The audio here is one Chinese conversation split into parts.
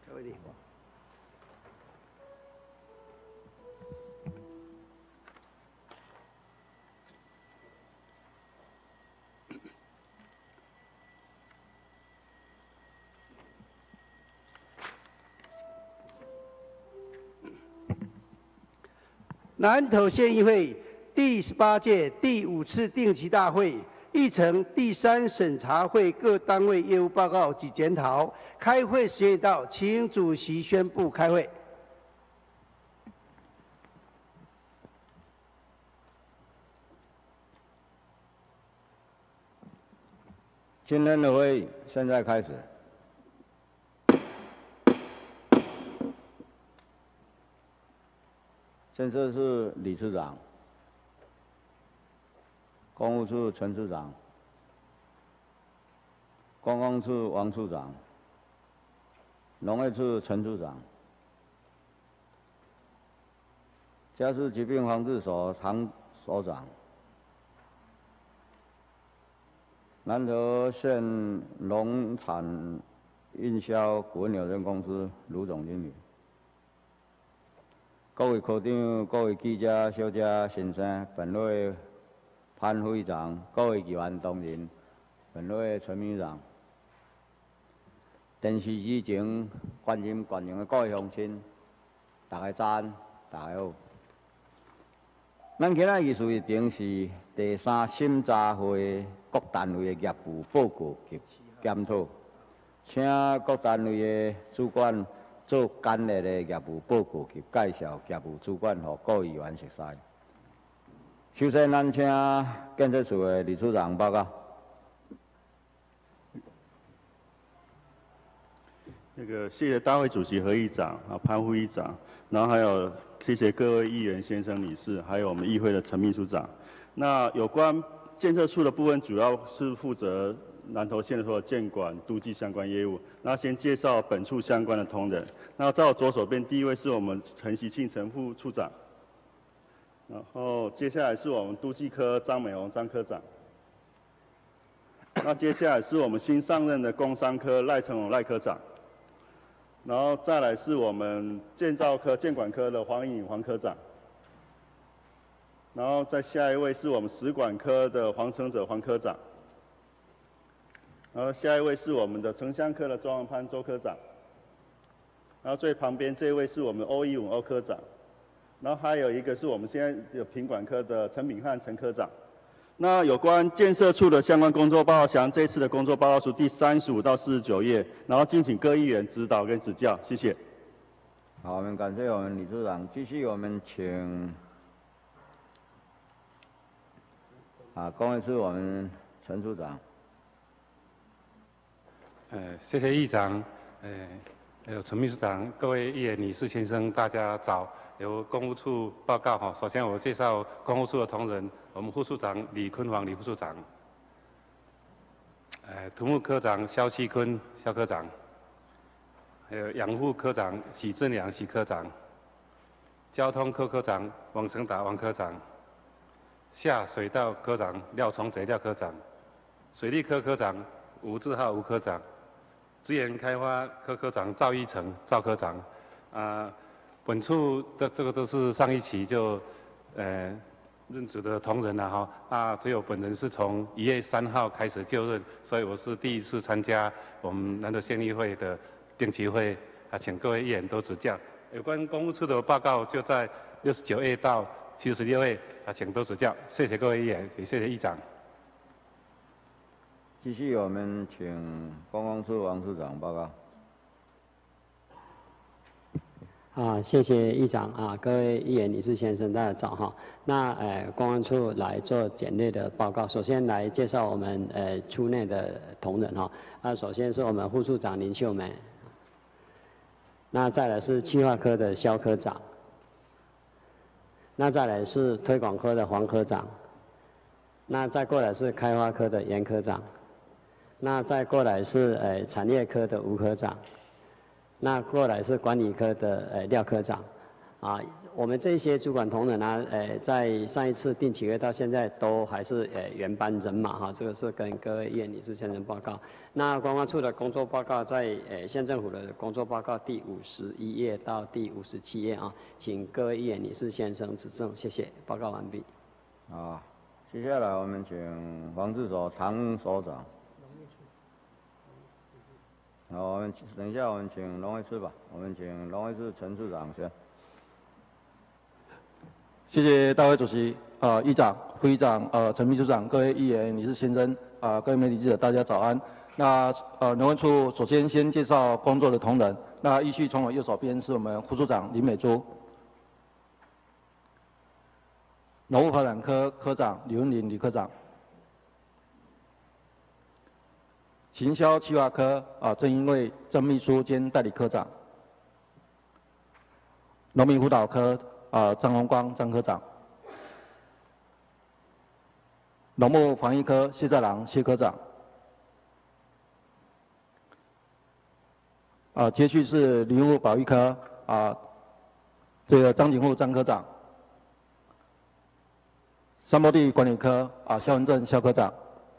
各位立委。南投县议会第18届第5次定期大会议程第3审查会各单位业务报告及检讨。开会时间到，请主席宣布开会。 今天的会议现在开始。建设处李处长、公务处陈处长、观光处王处长、农业处陈处长、家事疾病防治所唐所长、南投县农产运销股份有限公司卢总经理。各位科长、各位记者、小姐、先生，本会潘会长，各位议员同仁，本会陈秘书长，电视机前观音观众的各位乡亲，大家早安，大家好。咱今仔议事日程是第3审查会各单位的业务报告及检讨，请各单位的主管做简略的业务报告及介绍业务主管，予各议员熟悉。首先，咱请建设处的李处长报告。 谢谢大会主席何议长潘副议长，然后还有谢谢各位议员先生女士，还有我们议会的陈秘书长。那有关建设处的部分，主要是负责南投县的所有建管、都计相关业务。那先介绍本处相关的同仁。那在我左手边，第一位是我们陈习庆陈副处长，然后接下来是我们都计科张美红张科长。那接下来是我们新上任的工商科赖成荣赖科长。然后再来是我们建造科、建管科的黄颖黄科长，然后再下一位是我们食管科的黄成哲黄科长，然后下一位是我们的城乡科的周文潘周科长，然后最旁边这位是我们欧一文欧科长，然后还有一个是我们现在有品管科的陈炳汉陈科长。那有关建设处的相关工作报告，详这次的工作报告书第35到49页，然后敬请各议员指导跟指教，谢谢。 好，我们感谢我们李处长。继续，我们请公会处我们陈处长。 谢谢议长，还有陈秘书长，各位议员女士先生，大家早。由公务处报告哈，首先我介绍公务处的同仁，我们副处长李坤煌李副处长，土木科长肖锡坤肖科长，还有养护科长许正良许科长，交通科科长王成达王科长，下水道科长廖崇哲廖科长，水利科科长吴志浩吴科长，资源开发科科长赵一成赵科长，本处的这个都是上一期就任职的同仁了哈，只有本人是从1月3号开始就任，所以我是第一次参加我们南投县议会的定期会，请各位议员多指教。有关公务处的报告就在69页到76页，请多指教。谢谢各位议员，也谢谢议长。 继续，我们请观光处王处长报告。 谢谢议长各位议员女士先生，大家早哈。那公安处来做简略的报告，首先来介绍我们处内的同仁哈。首先是我们副处长林秀梅，那再来是企划科的肖科长，那再来是推广科的黄科长，那再过来是开发科的严科长，那再过来是产业科的吴科长。那过来是管理科的廖科长， 啊，我们这些主管同仁呢，在上一次定期会到现在都还是原班人马哈，这个是跟各位议员理事先生报告。那观光处的工作报告在县政府的工作报告第51页到第57页啊，请各位议员理事先生指正，谢谢。报告完毕。 啊，接下来我们请防治所唐所长。好，我们等一下我们请农会处吧，我们请农会处陈处长先。 谢谢大会主席、议长、副议长、陈秘书长、各位议员、理事先生、各位媒体记者，大家早安。那农会处首先介绍工作的同仁，那依序从我右手边是我们副处长林美珠，农务发展科科长李文林李科长，行销企划科郑英卫郑秘书兼代理科长，农民辅导科张宏光张科长，农牧防疫科谢在郎谢科长，接续是林务保育科这个张景富张科长，山坡地管理科肖文正肖科长，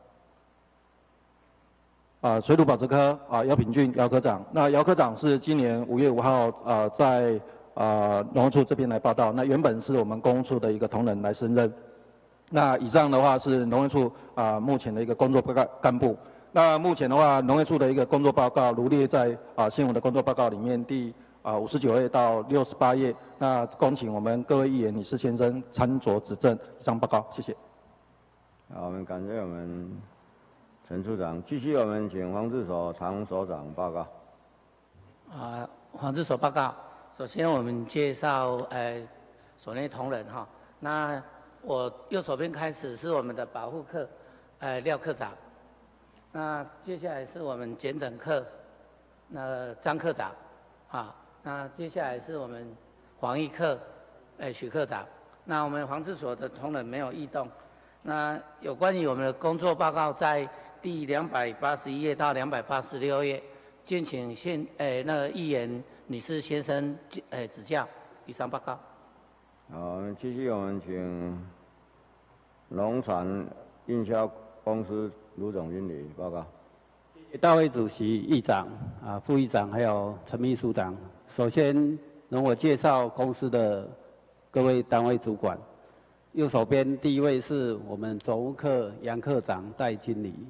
水土保持科姚品俊姚科长。那姚科长是今年5月5号在农务处这边来报道，那原本是我们公务处的一个同仁来升任。那以上的话是农业处目前的一个工作干部。那目前的话，农业处的一个工作报告罗列在现有的工作报告里面第59页到68页。那恭请我们各位议员、理事先生参酌指正以上报告，谢谢。 好，我们感谢我们陈处长。继续，我们请防治所唐所长报告。 防治所报告。首先，我们介绍所内同仁哈。那我右手边开始是我们的保护课，廖科长。那接下来是我们检诊课，那张科长，那接下来是我们防疫课，许科长。那我们防治所的同仁没有异动。那有关于我们的工作报告在第281页到286页，敬请那个议员理事先生指教。以上报告。 好，我们继续，我们请农产运销公司卢总经理报告。 大会主席、议长、副议长还有陈秘书长，首先容我介绍公司的各位单位主管。右手边第一位是我们总务科杨科长戴经理，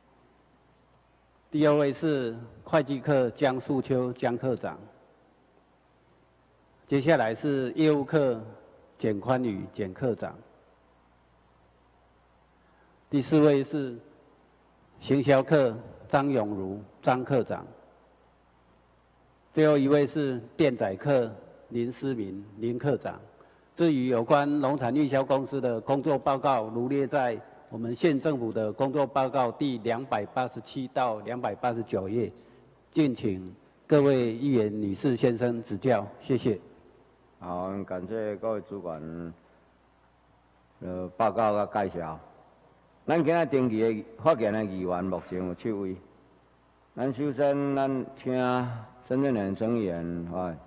第二位是会计科江树秋江科长，接下来是业务科简宽宇简科长，第四位是行销科张永如张科长，最后一位是电载科林思明林科长。至于有关农产运销公司的工作报告，如列在我们县政府的工作报告第287到289页，敬请各位议员、女士、先生指教，谢谢。 好，感谢各位主管报告甲介绍。咱今仔登记的发言的议员目前有7位。咱首先，咱请陈振良陈议员发言。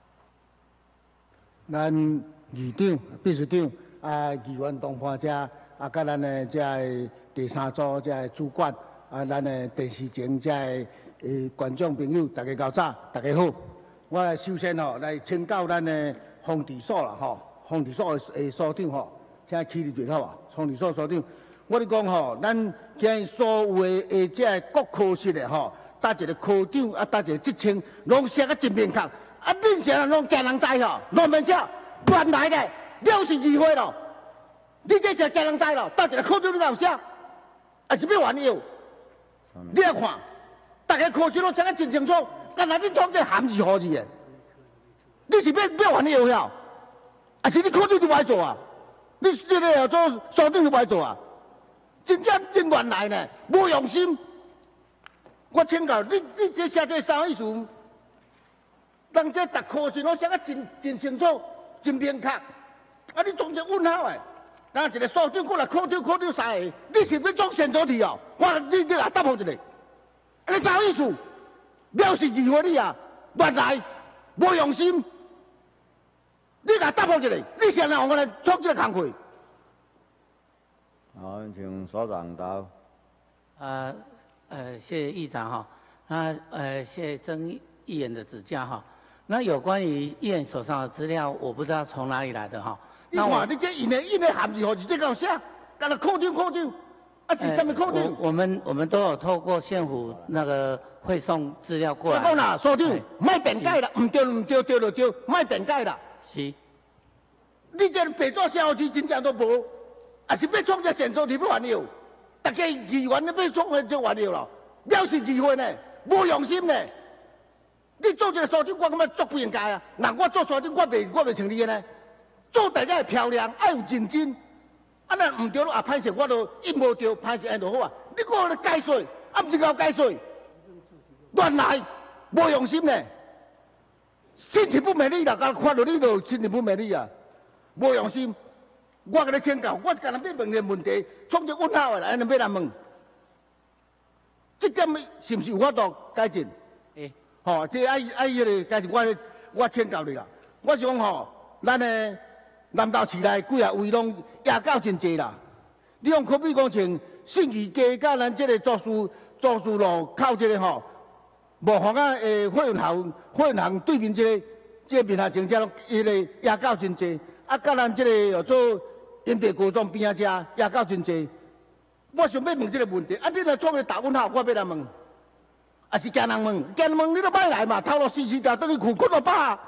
咱议长、秘书长议员同伴者甲咱的这第三组这主管咱的电视前这观众朋友，大家到早，大家好。我首先来请教咱的防治所啦防治所的所长请起立就好啊。防治所所长，我咧讲咱今日所有的这各科室的搭一个科长搭一个职称，拢写啊真明确。恁啥人拢惊人知农民社原来的了是议会咯，你这是惊人知咯，搭一个科长你有写，还是要玩意？你来看，大家科室拢写啊真清楚，干那恁创这含字何字的？你是要玩意晓？还是你科长就歹做啊？你这个做所长就歹做啊？真正真原来呢，无用心。我请教你这写这啥意思？人这逐科室拢写啊真清楚、真明确，你总是问号诶。敢一个所长过来科长三个，你是要做先做题哦？你来答复一下，你啥意思？了是议会你啊，原来无用心。 答复一下，你现在让我来做这个工作。 好，请所长答。 谢谢议长哈。那谢谢曾议员的指教哈。那有关于议员手上的资料，我不知道从哪里来的哈。 你看，你这印的函字，何是这个写？干了扣丢，啊是什么扣丢？ 我们都有透过县府那个汇送资料过来。 我讲啦，所长，卖变改啦，唔对就对，卖变改啦。 是。 你这白纸写好字真正都无，也是要创这现状题要完了。大家议员咧要创的就完了咯，了是议会呢，无用心呢。你做这个所长，我感觉足不应该啊。那我做所长，我袂像你呢。做大家会漂亮，爱有认真。啊，咱唔对咯，啊歹势，我都一无对，歹势安就好啊。你讲我解税，啊唔是搞解税，乱来，无用心呢。心情不美丽啦，甲看到你就心情不美丽啊，无用心。我甲你请教，我甲人要问个问题，创一个问号来，安尼要来问，这点是不是有法度改进？吼，这爱迄个改进，我请教你啦。我是讲吼，咱的南投市内几啊位拢野狗真济啦。你用可比讲像信义街，甲咱这个作事路靠这个吼，无妨啊！火云巷对面这个面下前遮迄个野狗真济，啊，甲咱这个叫做因地高中边仔遮野狗真济。我想要问这个问题，啊，你若创个大问号，我要来问。啊是惊人问，你都歹来嘛，头路死掉，等于困到饱。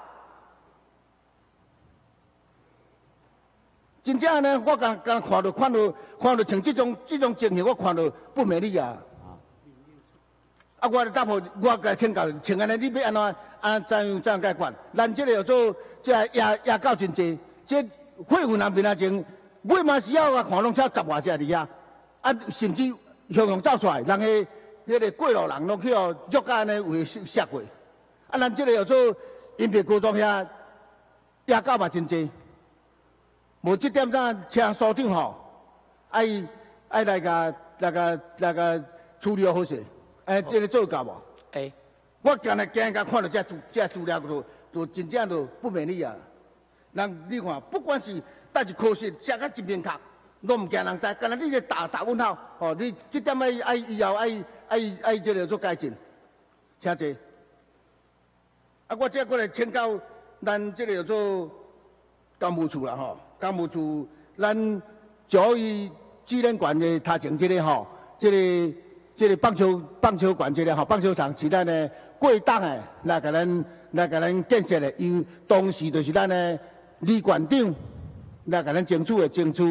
真正呢，我刚看到像这种情形，我看到不美丽啊。啊，我答复我甲请教，像安尼你要怎样解决？咱这个叫做这野狗真济，这火云巷面啊前，尾嘛时候啊看拢车10外只伫遐，啊甚至向走出来，人个。迄个过路人拢去哦，约甲安尼有摔过。啊，咱这个叫做因地高中遐野狗嘛真济，无这点咱请所长吼，爱来个处理好势。这个做到无？我今日看到这资料就真正就不美丽啊。人你看，不管是但是科室写甲一面壳，拢唔惊人知。干那你个大问号，哦，你这点爱以后爱这个做改进，请坐。啊，我这过来请教咱这个叫做干部处啦吼，干部处咱就以纪念馆的头前这个吼，这个棒球馆这个吼，棒球场是咱的过档的来给咱建设的，因当时就是咱的李馆长来给咱争取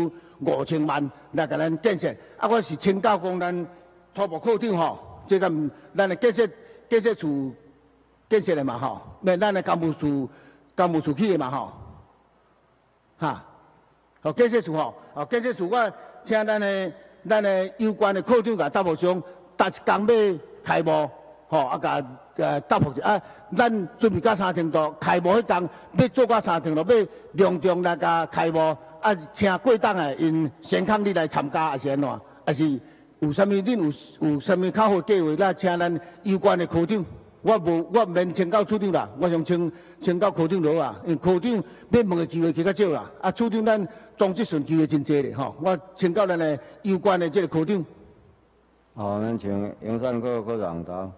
5000万来给咱建设。啊，我是请教讲咱。土木科长吼，这个咱的建设处建设的嘛吼，咱的干部处去的嘛吼，哈，好建设处吼，建设处我请咱的有关的科长甲答复上，逐一工要开幕，吼啊甲答复者啊，咱准备到3程度，开幕迄工要做到3程度，要隆重来甲开幕，啊请过档的因先康你来参加，还是安怎？还是？有啥物？恁有啥物较好计划？咱请咱有关的科长，我毋免请教处长啦，我想请教科长就好啊。因为科长要问的机会较少啦，啊，处长咱总这顺机会真济咧吼。我请教咱的有关的这个科长。 好，咱请永善科长答。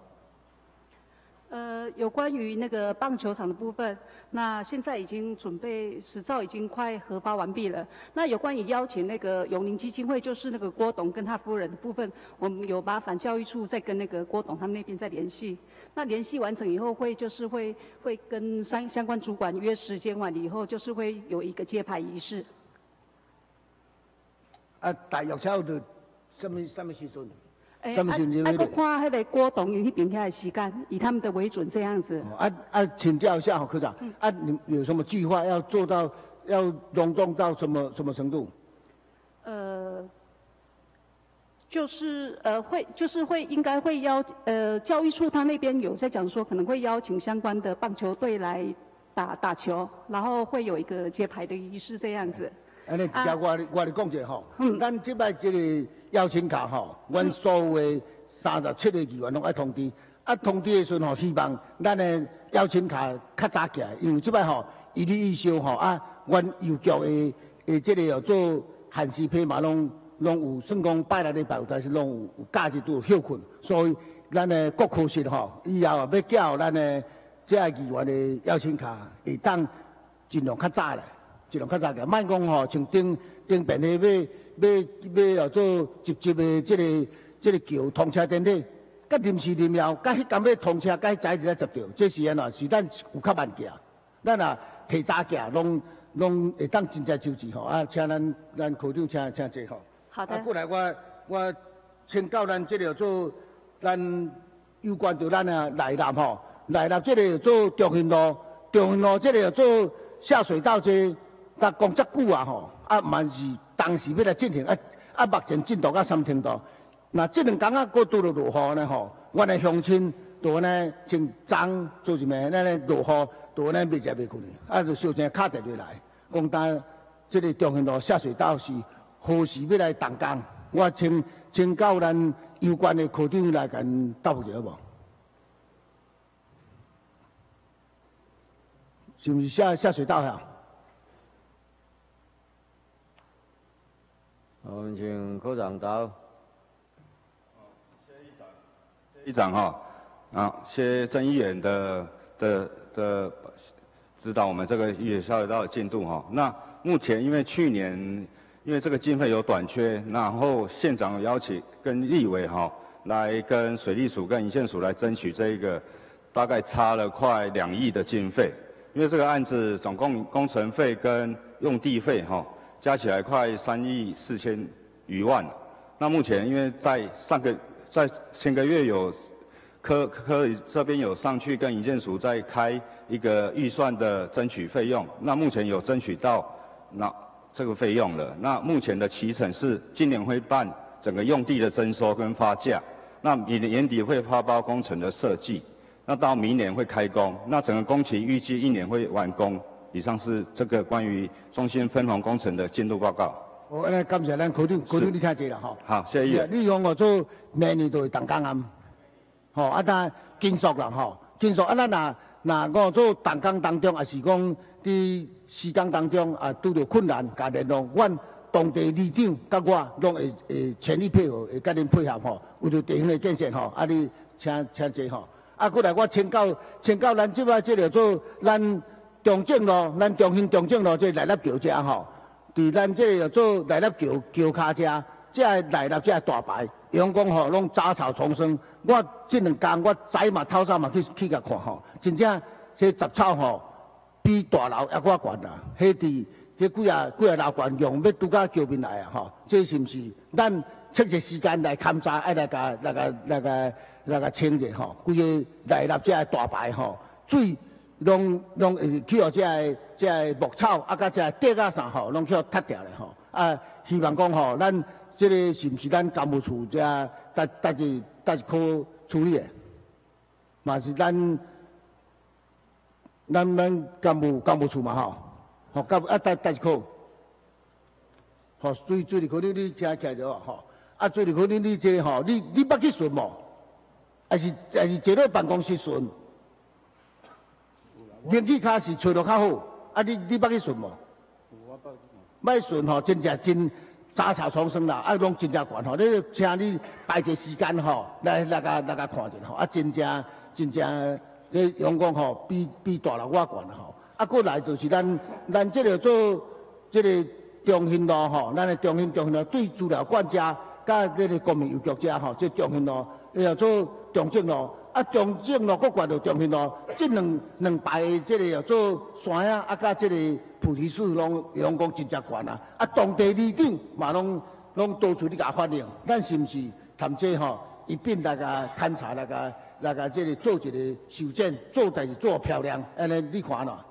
有关于那个棒球场的部分，那现在已经准备实照已经快核发完毕了。那有关于邀请那个永宁基金会，就是那个郭董跟他夫人的部分，我们有把反教育处再跟那个郭董他们那边再联系。那联系完成以后，会跟相关主管约时间完了以后，就是会有一个揭牌仪式。 啊，大约超的什么时阵？ 还佫看迄个郭董因迄边遐的时间，以他们的为准这样子。 请教一下科长，你有什么计划要做到，要隆重到什么程度？ 应该会教育处他那边有在讲说，可能会邀请相关的棒球队来打球，然后会有一个揭牌的仪式这样子。 安尼，只我来讲者吼，咱即摆这个邀请卡吼，阮所有的37个议员拢爱通知，通知的时阵吼，希望咱的邀请卡较早起来，因为即摆吼一律以修吼啊，阮邮局的这个做限时批嘛，拢有算讲拜六礼拜有，但是拢有假日都有休困，所以咱的各科室吼，以后要缴咱的这议员的邀请卡，会当尽量较早来，尽量较早个，莫讲吼像顶便的要做直接的这个桥通车电梯，甲临时临了，甲迄间要通车，甲迄早日来接到，这是安怎？是咱有较慢行，咱啊提早行，拢会当真正周至吼。啊，请咱科长请坐吼。 好的。 啊，过来我请教咱这个做咱有关着咱啊内南吼，内南这个做中兴路这个做下水道这甲讲遮久啊吼，啊嘛是当时要来进行啊目前进度到什么程度？那这两天啊，搁拄着落雨呢吼，阮的乡亲就呢从昨做什么？咱咧落雨就呢袂食袂困啊，就小声敲电话来，讲咱这个中兴路下水道是何时要来动工？我请教咱有关的科长来甲答复一下无？是不是下水道呀？ 我们请科长答。 议长哈，谢郑议员的指导我们这个下水道的进度哈。那目前因为去年因为这个经费有短缺，然后县长有邀请跟立委哈来跟水利署跟营建署来争取这一个大概差了快2亿的经费，因为这个案子总共工程费跟用地费哈加起来快3亿4千余万。那目前因为在前个月有科这边有上去跟营建署在开一个预算的争取费用，那目前有争取到这个费用了。那目前的期程是今年会办整个用地的征收跟发价，那年底会发包工程的设计，那到明年会开工，那整个工期预计1年会完工。以上是这个关于中心分洪工程的进度报告。 我来感谢咱科长你请坐啦吼。 好，谢谢议员。 你讲我做明年就会动工啊，吼啊，但紧速啦吼，紧速啊，咱若我做动工当中，也是讲伫施工当中啊，拄着困难，甲联络阮当地里长甲我拢会全力配合，会甲恁配合吼，为着地方的建设吼，啊你请坐吼。啊，过来我请教咱即摆即个做咱中正路，咱中兴中正路这内立桥遮吼。伫咱这个做内立桥骹遮，这内立这大牌，阳光吼拢杂草丛生。我这2天我早嘛透早嘛去甲看吼，真正这杂草吼比大楼还搁悬啦。迄伫这几啊楼悬用要拄到桥面来啊吼，这是毋是咱切些时间来勘察，爱来甲清者吼？规个内立这大牌吼，水。拢会去互这牧草啊，甲这竹啊啥吼，拢去互踢掉咧吼。啊，希望讲吼，咱这个是毋是咱干部处这代志可处理的？嘛是咱干部处嘛吼，吼代志可。吼，水利科你请起来就吼。啊，水利科你这吼，你捌去巡无？还是坐咧办公室巡？冷气卡是吹落较好，啊你捌去巡无？歹巡吼，真正真杂草丛生啦，啊拢真正悬吼。你请你排一个时间吼，来甲看者吼，啊真正这阳光吼比大楼我悬吼。啊过来就是咱这个做这个中兴路吼，咱的中兴路对资料管家甲这个国民邮局遮吼，这中兴路要做中正路。啊，中正路搁悬到中兴路，这两排的这个要做山啊，啊，甲这个菩提树拢阳光真正悬啊！啊，当地里长嘛拢到处咧甲反映，咱是毋是谈这吼一并来甲勘察，来甲这个做一个修正，做代志做漂亮，安尼你看喏？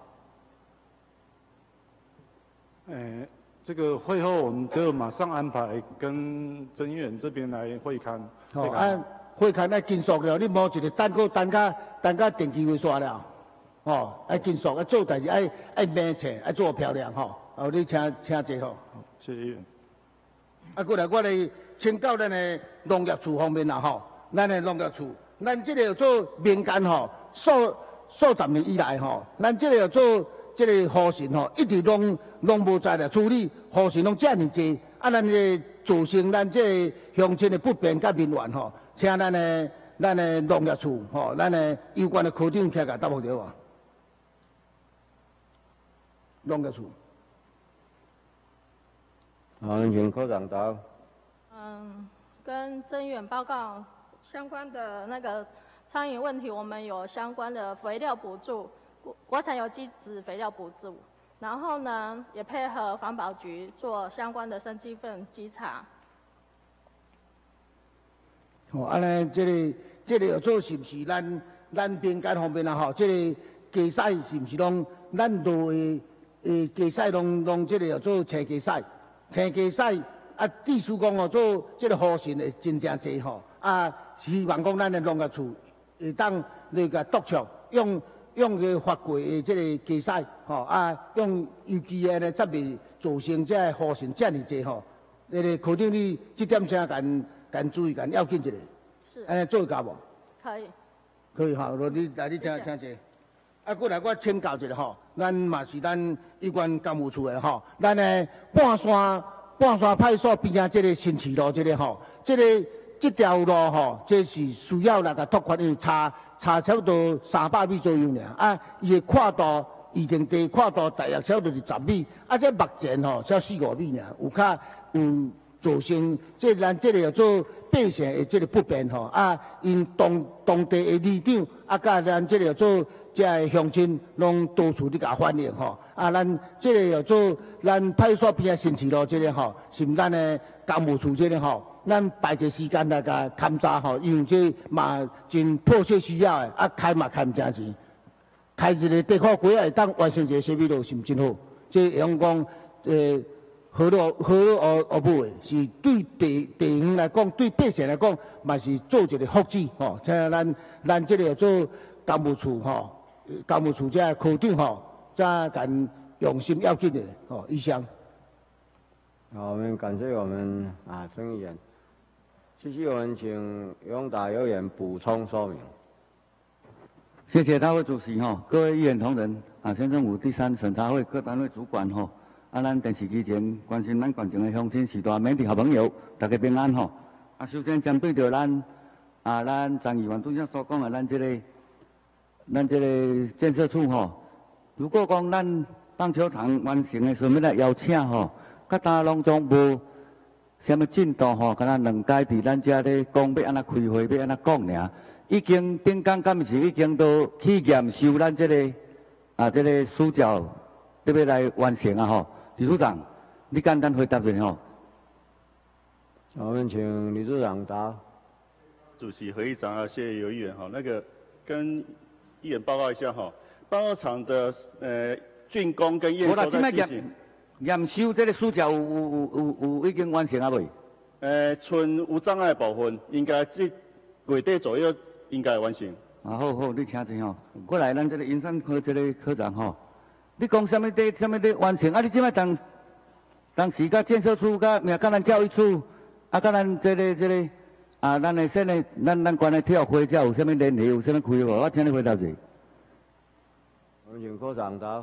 这个会后我们就马上安排跟曾议员这边来会勘。 好啊。会勘爱紧速了，你无一个等甲电机会刷了，吼，爱紧速，爱做代志，爱明切，爱做漂亮吼。哦，你请坐吼。 谢谢议员。 啊，过来我来请教咱的农业处方面啦吼，咱的农业处，咱这个做民间吼，数十年以来吼，咱这个做这个户型吼，一直拢无在来处理，户型拢遮尔济，啊，咱个造成咱这个乡亲的不便甲民怨吼，请咱的农业处吼，咱的有关的科长起来答复着无？农业处。 好，请科长答。 跟增援报告相关的那个苍蝇问题，我们有相关的肥料补助，国产有机质肥料补助，然后呢，也配合环保局做相关的生鸡粪稽查。 哦，安尼这个要做是不是咱边间方面啊？吼，这个鸡屎是不是拢咱落的鸡屎拢这个要做青鸡屎，青鸡屎。啊，地书讲哦，做这个户型会真正济吼，啊，希望讲咱的农业处会当那个督促，用个法规的这个基础吼，啊，用有机的呢，才袂造成这个户型这尔济吼。那个科长你这点请干注意，干要紧一下。 是。 安尼做会到无？ 可以。 可以吼，你来你请坐。啊，过来我请教一下吼，咱嘛是咱有关工务处的吼，咱的半山派出所边仔这个新市路这个吼，这条路吼，这是需要来个拓宽，因为差差不多300米左右尔。啊，伊的跨度预定地跨度大约差不多是10米，啊，这目前吼才4-5米尔，有造成咱这个叫做百姓的这个不便吼。啊，因当地的里长啊，甲咱这个叫做这个乡亲拢到处伫甲反映吼。啊，咱这个叫做咱派出所边仔新市路这个吼，是咱的工务处这个吼，咱排一个时间来甲勘查吼，因为这嘛真迫切需要的，啊开嘛开唔正钱，开一个地块几啊会当完成一个小米路是毋真好，这用讲好而不为，是对地方来讲，对百姓来讲，嘛是做一个福祉吼。像咱这个做工务处吼，工务处这科长吼，才敢用心要紧的吼，以上。 好，我们感谢我们曾议员。继续，我们请永达议员补充说明。 谢谢大会主席哈，各位议员同仁县政府第3审查会各单位主管吼。咱电视机前关心咱县情的乡亲、时代媒体好朋友，大家平安吼。首先针对着咱张议员拄则所讲的，咱这个建设处吼，如果讲咱棒球场完成的时候，要来邀请吼，甲大拢总无什么进度吼，敢若2届伫咱遮咧讲要安怎开会，要安怎讲尔，已经顶工敢是已经都去验收咱这个这个输缴，要来完成啊吼。李处长，你简单回答一下吼。 我们请李处长答。 主席、何议长啊，谢谢游议员哈。那个跟议员报告一下哈，棒球场的竣工跟验收在进行。 验收这个输缴有已经完成啊未？ 剩有障碍部分，应该这月底左右应该完成。 好，你请坐吼。过来，咱这个营山科这个科长吼。你讲什么的完成？啊，你即摆当时甲建设处甲咱教育处，甲咱这个咱的县的咱关的体育会，才有啥物联系，有啥物规划？我请你回答者。 我们请科长答。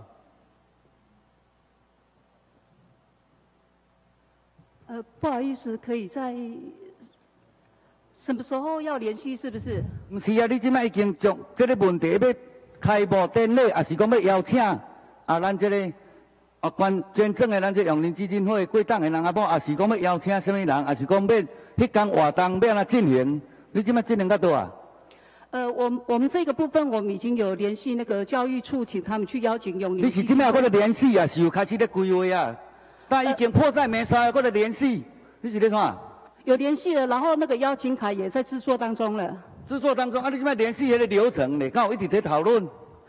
不好意思，可以在什么时候要联系？是不是？ 不是啊，你即摆已经将这个问题要开幕典礼，还是讲要邀请？咱这个捐赠的咱这永宁基金会过党的人某，也是讲要邀请什么人，也是讲要迄天活动要安怎进行？你即摆进行到倒啊？ 我们这个部分，我们已经有联系那个教育处，请他们去邀请永宁。 你是即摆还在联系啊？是有开始在规划啊？但已经迫在眉梢，还在联系，你是咧看？ 有联系了，然后那个邀请卡也在制作当中了。 制作当中你即摆联系迄个流程，你敢有一直在讨论？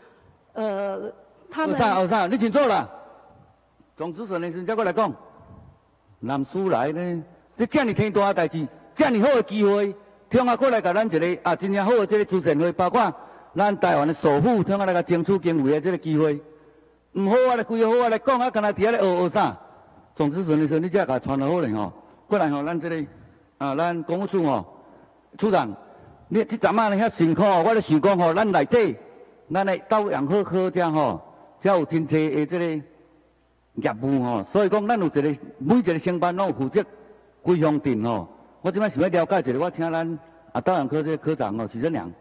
他们后啥？你请坐啦。总之说的时才过来讲，南苏来呢，这遮尔天大的代志，遮尔好的机会，听啊过来甲咱一个真正好的这个慈善会，包括咱台湾的首富，听啊来甲争取经费的这个机会，唔好啊来规划好啊来讲啊，干那伫遐咧学啥？总之说的时候，你才甲传好咧吼。过来吼，咱这个咱公务处吼，处长，你这阵啊遐辛苦，我咧想讲吼，咱内底，咱的导养好科这吼。 才有真济的这个业务吼。所以讲，咱有一个每一个承办拢有负责几项镇吼。我即摆想要了解一下，我请咱导养科这个科长吼，许正良，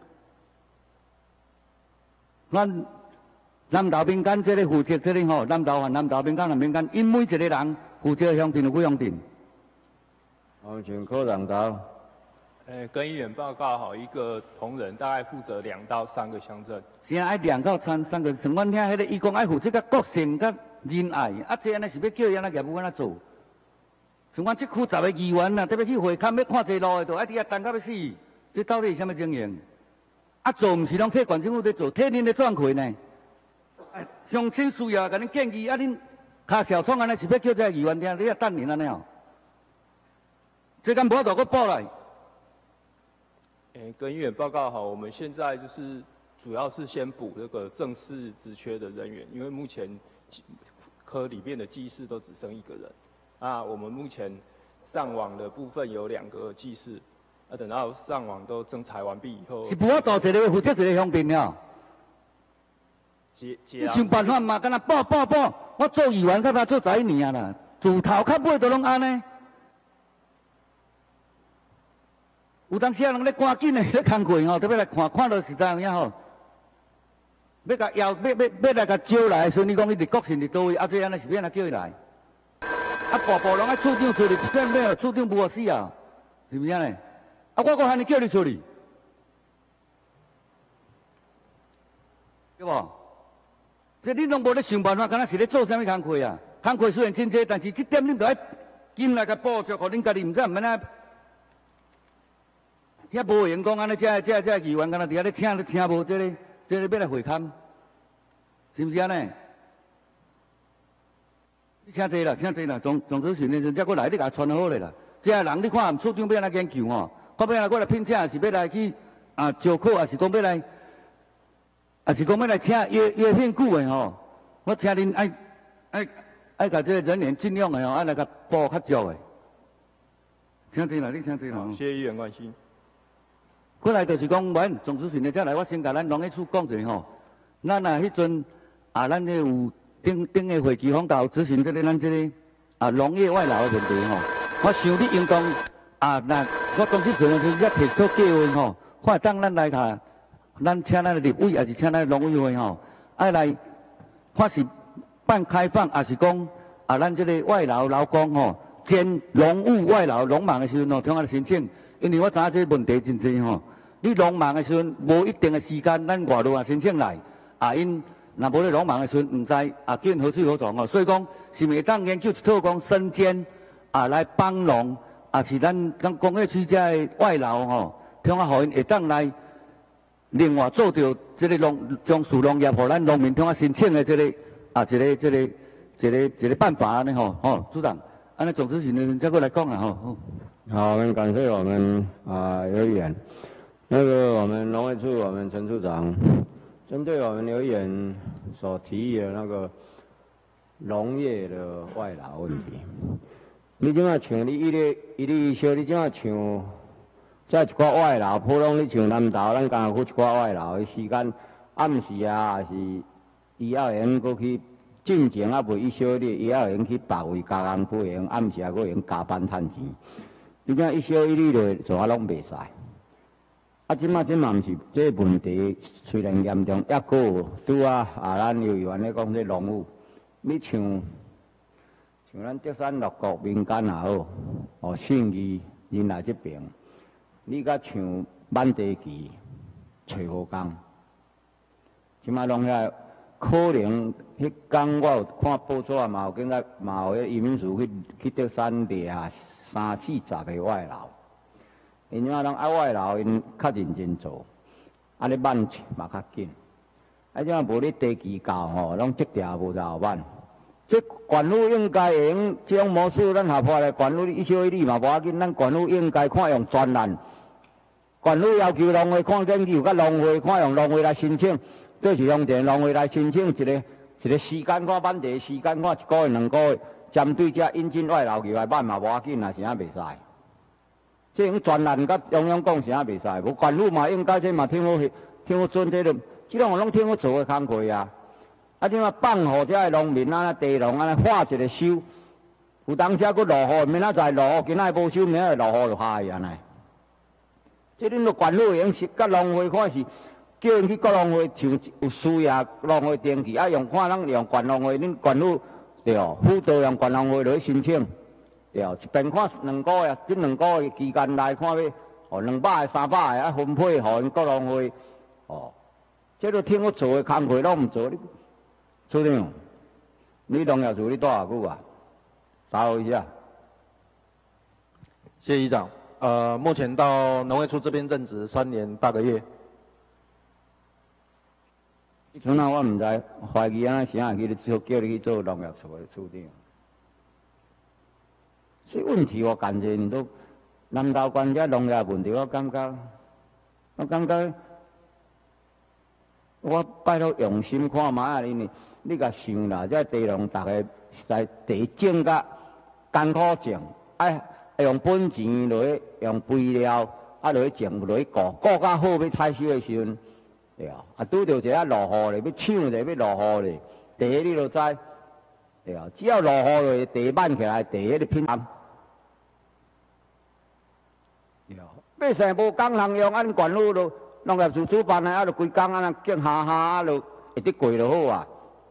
咱南投民间这个负责这个吼，南投民间因每一个人负责的乡镇有几乡镇？ 我请科长答。 跟议员报告好，一个同仁大概负责2到3个乡镇。 是啊，爱2到3个，像阮听迄个，伊讲爱负责甲国性甲仁爱，啊，这安尼是要叫伊安尼业务安怎做？像阮这区10个议员呐，特别去会勘要看这路的，都爱伫遐等到要死，这到底是啥物情形？啊，做毋是拢替县政府在做，替恁咧赚钱呢？乡亲需要，甲恁建议，啊，恁卡小创安尼是要叫这个议员听，你遐等恁安尼哦？这敢无法度搁报来？ 跟议员报告好，我们现在就是主要是先补这个正式职缺的人员，因为目前科里面的技士都只剩1个人。啊，我们目前上网的部分有2个技士，啊，等到上网都征才完毕以后， 是无法度一个负责一个乡镇了。你想办法嘛，敢若报，我做议员到他做11年啦，自头到尾都拢安尼。有当时啊，人咧赶紧的咧工课吼，特别来看到实在有影吼，要甲要来甲招来的时阵，你讲伊伫国信伫倒位，啊，这安尼是要安怎叫伊来？啊，大部拢爱处长出去，根本处长无法死啊，是毋是安尼？啊，我还你叫你出去，对无？这你拢无咧想办法，敢若是咧做啥物工课啊？工课虽然真济，但是这点恁着爱紧来甲补足，互恁家己毋知毋免啊。遐无员工安尼，这议员敢若伫遐咧听无这个要来会勘，是毋是安尼？你请坐啦，总主席先生，再过来你甲传好咧啦。这人你看，处长要安怎研究吼？看要来过来聘请，是要来去招考，还是讲要来，还是讲要来请约聘久的吼？我请恁爱甲这个人员尽量的吼，爱来甲补较足的。请坐啦，你请坐啦。 谢谢议员关心。 过来就是讲，阮总主席呢，再来，我先甲咱农业处讲一下吼。咱迄阵咱咧有顶个会期访到执行咱这个农业外劳的问题吼。我想你应当那我总主席呢是要提出计划吼，看当咱来甲咱请咱的立委，还是请咱农委会吼，爱来看是办开放，还是讲咱这个外劳劳工吼，兼农务外劳农忙的时阵吼，通来申请。因为我知影这问题真济吼，你农忙的时阵无一定的时间，咱外路申请来，因若无咧农忙的时阵，唔知叫因何去何从吼，所以讲是袂当研究一套讲身兼来帮农，是咱工业区这外劳吼，通互因会当来另外做着这个将属农业，互咱农民通申请的这个一个办法安尼吼，组长，安尼总之是呢，再过来讲啦吼。 好，我们感谢我们刘议员。那个我们农业处我们陈处长，针对我们刘议员所提议的那个农业的外劳问题，你怎啊像你一例说，你怎啊像这一寡外劳，普通你像南投咱刚好一寡外劳的时间，暗时啊，还是伊也会用过去进前啊未伊小日，伊也会用去别位加工配用，暗时啊佫用加班趁钱。你讲一小一日落做啊拢袂使，即嘛毋是这个问题，虽然严重，抑佫拄咱有议员咧讲这农务，你像咱竹山六国民间也好，信义仁爱这边，你甲像满地期找无工，即嘛拢遐可能迄天我有看报纸嘛有见嘛有迄移民署去竹山掠30-40个外劳，因怎啊拢外劳因较认真做，咧挽嘛较紧。怎啊无咧地期到吼，拢积条无在后挽。这县府应该会用这种模式，咱下破来县府一小一日嘛无要紧，咱县府应该看用专栏。县府要求农会看研究，甲农会看用农会来申请，对是用电农会来申请一个时间看挽地时间看1个月2个月。针对这引进外劳入来办嘛无要紧，也是袂使。这种专栏甲中央讲是袂使，无县府嘛应该这嘛听好准这种，这种拢听好做的工课啊。 啊，即马放互遮个农民啊，地农啊，画一个收，有当时佫落雨，明仔载落雨，今仔无收，明仔落雨就下去安尼。即恁个管路员是甲农会看是叫因去各农会，像有需要农会登记，啊用看咱用管农会，恁管路对哦，辅导用管农会落去申请，对哦，一边看2个月，这2个月期间内看要哦200个、300个啊分配互因各农会，哦，这都听我做的工课拢毋做，你处长，你农业处你多偌久啊？打我一下。 谢谢议长。目前到农业处这边任职3年8个月。 像那我唔知，怀疑啊，谁去叫你去做农业处的处长？这问题我感觉你都南投县这农业问题，我感觉，我拜托用心看卖啊！你甲想啦，这地农大家实在地种甲艰苦种，哎。用本钱落去，用肥料啊落去种，落去顾较好要采收的时阵，对啊，啊拄着一下落雨咧，要抢咧，要落雨咧，地你就知，对啊，只要落雨咧，地挽起来，地迄个品质，对啊，百姓无工通用，按管路就农业处主办的，啊就规工啊种下下啊就会得过就好啊。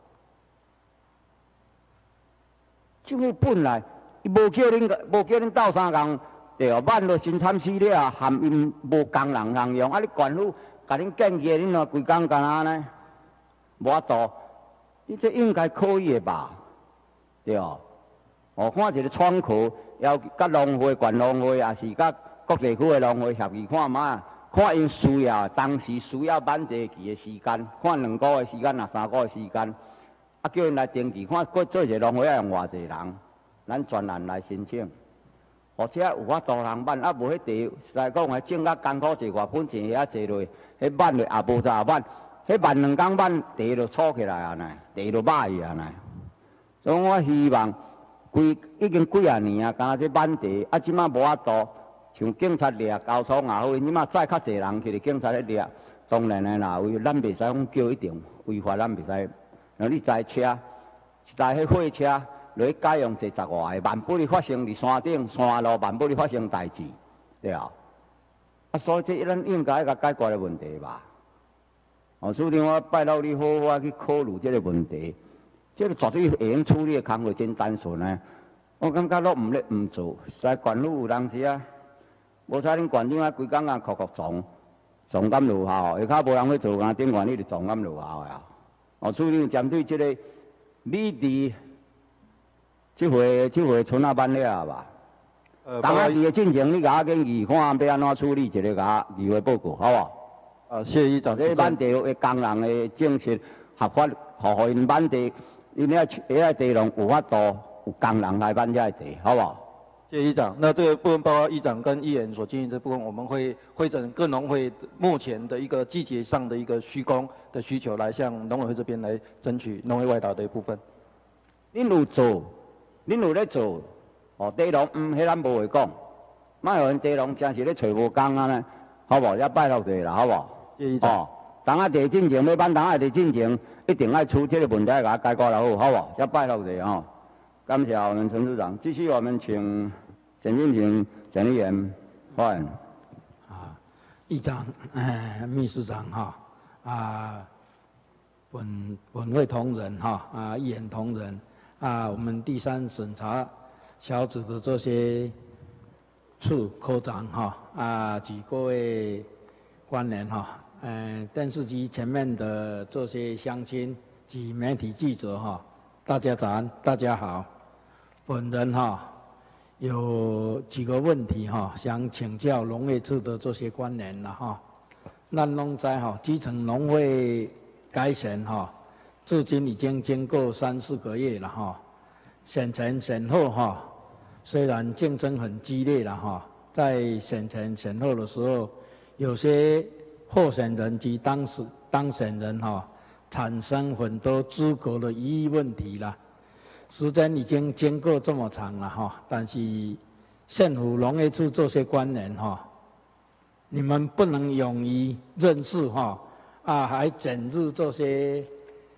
政府本来。无叫恁斗相共，对哦，挽落生产饲料，含因无工人通用，啊！你管府甲恁建议，恁若规工干哪呢？无法度，你这应该可以的吧？对哦，哦，看一个窗口，要甲农会、县农会，也是甲各地区的农会协议看卖，看因需要当时需要满地期的时间，看2个月时间，啊3个月时间，啊叫因来登记，看做一个农会要用偌济人。咱专案来申请，而且有法度通挽，啊无迄地，实在讲诶，种甲艰苦一外本钱遐坐落，迄挽落也无咋挽，迄挽2工挽地就粗起来啊呢，地就歹去啊呢。所以我希望已经几啊年啊，敢若这挽地，啊即马无法度，像警察掠交通也好，即马再较侪人去咧警察咧掠，当然诶啦，咱袂使讲叫一定违法，咱袂使。然后你一台车，一台迄货车。落去改用坐10外个，万不哩发生伫山顶山路，万不哩发生代志，对啊。啊，所以这咱应该甲解决的问题吧。哦，处长，我拜托你好好去考虑这个问题，这个绝对会用处理的工作真单纯呢。我感觉拢唔做，在县府有当时啊，无采恁县长啊，规工啊哭撞甘落校，下骹无人去做，啊，顶县你就撞甘落校啊。哦，处长针对这个米地。这回春啊办了吧？当下你的进程，你甲我建议看要安怎处理，一个甲我议会报告，好无？ 谢谢议长。 这满地的工人的政策合法，互因满地，因遐地农有法度有工人来满遮地，好无？ 谢谢议长。那这个部分包括议长跟议员所建议这部分，我们会会诊各农会目前的一个季节上的一个需工的需求，来向农委会这边来争取农会外岛的一部分。 恁有做？恁有咧做，哦，地农迄咱无话讲，莫互因地农真是咧找无工啊呢，好无？也拜托者啦，好无？哦，当下地进前要办，当下地进前一定爱出这个问题，甲我解决了好，好无？也拜托者吼，感谢我们陈处长。继续我们请陈进平陈议员发言。 议长、秘书长哈，本会同仁哈，议员同仁。我们第3审查小组的这些处科长及各位官员电视机前面的这些乡亲及媒体记者大家早安，大家好。本人有几个问题想请教农业处的这些官员啦咱拢知基层农会改选至今已经经过3、4个月了选前选后虽然竞争很激烈了在选前选后的时候，有些候选人及当选人产生很多资格的疑义问题了。时间已经经过这么长了但是县府农业处这些官员你们不能勇于任事还整治这些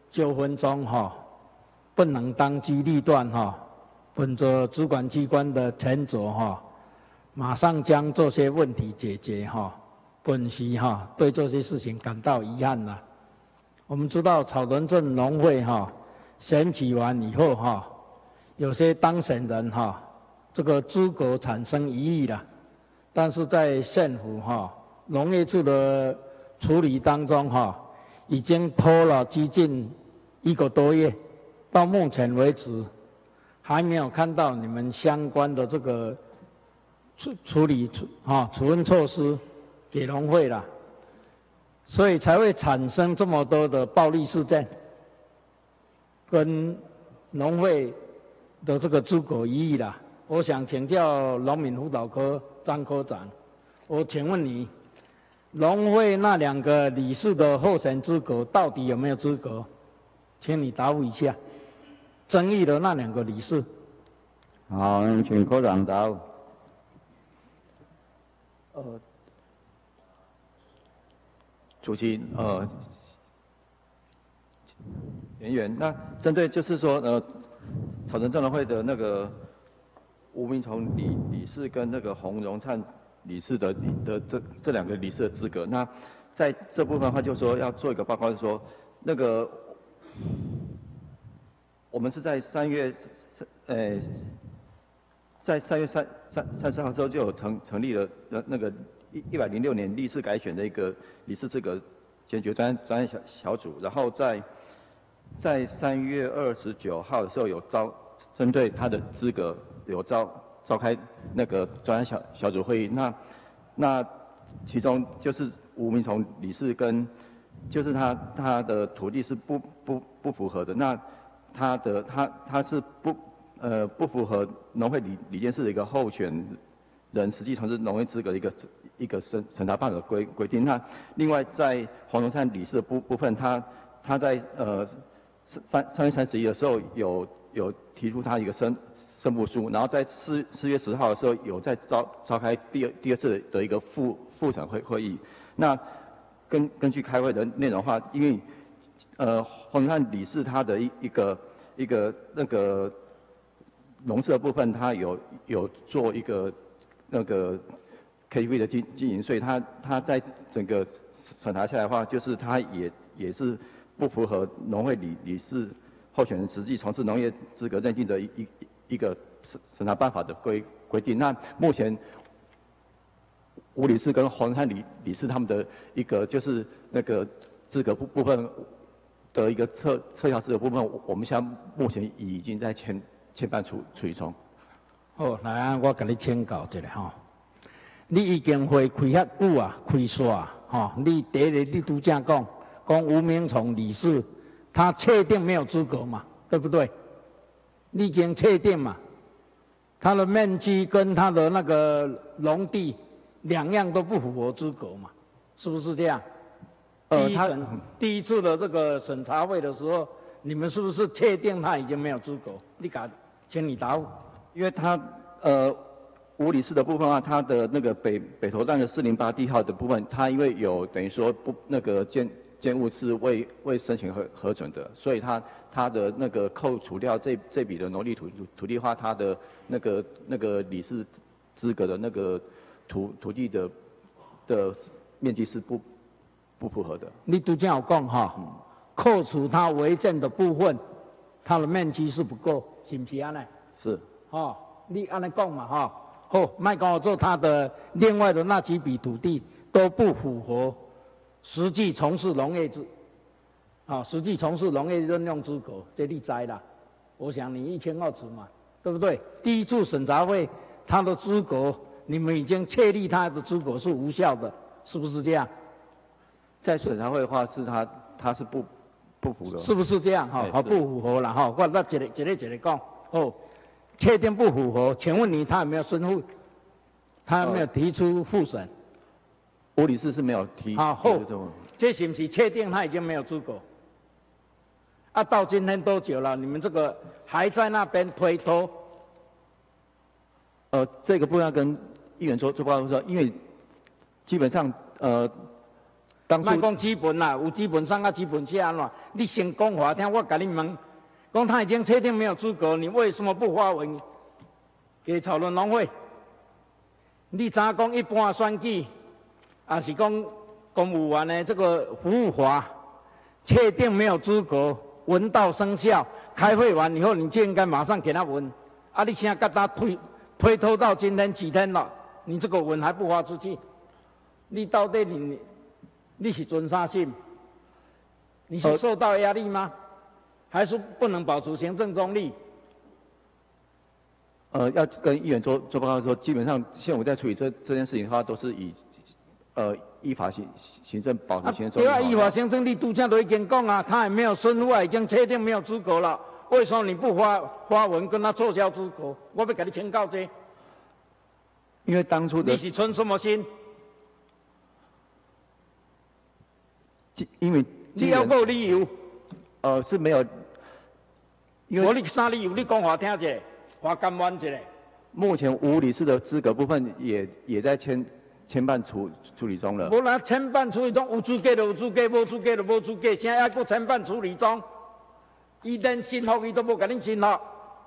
9分钟哈，不能当机立断哈，本着主管机关的权责哈，马上将这些问题解决哈。本席哈对这些事情感到遗憾了。我们知道草屯镇农会哈选举完以后哈，有些当选人哈这个资格产生疑义了，但是在县府哈农业处的处理当中哈，已经拖了接近1个多月，到目前为止还没有看到你们相关的这个处分措施给农会了，所以才会产生这么多的暴力事件，跟农会的这个资格疑义啦。我想请教农民辅导科张科长，我请问你，农会那2个理事的候选资格到底有没有资格？请你答复一下，争议的那2个理事。 好，请科长答复。 主席，委员，那针对就是说，草屯镇农会的那个吴明崇理事跟那个洪荣灿理事的这2个理事的资格，那在这部分的话，就说要做一个报告，是说那个我们是在3月30号之后就有成立了那个106年历次改选的一个理事资格检举专案小组，然后在3月29号的时候有针对他的资格有召开那个专案小组会议，那其中就是吴明崇理事跟就是他的土地是不符合的，那他是不符合农会理监事的一个候选人实际从事农业资格的一个审查办法的规定。那另外在黄荣灿理事的部分，他在3月31的时候有提出他一个申报书，然后在4月10号的时候有在召开第二次的一个复审会议。那根据开会的内容的话，因为黄荣灿理事他的一个那个农事的部分，他有做一个那个 KTV 的经营，所以他在整个审查下来的话，就是他也是不符合农会理事候选人实际从事农业资格认定的一个审查办法的规定。那目前吴理事跟黄汉理事他们的一个就是那个资格部分的一个撤销资格部分，我们现在目前已经在签办处理中。 好，来我给你请教一下吼。你已经会开遐久啊，开煞吼。你第一个你拄正讲吴明崇理事，他确定没有资格嘛，对不对？你已经确定嘛，他的面积跟他的那个农地2样都不符合资格嘛，是不是这样？第一次的这个审查会的时候，你们是不是确定他已经没有资格？请你答复。 因为他吴理事的部分啊，他的那个北投段的408地号的部分，他因为有等于说那个建物是未申请核准的，所以他的那个扣除掉这笔的农地土地的话，他的那个理事资格的那个土地的面积是不符合的。 你都这样讲哈，扣除他违建的部分，它的面积是不够，是不是安尼？ 是。 哦，你安尼讲嘛哈，好，卖跟我做他的另外的那几笔土地都不符合实际从事农业实际从事农业任用资格，这你知啦。我想你一清二楚嘛，对不对？第一次审查会，他的资格你们已经确立他的资格是无效的，是不是这样？ 在审查会的话，是他是不符合， 是不是这样？好，不符合了哈。我那一个讲哦。确定不符合，请问你他有没有申复？他有没有提出复审？ 吴理事是没有提。 好，这是不是确定他已经没有资格？啊，到今天多久了？你们这个还在那边推脱？ 这个部分要跟议员做报告说，因为基本上莫讲基本啦，有基本上啊基本是安怎？你先讲话听，我甲你问，讲他已经确定没有资格，你为什么不发文给讨论农会？你怎讲一般选举，还是讲公务员的这个服务法确定没有资格，文到生效，开会完以后你就应该马上给他文，啊，你现在给他推脱到今天几天了，你这个文还不发出去，你到底你是遵啥性？你是受到压力吗？还是不能保持行政中立？ 要跟议员做报告说，基本上现在我在处理这件事情的话，都是以依法行政保持行政中立。 对啊，依法行政，你杜家都已经讲啊，他也没有申诉啊，已经确定没有资格了。为什么你不发文跟他撤销资格？我要给你请教这。 因为当初的你是存什么心？ 因为你要有理由。 是没有。 无你啥理由？你讲话听者，话甘愿一下。 目前无理事的资格部分也在牵办处理中了。 无啦，牵办处理中，有资格就有资格，无资格就无资格，现在还搁牵办处理中。伊连申诉伊都无甲恁申诉，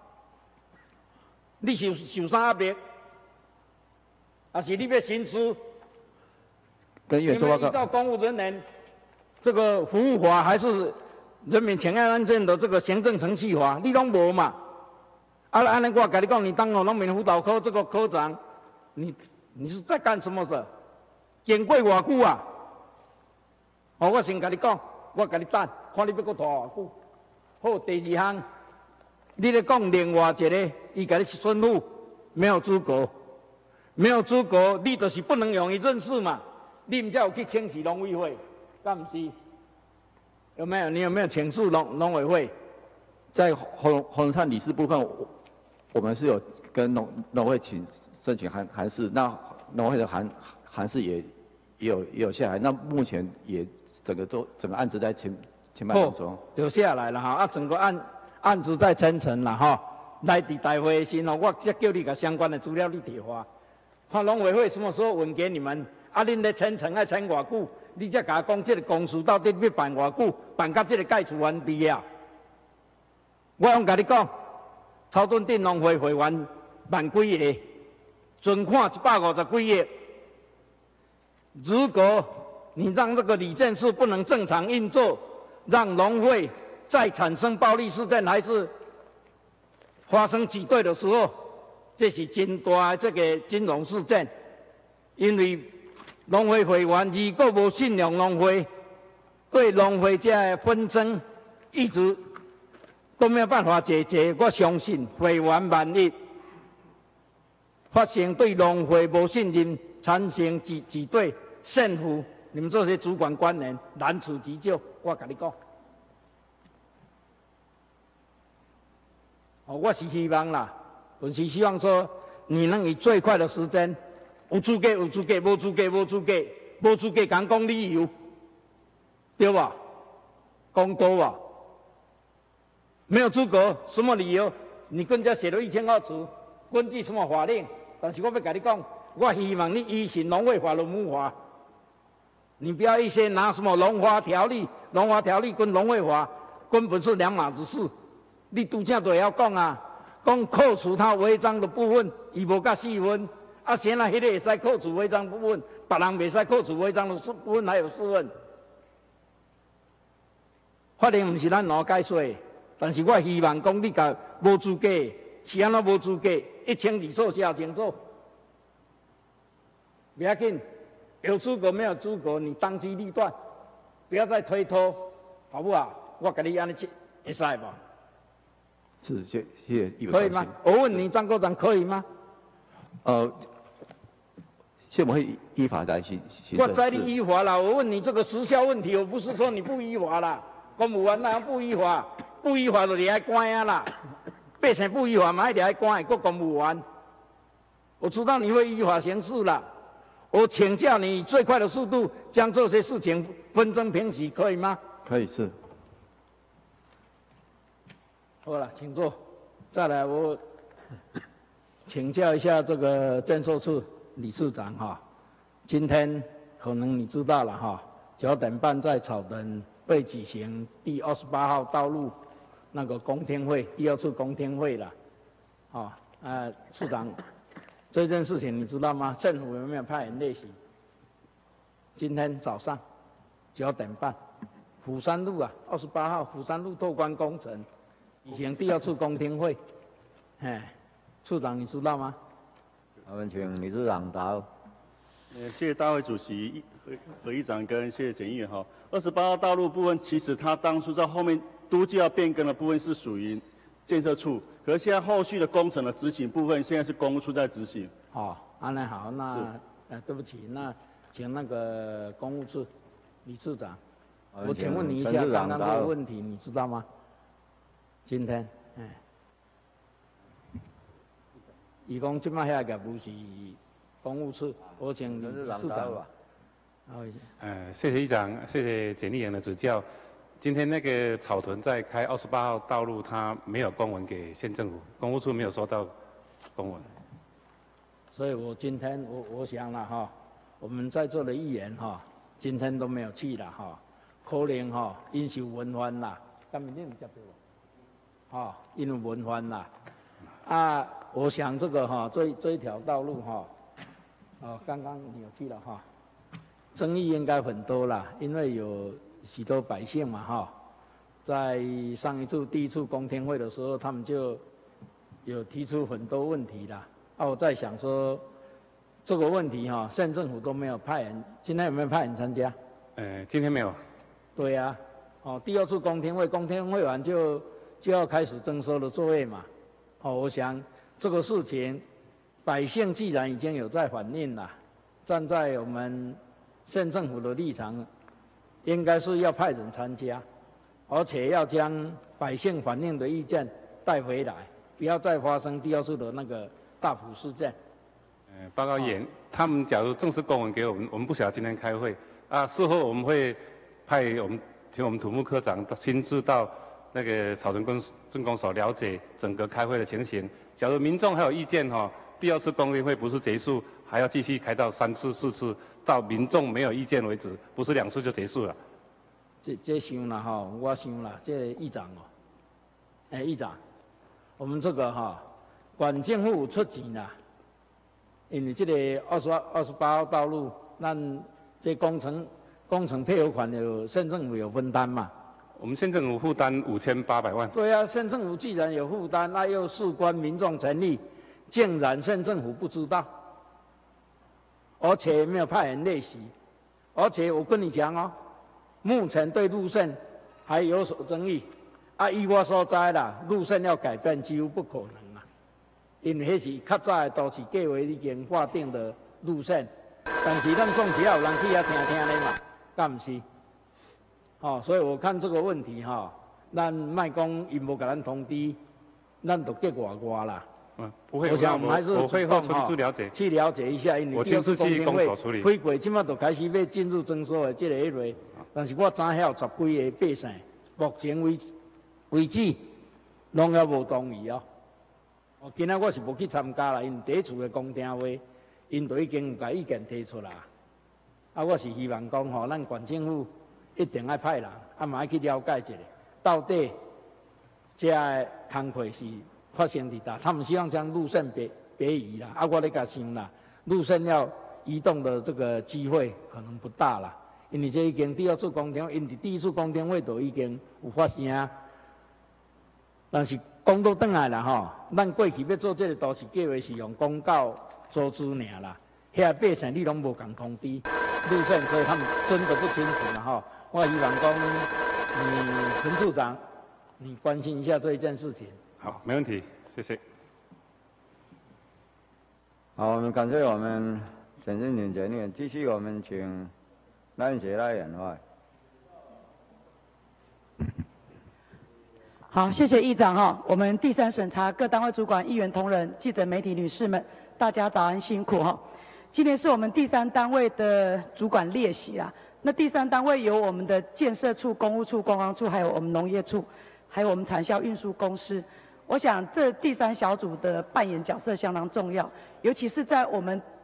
你受啥压力？还是你要申诉？ 跟议员做报告。 依照公务人员这个服务法还是人民请案案件的这个行政程序法，你拢无嘛？啊，安尼我甲你讲，你当了农民辅导科这个科长，你是在干什么事？经过偌久啊？哦，我先甲你讲，我甲你等，看你要搁拖偌久。好，第二项，你咧讲另外一个，伊甲你申诉没有资格，没有资格，你就是不能用伊认识嘛？你唔才有去请示农委会，敢唔是？有没有？你有没有请示农委会？ 在洪灿理事部分，我们是有跟农会申请函示，那农会的函示也有下来，那目前也整个案子在前办当中。 有下来了哈，啊，整个案子在陈呈了哈。来伫大会时呢，我再叫你把相关的资料你提发，看农委会什么时候文给你们，啊，恁咧陈呈要陈偌久？你才甲我讲，这个公司到底要办偌久？办到这个盖厝完毕啊？我用甲你讲，草屯镇农会会员万几个，存款150几亿。如果你让这个理监事不能正常运作，让农会再产生暴力事件，还是发生挤兑的时候，这是真大的这个金融事件，因为农会会员如果无信任农会，对农会这的纷争一直都没有办法解决。我相信会员万一发生对农会无信任，产生挤兑、胜负，你们这些主管官员难辞其咎。我跟你讲，我是希望啦，我是希望说你能以最快的时间。有资格，有资格，无资格，无资格，无资格，敢讲理由，对吧？讲多吧？没有资格，什么理由？你跟人家写了1200字，根据什么法令？但是我要跟你讲，我希望你依循农会法、农务法，你不要一些拿什么农法条例跟农会法根本是两码子事。你拄则都要讲啊，讲扣除他违章的部分，伊无甲4分。啊，现在迄个会使扣除违章部分，别人袂使扣除违章的部分还有4分。法令毋是咱老解说，但是我希望讲你甲无资格，是安怎无资格，一清二楚写清楚。不要紧，有资格没有资格，你当机立断，不要再推脱，好不好？我给你安尼去，会使吧？ 是，谢谢议员。 可以吗？我问你，张科长可以吗？ 现在我们会依法来行政。 我知你依法啦，我问你这个时效问题，我不是说你不依法啦。公务员哪样不依法？不依法就离开关啊啦。百姓不依法嘛，离开关，个公务员。我知道你会依法行事啦。我请教你，以最快的速度将这些事情纷争平息，可以吗？ 可以，是。 好了，请坐。再来，我请教一下这个建设处理事长哈。今天可能你知道了哈， 9点半在草屯会举行第28号道路那个公听会，第2次公听会了。处长，这件事情你知道吗？政府有没有派人列席？今天早上9点半，虎山路28号虎山路拓宽工程举行第2次公听会。处长你知道吗？ 我们请理事长答。 谢谢大会主席何议长跟谢谢简议员哈。28号道路部分，其实他当初在后面都计要变更的部分是属于建设处，可是现在后续的工程的执行部分，现在是公务处在执行。 安排好，那对不起，那请那个公务处理事长，我请问你一下，刚刚这个问题你知道吗？今天，伊讲即摆遐个不是公务处，我请理事长。 谢谢议长，谢谢简议员的指教。今天那个草屯在开28号道路，他没有公文给县政府，公务处没有收到公文。 所以我今天我想了我们在座的议员今天都没有去了可能因受文翻啦，今日你唔接到因为文翻啦。我想这个这一条道路刚刚你有去了争议应该很多啦，因为有许多百姓嘛在上一次第1次公听会的时候，他们就有提出很多问题啦。我在想说这个问题县政府都没有派人，今天有没有派人参加？ 今天没有。 对呀，第2次公听会，公听会完就要开始征收的作业嘛。我想这个事情，百姓既然已经有在反映了，站在我们县政府的立场，应该是要派人参加，而且要将百姓反映的意见带回来，不要再发生第2次的那个大埔事件。 报告议员，他们假如正式公文给我们，我们不晓得今天开会事后我们会请我们土木科长亲自到那个草屯镇公所了解整个开会的情形。假如民众还有意见第2次公听会不是结束，还要继续开到3次、4次，到民众没有意见为止，不是2次就结束了。 这想啦我想啦，这议长议长，我们这个县政府有出钱啦，因为这个28号道路，咱这工程配合款有县政府有分担嘛。 我们县政府负担5800万。 对啊，县政府既然有负担，那又事关民众权利，竟然县政府不知道，而且没有派人列席，而且我跟你讲目前对路线还有所争议。依我所知啦，路线要改变几乎不可能啦，因为那是较早的都市计划已经划定的路线，但是咱讲起来有人去遐听咧嘛，敢毋是？所以我看这个问题咱莫讲因无给咱通知，咱就结外啦。 不会， 我想我们还是我会后去了解， 去了解一下，因为我亲自去公所处理。 开过，即马就开始要进入征收的这个迄类，但是我知晓有10几个百姓，目前为止拢还无同意今仔我是无去参加啦，因第1次的公听会，因就已经有把意见提出来。我是希望讲咱县政府一定要派人，嘛要去了解一下，到底这个工课是发生伫哪？他们希望将路线别移啦。我咧甲想啦，路线要移动的这个机会可能不大啦，因为这已经第2次公听，因为第1次公听会就已经有发声。但是讲到转来啦咱过去要做这个都市计划是用公告组织尔啦，遐百姓你拢无共通知路线，所以他们真的不清楚啦我希望讲，陈处长，你关心一下这一件事情。 好，没问题，谢谢。 好，我们感谢我们简正宁简议员，继续我们请赖永杰来演话。 好，谢谢议长我们第3审查各单位主管、议员同仁、记者媒体女士们，大家早安，辛苦今天是我们第3单位的主管列席啦。那第3单位有我们的建设处、公务处、观光处，还有我们农业处，还有我们产销运输公司。我想这第3小组的扮演角色相当重要，尤其是在我们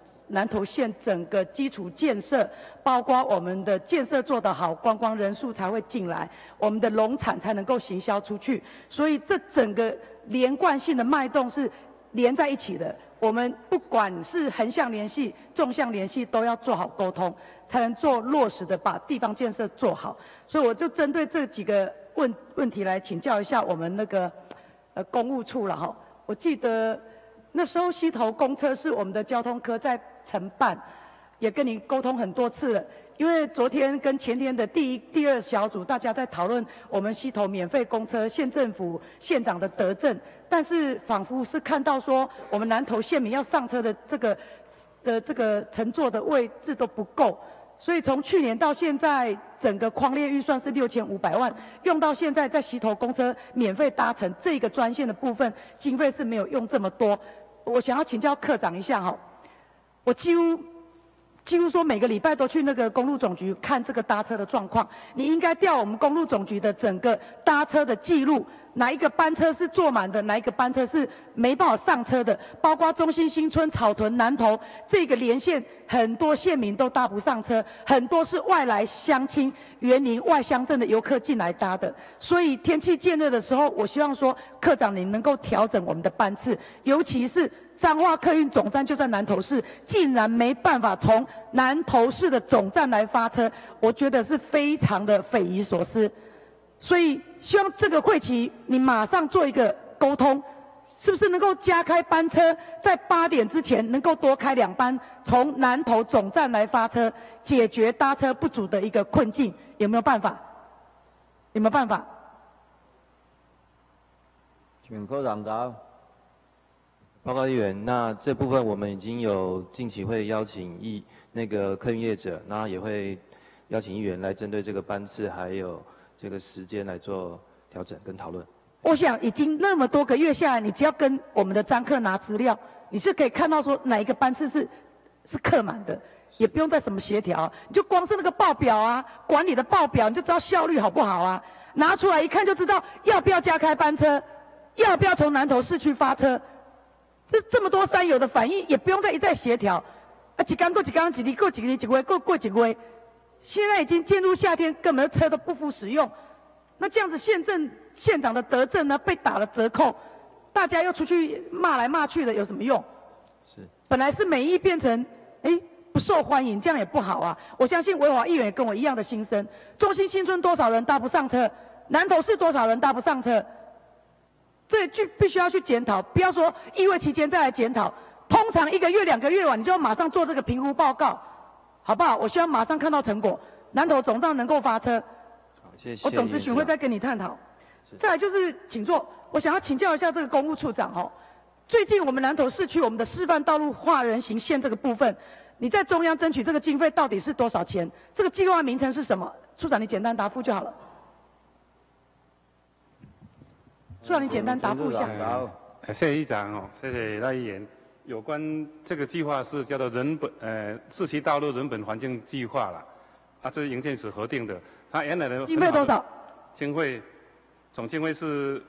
南投县整个基础建设，包括我们的建设做得好，观光人数才会进来，我们的农产才能够行销出去。所以这整个连贯性的脉动是连在一起的。我们不管是横向联系、纵向联系，都要做好沟通，才能做落实的把地方建设做好。所以我就针对这几个问题来请教一下我们那个公务处了哈。我记得那时候溪头公车是我们的交通科在承办，也跟你沟通很多次了。因为昨天跟前天的第二小组，大家在讨论我们溪头免费公车县政府县长的德政，但是仿佛是看到说我们南投县民要上车的这个乘坐的位置都不够，所以从去年到现在，整个匡列预算是6500万，用到现在在溪头公车免费搭乘这个专线的部分，经费是没有用这么多。我想要请教科长一下哈，我几乎说每个礼拜都去那个公路总局看这个搭车的状况，你应该调我们公路总局的整个搭车的记录，哪一个班车是坐满的，哪一个班车是没办法上车的，包括中心新村、草屯、南投这个连线，很多县民都搭不上车，很多是外来乡亲、园林外乡镇的游客进来搭的。所以天气渐热的时候，我希望说科长你能够调整我们的班次，尤其是彰化客运总站就在南投市，竟然没办法从南投市的总站来发车，我觉得是非常的匪夷所思。所以希望这个会期你马上做一个沟通，是不是能够加开班车，在8点之前能够多开2班，从南投总站来发车，解决搭车不足的一个困境，有没有办法？有没有办法？ 请科长答。 报告议员，那这部分我们已经有近期会邀请那个客运业者，那也会邀请议员来针对这个班次还有这个时间来做调整跟讨论。 我想已经那么多个月下来，你只要跟我们的张客拿资料，你是可以看到说哪一个班次是客满的，也不用再什么协调，你就光是那个报表啊，管理的报表，你就知道效率好不好啊，拿出来一看就知道要不要加开班车，要不要从南投市区发车。这么多山友的反应，也不用再一再协调，啊，一天过一天，一年过一年，一月过一月，现在已经进入夏天，根本车都不敷使用。那这样子，县长的德政呢被打了折扣，大家又出去骂来骂去的，有什么用？ 是。 本来是美意变成，不受欢迎，这样也不好啊。我相信维华议员也跟我一样的心声。中心新村多少人搭不上车？南投市多少人搭不上车？这就必须要去检讨，不要说议会期间再来检讨。通常1个月、2个月完，你就要马上做这个评估报告，好不好？我希望马上看到成果，南投总站能够发车。 好，谢谢。 我总咨询会再跟你探讨。再来就是请坐，我想要请教一下这个公务处长哦。最近我们南投市区我们的示范道路化人行线这个部分，你在中央争取这个经费到底是多少钱？这个计划名称是什么？处长你简单答复就好了。处长，你简单答复一下。 谢谢议长哦，谢谢赖议员。有关这个计划是叫做市区道路人本环境计划啦，啊，这是营建署核定的。它原来的经费多少？ 总经费是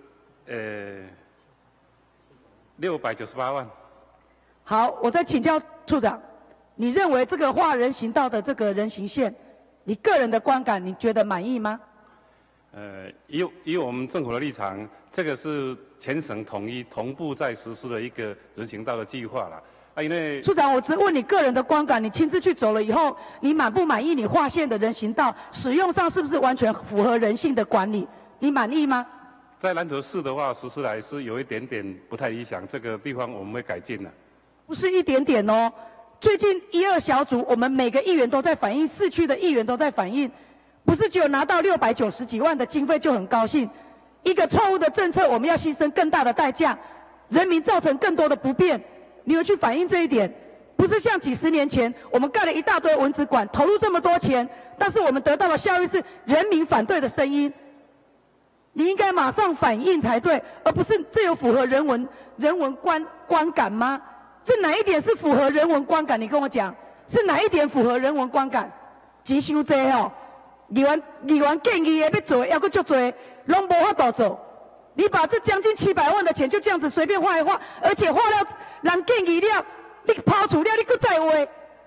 698万。 好，我再请教处长，你认为这个画人行道的这个人行线，你个人的观感，你觉得满意吗？ 以我们政府的立场，这个是全省统一同步在实施的一个人行道的计划啦。啊，因为处长，我只问你个人的观感，你亲自去走了以后，你满不满意你划线的人行道使用上是不是完全符合人性的管理？你满意吗？ 在南投市的话，实施来是有一点点不太理想，这个地方我们会改进的。 不是一点点哦，最近1、2小组，我们每个议员都在反映，市区的议员都在反映。不是只有拿到690几万的经费就很高兴，一个错误的政策，我们要牺牲更大的代价，人民造成更多的不便。你有去反映这一点？不是像几10年前，我们盖了一大堆蚊子馆，投入这么多钱，但是我们得到的效益是人民反对的声音。你应该马上反应才对，而不是这有符合人文观感吗？是哪一点是符合人文观感？你跟我讲，是哪一点符合人文观感？钱伤济哦。议员建议的要做，要搁足多，拢无法度做。你把这将近700万的钱就这样子随便画一画，而且画了人建议了， 你抛除了，你搁再话，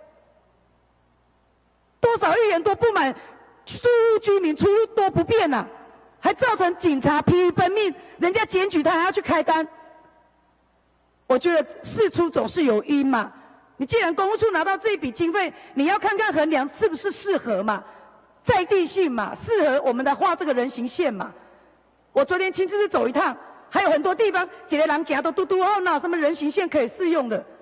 多少议员都不满，居民出入都不便啊，还造成警察疲于奔命，人家检举他还要去开单。我觉得事出总是有因嘛，你既然公务处拿到这一笔经费，你要看看衡量是不是适合嘛，在地性嘛，适合我们来画这个人行线嘛。我昨天亲自去走一趟，还有很多地方，一个人行都嘟嘟哦，哪有什么人行线可以适用的？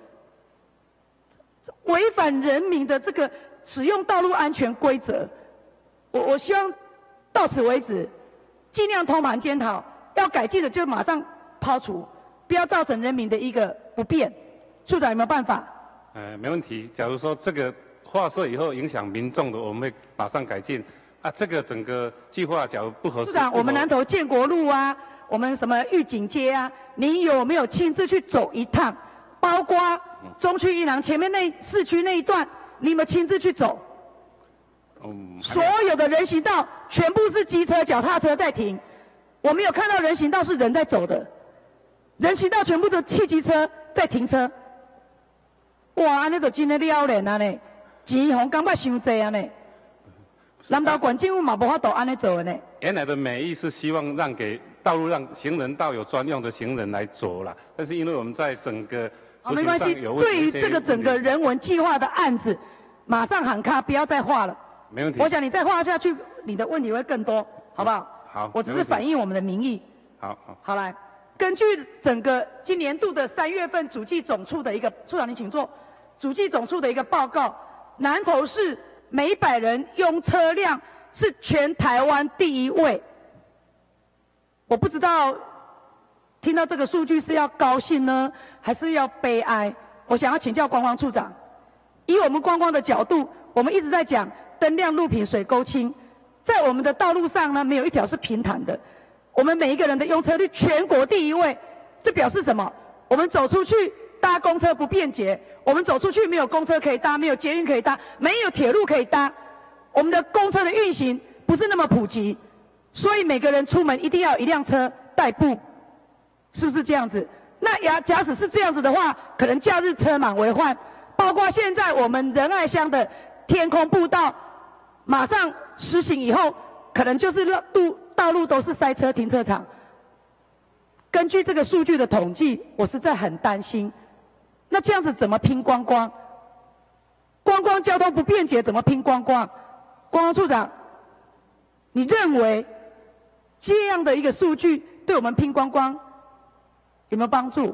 违反人民的这个使用道路安全规则，我希望到此为止，尽量通盘检讨，要改进的就马上抛除，不要造成人民的一个不便。处长有没有办法？ 没问题。假如说这个划设以后影响民众的，我们会马上改进。这个整个计划假如不合适， 处长，我们南投建国路啊，我们什么玉井街啊，你有没有亲自去走一趟？包括中区一廊前面那市区那一段，你有没有亲自去走？所有的人行道全部是机车、脚踏车在停，我没有看到人行道是人在走的，人行道全部都汽机车在停车。哇，安尼就真的了然啊呢，钱红感觉伤济啊呢。南投县政府嘛无法度安尼做的呢。 原来的美意是希望让给道路让行人道有专用的行人来走啦，但是因为我们在整个没关系，对于这个整个人文计划的案子，马上喊卡，不要再画了。 没问题。 我想你再画下去，你的问题会更多，好不好？ 好。 我只是反映我们的民意。 好。 好来，根据整个今年度的3月份主计总处的一个，处长你请坐，主计总处的一个报告，南投市每100人用车量是全台湾第1位。我不知道听到这个数据是要高兴呢，还是要悲哀？我想要请教观光处长，以我们观光的角度，我们一直在讲灯亮路平水沟清，在我们的道路上呢，没有一条是平坦的。我们每一个人的用车率全国第1位，这表示什么？我们走出去搭公车不便捷，我们走出去没有公车可以搭，没有捷运可以搭，没有铁路可以搭，我们的公车的运行不是那么普及，所以每个人出门一定要有一辆车代步，是不是这样子？那假使是这样子的话，可能假日车满为患，包括现在我们仁爱乡的天空步道，马上实行以后，可能就是道路都是塞车停车场。根据这个数据的统计，我实在很担心。那这样子怎么拼观光？观光交通不便捷，怎么拼观光？观光处长，你认为这样的一个数据对我们拼观光有没有帮助？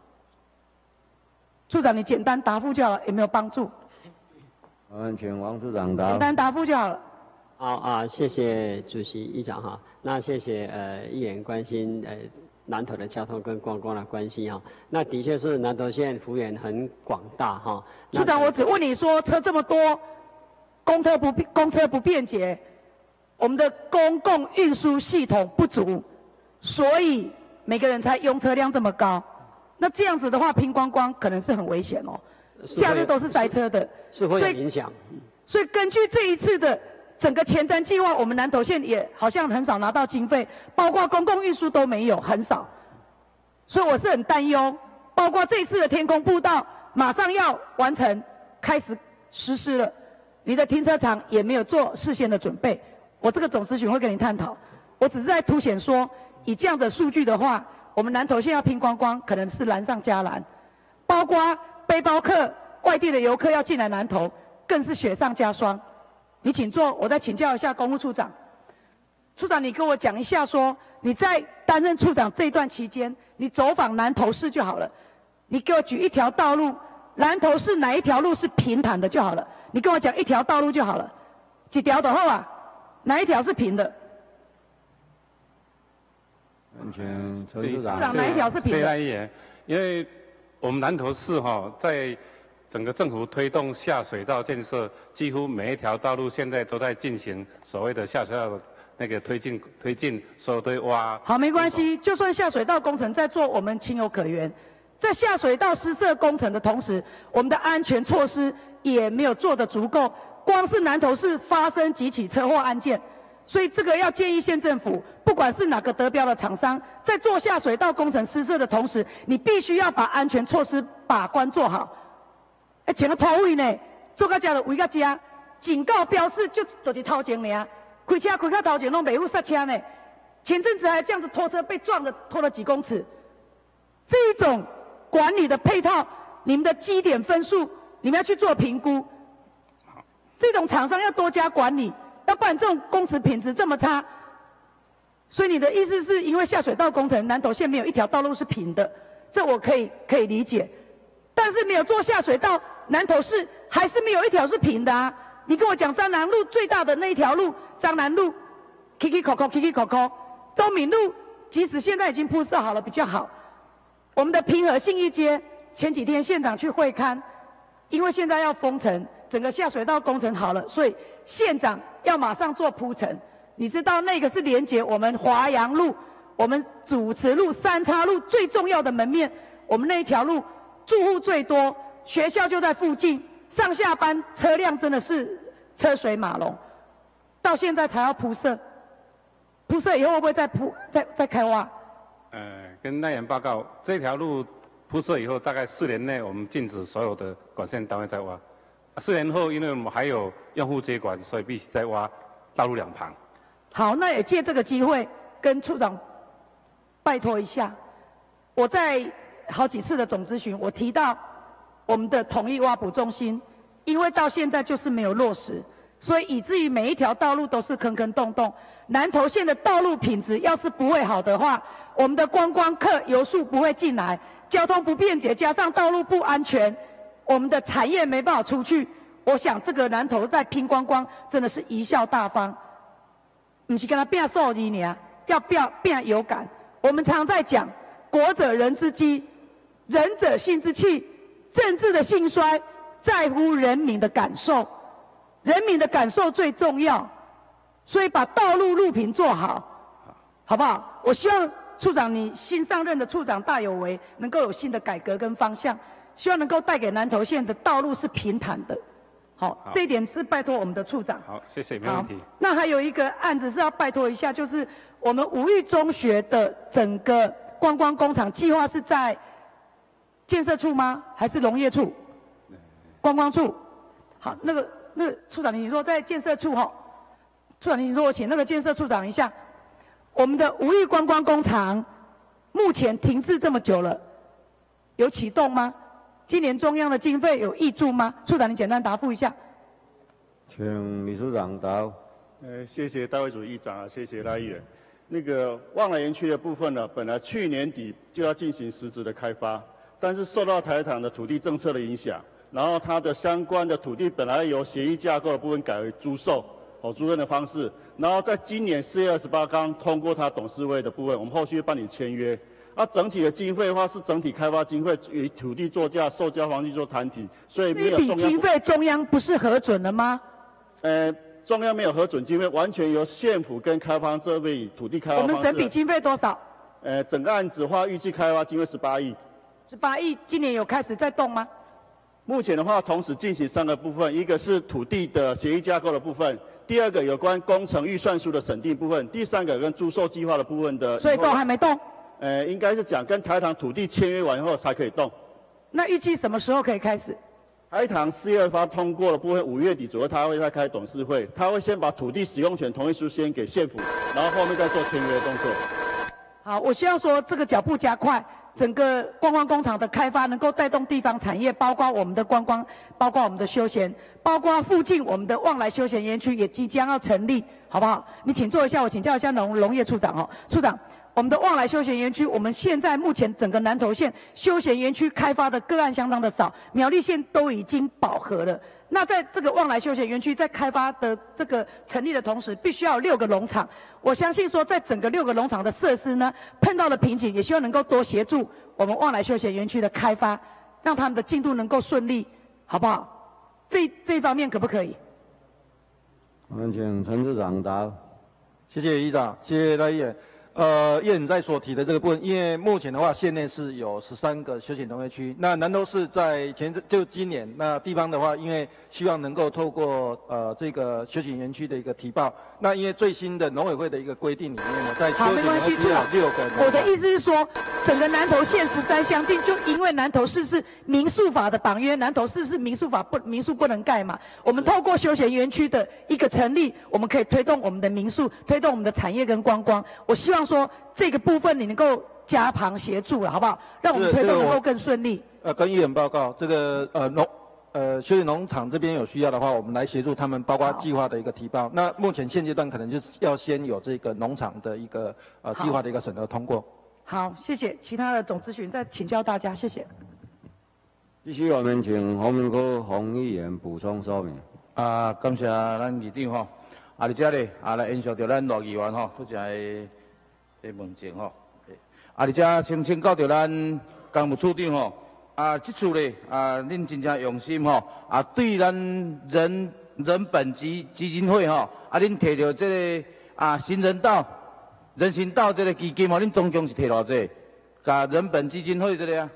处长，你简单答复就好了，有没有帮助？ 请王处长答。 简单答复就好了。 好谢谢主席议长哈。那谢谢议员关心南投的交通跟观光的关系哈。那的确是南投县幅员很广大哈。 处长，我只问你说车这么多，公车不便捷，我们的公共运输系统不足，所以每个人才用车量这么高。那这样子的话，拼观光可能是很危险哦。假日都是塞车的， 是会有影响。 所以根据这一次的整个前瞻计划，我们南投县也好像很少拿到经费，包括公共运输都没有，很少。所以我是很担忧，包括这次的天空步道马上要完成，开始实施了，你的停车场也没有做事先的准备。我这个总咨询会跟你探讨，我只是在凸显说，以这样的数据的话，我们南投县要拼观光，可能是难上加难，包括背包客、外地的游客要进来南投，更是雪上加霜。你请坐，我再请教一下公务处长。处长，你跟我讲一下说，你在担任处长这段期间，你走访南投市就好了。你给我举一条道路，南投市哪一条路是平坦的就好了。你跟我讲一条道路就好了，几条的后啊，哪一条是平的？ 请陈处长。 处长，哪一条是平的？ 谢谢，因为我们南投市在整个政府推动下水道建设，几乎每一条道路现在都在进行所谓的下水道的那个推进，所有都挖。 好，没关系，就算下水道工程在做，我们情有可原。在下水道施设工程的同时，我们的安全措施也没有做得足够。光是南投市发生几起车祸案件，所以这个要建议县政府，不管是哪个得标的厂商，在做下水道工程施设的同时，你必须要把安全措施把关做好。 穿个土位呢，做到遮就围到遮，警告标示就是头前尔，开车开到头前拢袂有刹车呢。前阵子还这样子拖车被撞的拖了几公尺，这一种管理的配套，你们的基点分数，你们要去做评估。这种厂商要多加管理，要不然这种工程品质这么差。所以你的意思是因为下水道工程南投县没有一条道路是平的，这我可以理解。但是没有做下水道，南投市还是没有一条是平的啊！你跟我讲彰南路最大的那一条路，彰南路，起起口口，东闽路，即使现在已经铺设好了比较好。我们的平和信义街，前几天县长去会勘，因为现在要封城，整个下水道工程好了，所以县长要马上做铺陈。你知道那个是连接我们华阳路、我们主持路、三叉路最重要的门面，我们那一条路住户最多，学校就在附近，上下班车辆真的是车水马龙，到现在才要铺设。铺设以后会不会再开挖？ 跟赖员报告，这条路铺设以后，大概4年内我们禁止所有的管线单位再挖。4年后，因为我们还有用户接管，所以必须再挖道路两旁。 好，那也借这个机会跟处长拜托一下，我在好几次的总咨询，我提到我们的统一挖补中心，因为到现在就是没有落实，所以以至于每一条道路都是坑坑洞洞。南投县的道路品质要是不会好的话，我们的观光客游宿不会进来，交通不便捷，加上道路不安全，我们的产业没办法出去。我想这个南投在拼观光真的是贻笑大方，不是跟他变数字呢，要变有感。我们常在讲国者人之基，人者心之气，政治的兴衰在乎人民的感受，人民的感受最重要。所以把道路路平做好，好不好？我希望处长你新上任的处长大有为，能够有新的改革跟方向，希望能够带给南投县的道路是平坦的。好，这一点是拜托我们的处长。 好，谢谢，没问题。 那还有一个案子是要拜托一下，就是我们五育中学的整个观光工厂计划是在建设处吗？还是农业处？观光处。好，那个处长你说在建设处哈。处长，你说我请那个建设处长一下，我们的五育观光工厂目前停滞这么久了，有启动吗？今年中央的经费有挹注吗？处长，你简单答复一下。 请秘书长答。 谢谢大会主议长，谢谢赖议员。那个望来园区的部分呢，本来去年底就要进行实质的开发，但是受到台糖的土地政策的影响，然后它的相关的土地本来由协议架构的部分改为租售。租赁的方式，然后在今年4月28刚通过他董事会的部分，我们后续会帮你签约。整体的经费的话是整体开发经费与土地作价、受交房去做摊提，所以没有这笔经费中央不是核准了吗？ 中央没有核准经费，完全由县府跟开发这边土地开发方式。 我们整笔经费多少？ 整个案子的话，预计开发经费18亿。 18亿，今年有开始在动吗？ 目前的话，同时进行3个部分，一个是土地的协议架构的部分。第2个有关工程预算书的审定部分，第3个跟租售计划的部分的。 所以都还没动。 应该是讲跟台糖土地签约完后才可以动。 那预计什么时候可以开始？ 台糖4月发通过的部分，5月底左右他会再开董事会，他会先把土地使用权同意书先给县府，然后后面再做签约动作。 好，我希望说这个脚步加快。整个观光工厂的开发能够带动地方产业，包括我们的观光，包括我们的休闲，包括附近我们的望来休闲园区也即将要成立，好不好？你请坐一下，我请教一下农业处长哦。处长，我们的望来休闲园区，我们现在目前整个南投县休闲园区开发的个案相当的少，苗栗县都已经饱和了。那在这个望来休闲园区在开发的这个成立的同时，必须要有6个农场。我相信说，在整个6个农场的设施呢，碰到了瓶颈，也希望能够多协助我们望来休闲园区的开发，让他们的进度能够顺利，好不好？这一方面可不可以？ 我们请陈处长答。 谢谢议长，谢谢赖议员。议员在所提的这个部分，因为目前的话，县内是有13个休闲农业区。那南投市在今年，那地方的话，因为希望能够透过这个休闲园区的一个提报，那因为最新的农委会的一个规定里面呢，在休闲农业区有6个。 我的意思是说， 整个南投县13乡镇，就因为南投市是民宿法的党约，南投市是民宿不能盖嘛。我们透过休闲园区的一个成立，我们可以推动我们的民宿，推动我们的产业跟观光。我希望说这个部分你能够加旁协助了，好不好？让我们推动能够更顺利。 跟议员报告，这个休闲农场这边有需要的话，我们来协助他们，包括计划的一个提报。那目前现阶段可能就是要先有这个农场的一个计划的一个审核通过。 好，谢谢。其他的总咨询再请教大家，谢谢。 必须我们请洪明科洪议员补充说明。 感谢咱议长吼，而且咧来延续着咱罗议员吼，拄则的问政吼，而且先请教着咱公务处长吼，这次咧恁真正用心吼，对咱人本基金会吼，恁摕到这个新人行道这个基金吼，恁总共是摕偌济？甲人本基金会这个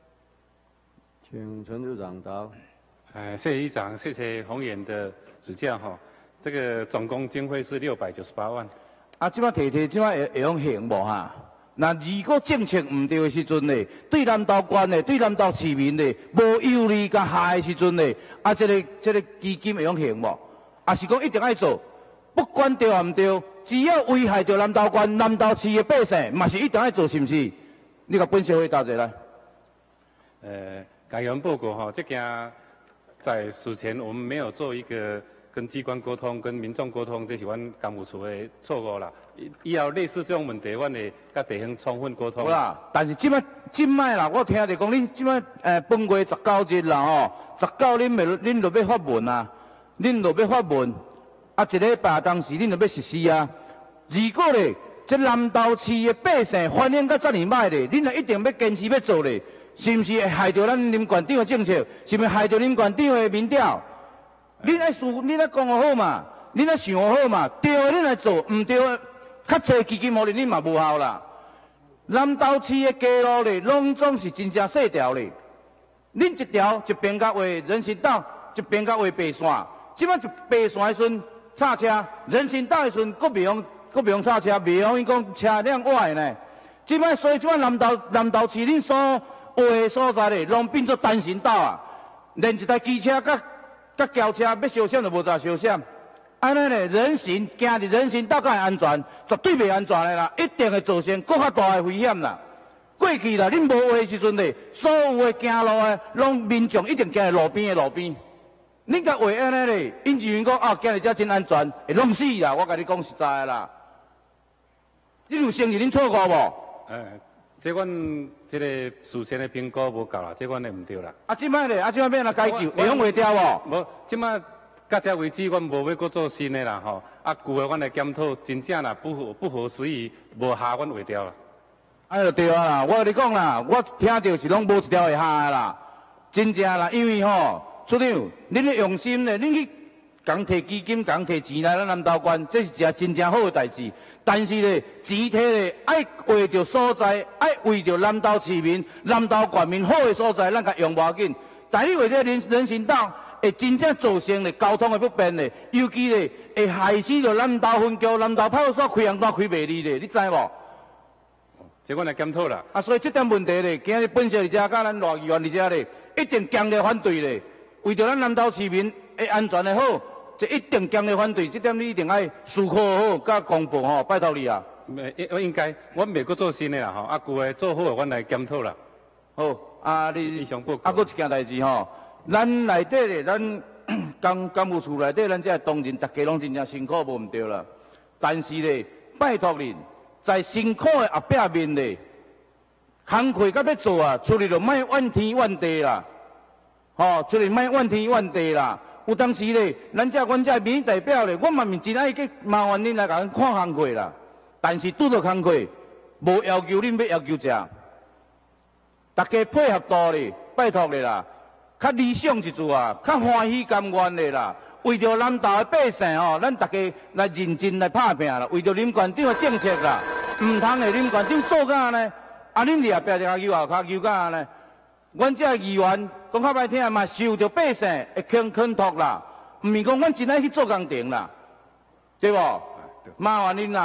请陈处长答。 谢谢议长，谢谢洪远的指教哈。这个总共经费是698万。 即摆摕即摆会用行无哈？那如果政策唔对的时阵呢，对南投县的、对南投市民的无有利甲害的时阵呢，这个基金会用行无？是讲一定爱做，不管对啊唔对，只要危害到南投县、南投市的百姓，嘛是一定爱做，是不是？你甲本社会答者来。 改员报告哈，这件在事前我们没有做一个跟机关沟通、跟民众沟通，这是阮公务处的错误啦。以后类似这种问题，阮会甲地方充分沟通。 好啦，但是今摆啦，我听着讲，你今摆本月19日啦吼，19恁就要发文啊，恁就要发文，一礼拜当时恁就要实施啊。如果咧，这南投市的百姓反应甲遮尔歹咧，恁就一定要坚持要做咧。是不是会害到咱林县长的政策？是不是害到林县长的民调？恁爱讲好嘛？恁爱想好嘛？对的恁来做，唔对的，较侪基金互恁嘛无效啦。南投市的街路咧，拢总是真正细条咧。恁一条一边甲画人行道，一边甲画白线。即摆就白线的时阵刹车，人行道的时阵佫袂用刹车，袂用伊讲车辆歪呢。即摆所以即摆南投市恁所画的所在咧，拢变做单行道啊！连一台机车甲轿车要烧闪就无咋烧闪。安尼咧，人行行伫人行道，敢会安全？绝对袂安全的啦，一定会造成更较大的危险啦。过去啦，恁无画的时阵咧，所有的行路的，拢民众一定行路边的路边。恁甲画安尼咧，因就因讲行伫遮真安全，会弄死啦！我甲你讲实在的啦。恁有承认恁错误无？ 这阮这个事先的评估无够啦，这阮的唔对啦。 即摆咧，即摆要哪解救？会用画掉无？ 无，即摆到这为止，阮无要搁做新的啦吼。旧的阮来检讨，真正啦不合时宜，无下阮画掉啦。 就对啊啦，我跟你讲啦，我听到是拢无一条会下的啦，真正啦，因为吼，处长，恁的用心咧，恁去讲摕基金、讲摕钱来咱南投县，这是一件真正好的代志。但是咧，钱摕咧，爱为着所在，爱为着南投市民、南投县民好的所在，咱甲用无要紧。但你为这人行道，会真正造成咧交通的不便咧，尤其咧会害死着南投分局、南投派出所开红单开袂利咧，你知无？ 这阮来检讨啦。 所以这点问题咧，今日本社伫遮，甲咱罗议员伫遮咧，一定强烈反对咧。为着咱南投市民的安全的好。这一定强烈反对，这点你一定爱思考好，甲公布吼，拜托你啊！ 应该，阮袂搁做新的啦吼，旧的做好的，阮来检讨啦。 好，你搁一件代志吼，咱内底咧，咱公务处内底，咱这同仁大家拢真正辛苦，无毋对啦。但是咧，拜托恁，在辛苦的后壁面咧，工课甲要做啊，处理就莫怨天怨地啦，处理莫怨天怨地啦。有当时咧，阮这民意代表咧，我嘛是真爱去麻烦恁来甲咱看工课啦。但是拄到工课，无要求恁要求者，大家配合度咧，拜托咧啦，较理想一chút啊，较欢喜甘愿咧啦。为着南投的百姓吼，咱大家来认真来拍拼啦。为着林县长的政策啦，唔通咧林县长做甲安尼，恁俩壁头摇后骹摇甲安尼。阮这议员讲较歹听嘛，受着百姓的牵托啦，唔是讲阮真爱去做工程啦，对无？麻烦恁啦，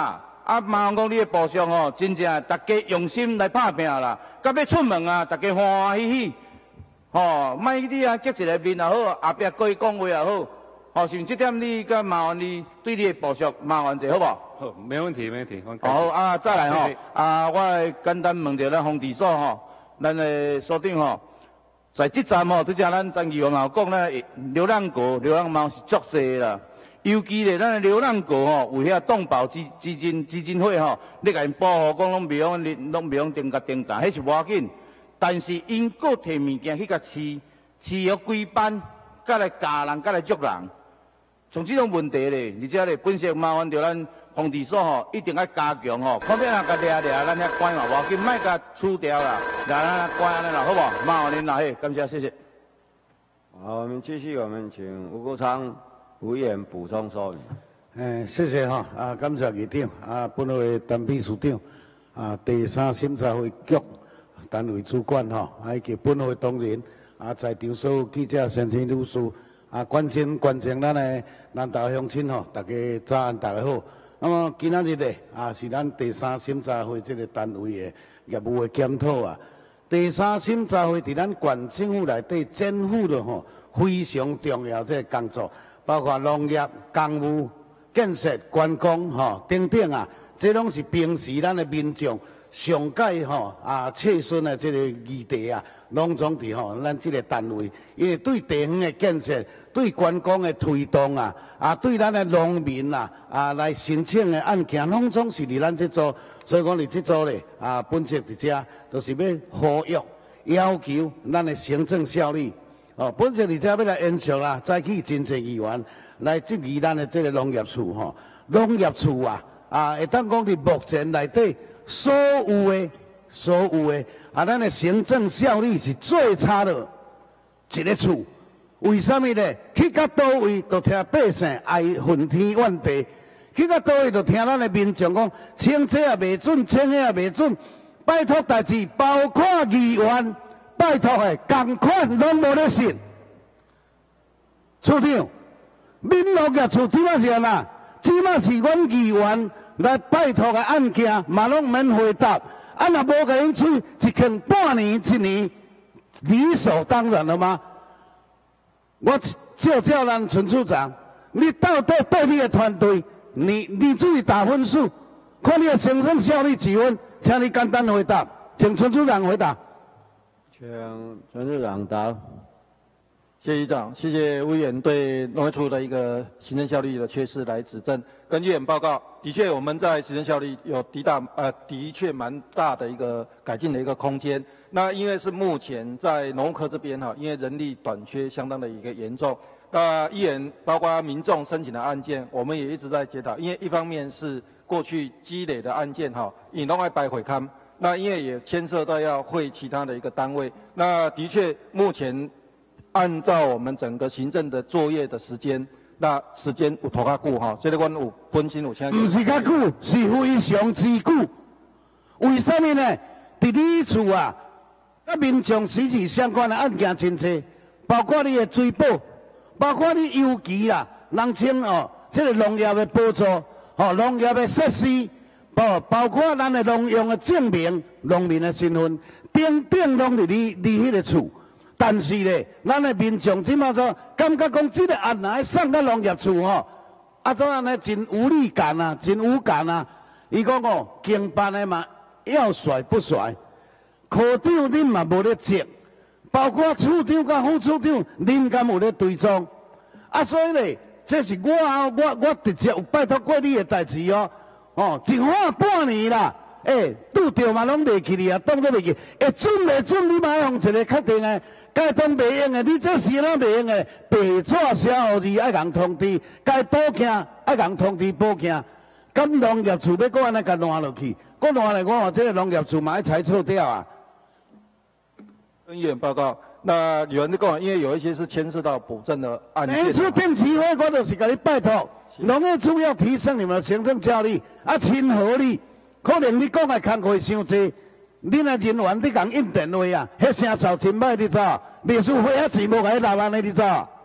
啊，麻烦讲你的部属吼，真正大家用心来拍拼啦，到要出门啊，大家欢欢喜喜，吼，莫你啊，激一个面也好，后壁过去讲话也好，吼，是毋这点你甲麻烦你对你的部属麻烦者好无？ 好，没问题，没问题。 好啊，再来吼，我会简单问着咱防治所吼，咱的所长吼，在这站吼，拄则咱张议员嘛讲咧，流浪狗、流浪猫是足济啦。尤其咧，咱的流浪狗吼，有遐动保基金会吼，你甲因保护，讲拢袂用定打，迄是无要紧。但是因各摕物件去甲饲了规班，甲来教人，甲来捉人，从这种问题咧，而且咧，本身麻烦着咱防治所吼，一定要加强吼，看要若甲掠，咱遐关嘛无要紧，莫甲除掉啦，咱关安尼啦，好无？麻烦您啦，嘿，感谢，谢谢。 好，我们继续，我们请吴国昌委员补充说明。 谢谢哈，感谢议长，本会陈秘书长，第三审查会局单位主管哈，以及本会同仁，在场所有记者、先生、女士，关心咱的南投乡亲吼，大家早安，大家好。那么今仔日咧，是咱第三审查会这个单位的业务的检讨啊。第三审查会伫咱县政府内底肩负了吼非常重要这个工作。包括农业、公务、建设、观光吼等等啊，这拢是平时咱的民众上界吼切身的这个议题啊，拢总伫吼咱这个单位，因为对地方的建设、对观光的推动啊，对咱的农民啊来申请的案件，拢总是伫咱这组，所以讲伫这组咧本席伫遮，就是要呼吁要求咱的行政效率。本席伫遮要来延续啦，再去真侪议员来质疑咱的这个农业处吼，农业处会当讲伫目前内底所有的咱的行政效率是最差的一个处。为什么呢？去到倒位就听百姓哀愤天怨地，去到倒位就听咱的民众讲，清这也袂准，清那也袂准，拜托代志，包括议员。拜托的，同款拢无咧信。处长，民农业处即摆是安那？即摆是阮议员来拜托的案件，嘛拢免回答。若无甲因出一坑半年、一年，理所当然了吗？我就叫咱陈处长，你到底对你的团队，你自己打分数，看你的行政效率几分，请你简单回答，请陈处长回答。 请陈处长答。 谢谢议长，谢谢委员对农业处的一个行政效率的缺失来指正。根据议员报告，的确我们在行政效率有的确蛮大的一个改进的一个空间。那因为是目前在农务科这边因为人力短缺相当的一个严重。那议员包括民众申请的案件，我们也一直在检讨，因为一方面是过去积累的案件引弄来摆回看。那因为也牵涉到要会其他的一个单位，那的确目前按照我们整个行政的作业的时间，那时间有拖较久这个阮有本身有请。 不是较久，是非常之久。为什么呢？伫你厝甲民众时事相关的案件真多，包括你的追保，包括你邮局啦，人称这个农业的补助，农业的设施。包括咱的农用的证明、农民的身份，等等拢伫你迄个厝。但是咧，咱的民众即马说感觉讲这个案来送到农业处怎样呢？真无力感啊，真无感啊！伊讲经办的嘛要甩不甩，科长恁嘛无咧接，包括处长甲副处长恁敢有咧追踪？所以咧，这是我直接有拜托过你的代志一晃半年啦，拄着嘛拢袂去哩当作袂去，会准袂准？你嘛用一个确定的，该当袂用的，你这时哪袂用的？白纸写互你，爱人通知，该报警爱人通知报警。咁农业处要搁安尼甲烂落去，搁烂来我这个农业处嘛要裁撤掉啊。 跟议员报告，那有人就讲，因为有一些是牵涉到补正的案件。 每次定期会我就是甲你拜托。农业处要提升你们的行政效率，亲和力，可能你讲的工课伤济，恁的人员你共印电话迄声噪真歹，你知？秘书费钱无甲你留安尼，你知？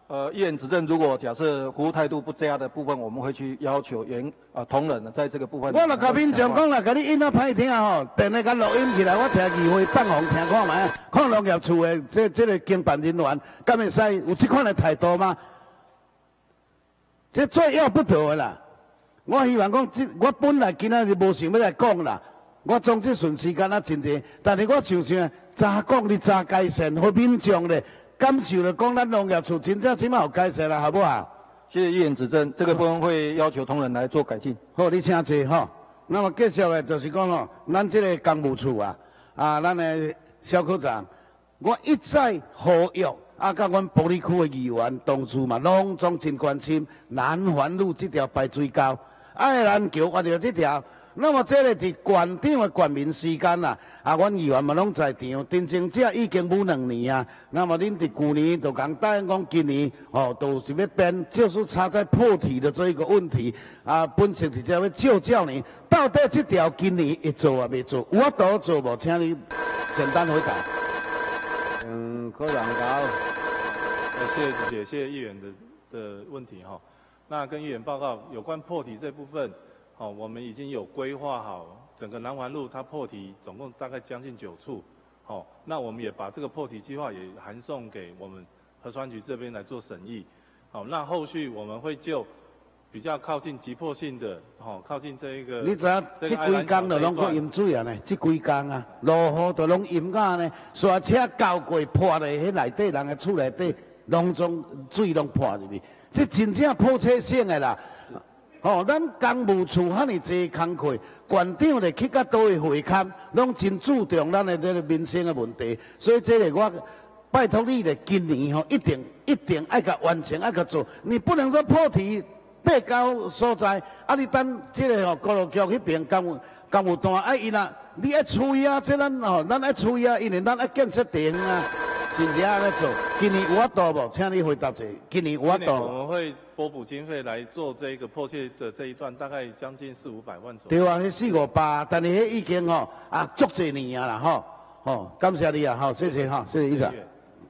议员指正，如果假设服务态度不佳的部分，我们会去要求同仁在这个部分。 我若甲民众讲啦，甲你音啊歹听吼，电话甲录音起来，我听议会放放听看卖，看农业处的这个经办人员，敢会使有这款的态度吗？这最要不得的啦！我希望讲，我本来今仔日无想要来讲啦，我总这顺时间啊真济，但是我想想，早讲你早改善，互民众咧感受了讲，咱农业处真正起码有改善啦，好不好？ 谢谢议员指正，这个部分会要求同仁来做改进。 好，你请坐吼。那么继续的，就是讲吼，咱这个公务处啊，咱的肖科长，我一再呼吁甲阮埔里区的议员同事嘛，拢总真关心南环路这条排水沟，爱兰桥挖着这条。那么这个伫县长的全面时间啦，阮议员嘛拢在场，真正这已经有2年啊。那么恁伫去年就讲答应讲今年都是要变，就是差在破题的这一个问题本身是要照教你，到底这条今年会做啊未做？有法度做无？请你简单回答。 科长高。 谢谢主席，谢谢议员的问题哈。那跟议员报告有关破题这部分。我们已经有规划好整个南环路，它破题总共大概将近9处。那我们也把这个破题计划也函送给我们核川局这边来做审议。那后续我们会就比较靠近急迫性的，靠近这一个。 你知影这几天就拢搁淹水啊呢？这几天啊，落雨就拢淹啊呢，山车交过破咧，迄内底人的厝内底，拢总水拢破入去，这真正破车性的啦。咱公务处遐尼济工课，县长咧去到倒位会勘，拢真注重咱的这个民生的问题。所以这个我拜托你咧，今年一定爱甲完成，爱甲做。你不能说破题爬到所在，你等这个公路局迄边公务单，因啊，你爱催啊，这咱爱催啊，因为咱爱建设电啊，真正来做。今年有法度无？请你回答者，今年有法度？ 我们会拨补经费来做这个迫切的这一段，大概将近400-500万左右。 对啊，迄400-500，但是迄已经足侪年啊啦感谢你啊谢谢谢谢议长。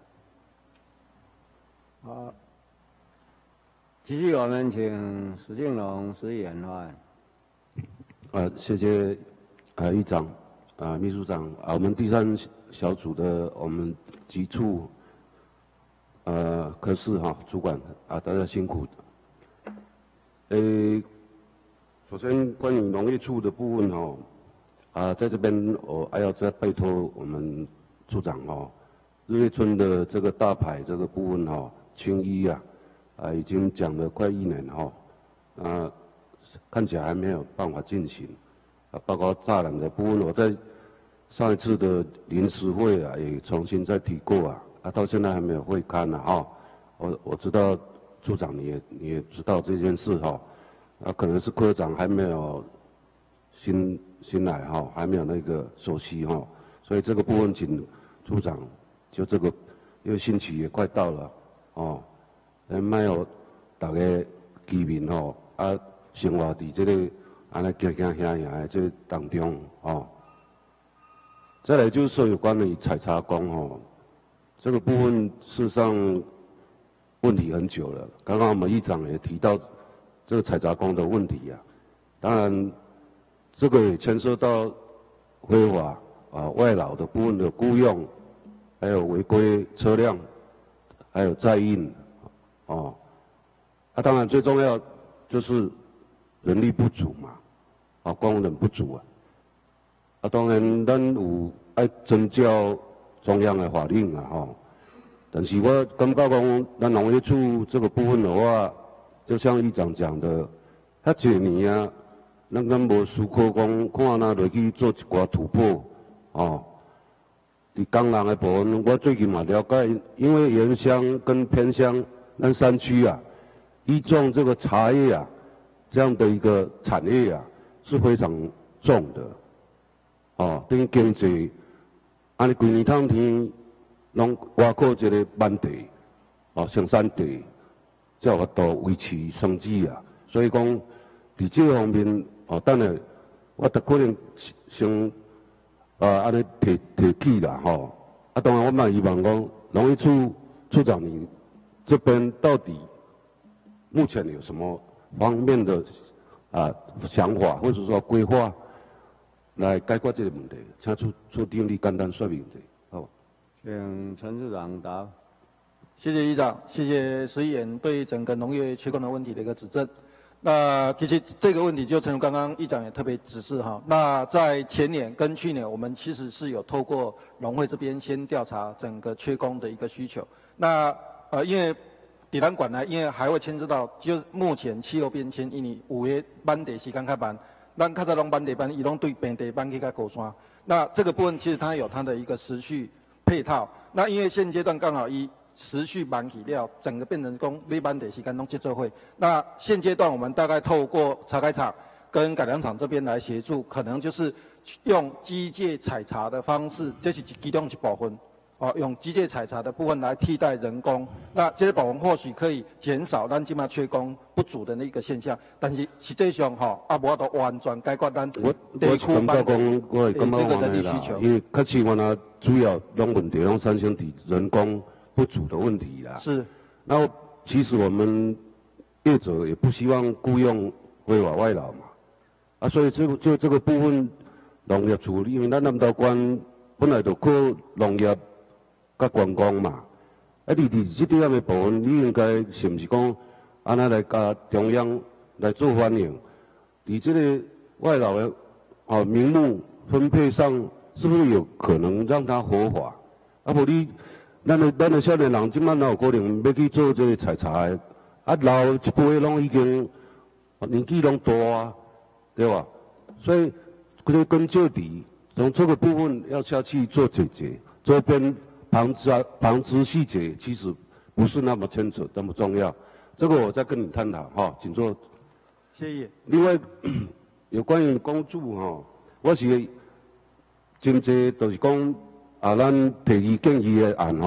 好，继续我们请史敬龙司议员发言。 谢谢议长秘书长我们第3小组的我们局处科室主管大家辛苦。首先关于农业处的部分在这边我还要再拜托我们处长日月村的这个大排这个部分清淤已经讲了快1年看起来还没有办法进行包括栅栏的部分，我在上一次的临时会也重新再提过到现在还没有会勘我知道处长你也知道这件事可能是科长还没有新来还没有那个熟悉所以这个部分请处长就这个，因为星期也快到了卖有大家居民生活伫这个安尼行的这当中再来就是说有关于采茶工这个部分事实上问题很久了。刚刚我们议长也提到这个采茶工的问题当然这个也牵涉到非法外劳的部分的雇用，还有违规车辆，还有载运当然最重要就是人力不足嘛工人不足当然咱有爱遵照中央的法令但是我感觉讲咱农业处这个部分的话，就像议长讲的，遐侪年咱无思考讲看哪落去做一寡突破伫工人的部分，我最近嘛了解，因为原乡跟偏乡咱山区依种这个茶叶这样的一个产业是非常重的等于经济安尼规年通天拢挖靠一个慢地生产地，才有法度维持生计所以讲伫这个方面等下我特可能先安尼提起啦当然我嘛希望讲农业处处长你这边到底目前有什么方面的想法，或者说规划来解决这个问题？请处长你简单说明一下，好。 请陈处长答。 谢谢议长，谢谢石议员对整个农业缺工的问题的一个指正。那其实这个问题就正如刚刚议长也特别指示哈，那在前年跟去年，我们其实是有透过农会这边先调查整个缺工的一个需求。那因为伫咱管呢，因为还会牵涉到，就目前气候变迁，因为5月班地时间较慢，咱较早拢班地班，伊拢对平地班去较高山。那这个部分其实它有它的一个时序配套。那因为现阶段刚好时序忙起了，整个变成讲你班地时间拢接做会。那现阶段我们大概透过茶改厂跟改良厂这边来协助，可能就是用机械采茶的方式，这是其中一部分。用机械采茶的部分来替代人工，那这个部分或许可以减少咱今嘛缺工不足的那个现象，但是实际上无法度完全解决咱地区班的这个人力需求。 因为确实我那主要问题拢产生伫人工不足的问题啦。 是。 然后其实我们业者也不希望雇佣非法外劳嘛，所以这个部分农业处理，因为咱南投县本来就靠农业甲观光嘛，你伫这点的部分，你应该是毋是讲安那来甲中央来做反映？伫这个外劳的名目分配上，是不是有可能让它合法？无你。咱的少年人即摆哪有可能要去做这个采茶的？老一辈拢已经年纪拢大啊，对吧？所以这个跟就地从这个部分要下去做解决，周边旁枝细节其实不是那么牵扯，那么重要。这个我再跟你探讨哈，请坐。 谢谢。 另外有关于公主我是真济就是讲。咱提议建议的案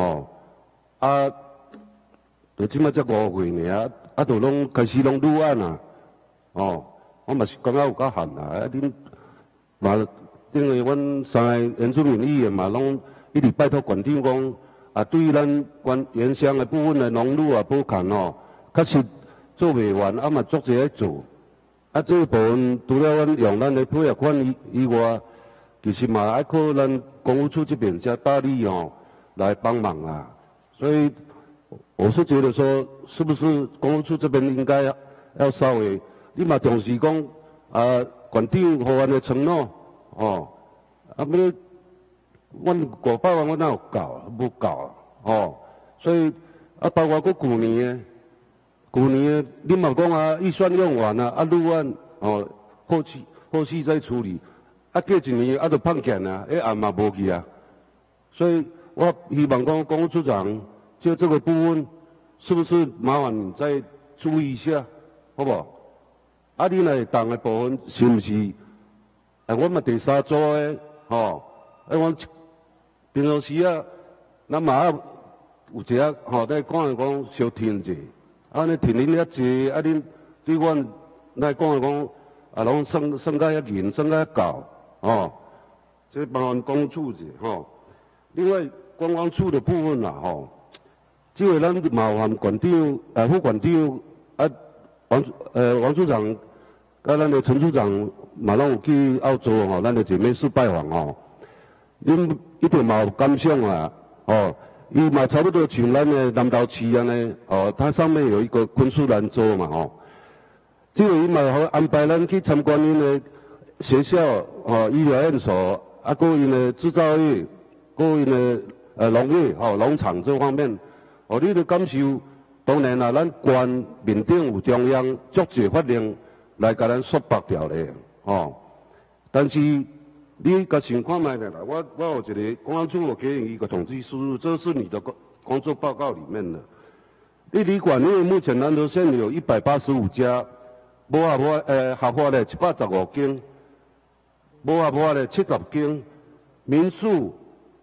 就即摆才5月尔，就拢开始拢愈案啊，我嘛是感觉有较限啦。恁嘛，因为阮3个原住民议员嘛，拢一直拜托县长讲，对于咱原乡的部分的农路补强确实做袂完，嘛足侪在做。这个部分除了阮用咱的配合款以外，其实嘛爱靠咱公务处这边加大力来帮忙啊，所以我是觉得说，是不是公务处这边应该要稍微，你嘛重视讲县长和阮的承诺要阮500万我哪有够，无够所以包括过旧年你嘛讲预算用完愈案后续再处理。过一年就碰见啊，案嘛无去啊，所以我希望讲公务处长就这个部分，是不是麻烦你再注意一下，好不好？你来当的部分是不是？我嘛第3组的我平常时咱嘛有一下来讲小停一下，你停恁遐济，恁对阮来讲拢算到遐严，算到遐高。这帮阮公处者另外观光处的部分啦这个咱麻烦县长副县长王处长甲咱的陈处长嘛拢有去澳洲咱的姐妹市拜访恁一定嘛有感想啊伊嘛差不多像咱的南投市安尼它上面有一个昆士兰州嘛这个伊嘛好安排咱去参观因的学校医疗院所个因的制造业，个因的农业农场这方面你的感受，当然咱县面顶有中央足侪法令来甲咱束缚掉咧但是你甲想看卖咧啦，我有一个公安处有给你一个统计输入，这是你的工作报告里面的。你旅馆因为目前南投县有185家，无合法的115间。无合法的70间，民宿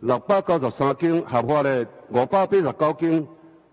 693间，合法的589间，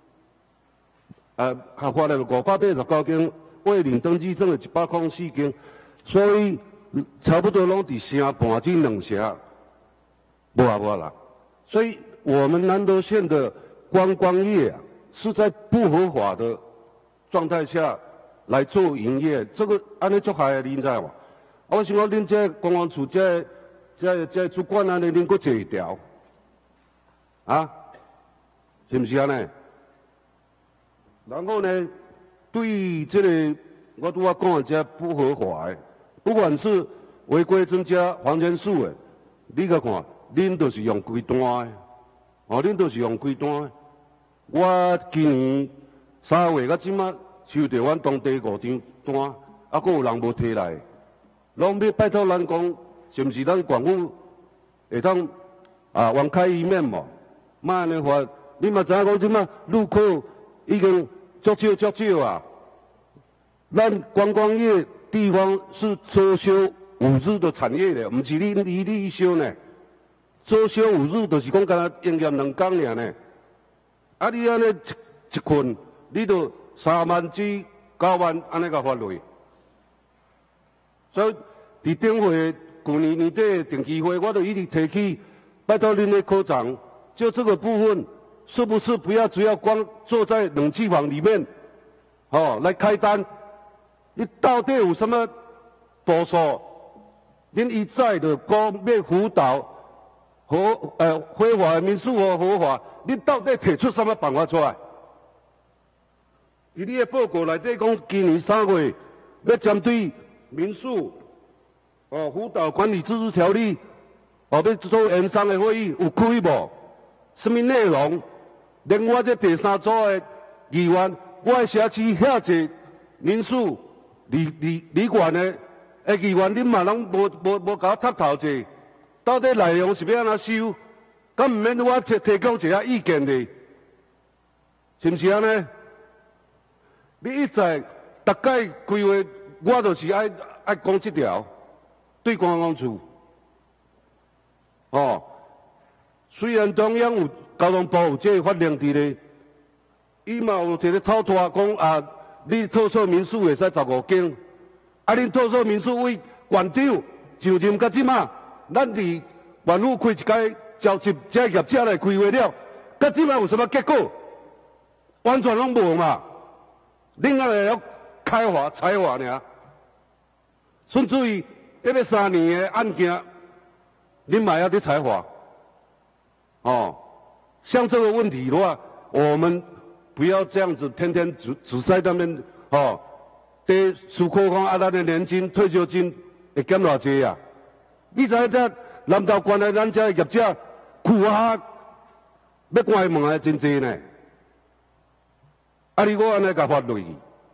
合法的589间，未领登记证的104间，所以差不多拢伫城半至2城无合法啦。所以我们南投县的观光业是在不合法的状态下来做营业，这个安尼足害的，你知无？我想讲，恁这公安处这主管安尼，恁搁坐一条，啊，是不是安尼？然后呢，对于这个我拄仔讲的这不合法的，不管是违规增加房间数的，你甲看，恁都是用规单的，哦，恁都是用规单的。我今年3月到即马收到阮当地5张单，还佫有人无摕来，拢要拜托咱讲，是毋是咱县府会当网开一面无？莫安尼话，你嘛知影讲即马入口已经足少啊。咱观光业地方是周休5日的产业的，毋是你一日一休呢。周休5日就是讲敢若营业2天尔呢。啊，你安尼一困，你就3万至9万安尼甲发落。所以伫顶会去年年底定期会，我就一直提起，拜托恁的科长，就这个部分，是不是不要只要光坐在冷气房里面，来开单？你到底有什么步数？恁一再的讲要辅导非法的民宿和合法，你到底提出什么办法出来？伫你的报告内底讲，今年3月要针对民宿辅导管理自治条例要做研商的会议，有开无？什么内容？连我这第3组的议员，我的社区遐济民宿旅馆的议员，恁嘛拢无甲我插头者，到底内容是要安怎收？敢毋免我提供一下意见的，是毋是安尼？你一再大概规划，我就是爱讲这条，对观光处，虽然中央有交通部有这个法令伫咧，伊嘛有一个套拖讲你特色民宿会使15间，恁特色民宿为县长就任到即马，咱伫县府开一间召集这业者来开会了，到即马有什么结果？完全拢无嘛！恁阿来要开发采花尔，甚至于迄个3年的案件，恁嘛要伫采花。像这个问题的话，我们不要这样子天天只在那边对思考讲咱的年金退休金会减偌济啊？你知影这南投县的咱这业者库下要关门的真济呢？你我安尼甲发落去，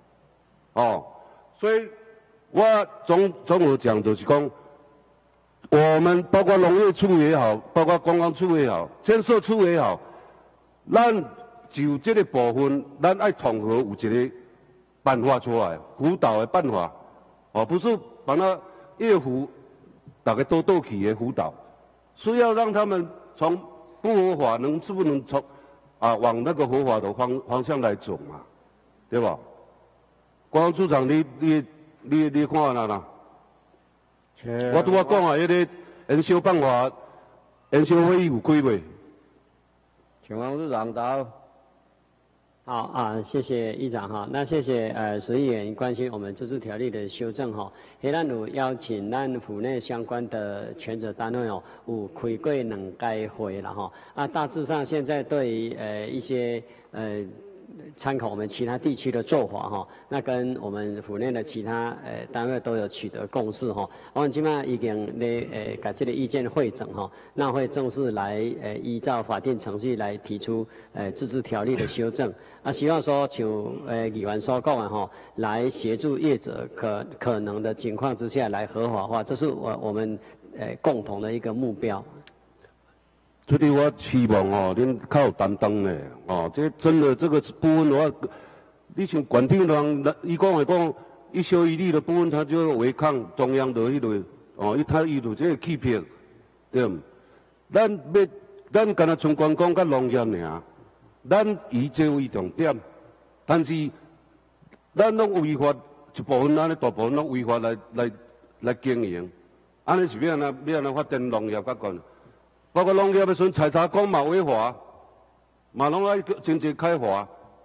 所以我总有讲就是讲，我们包括农业处也好，包括观光处也好，建设处也好，咱就这个部分，咱爱统合有一个办法出来，辅导的办法，不是把它越辅大家都去的辅导，是要让他们从不合法是不能从往那个合法的方向来走嘛，对吧？观光处长，你看啦？我拄仔讲迄个研修办法、研修会议有开未？ 请王处长到。 好谢谢议长哈。那谢谢石议员关心我们自治条例的修正哈。咱有邀请咱府内相关的权责单位有开过2届会了哈。大致上现在对于一些参考我们其他地区的做法哈，那跟我们府内的其他单位都有取得共识哈。我们今麦已经咧把这个意见汇整哈，那会正式来依照法定程序来提出自治条例的修正。希望说像议员所讲的哈，来协助业者可能的情况之下来合法化，这是我们共同的一个目标。 所以我希望恁较有担当的这真的这个部分你像县长人，伊讲一修一例的部分，他就违抗中央的他有这个欺骗，对唔？咱干那从观光甲农业尔，咱以这为重点，但是咱拢违法一部分，大部分拢违法来经营，安尼是要安怎发展农业甲管？包括农业的时阵，采茶工嘛违法，嘛拢爱真济开发，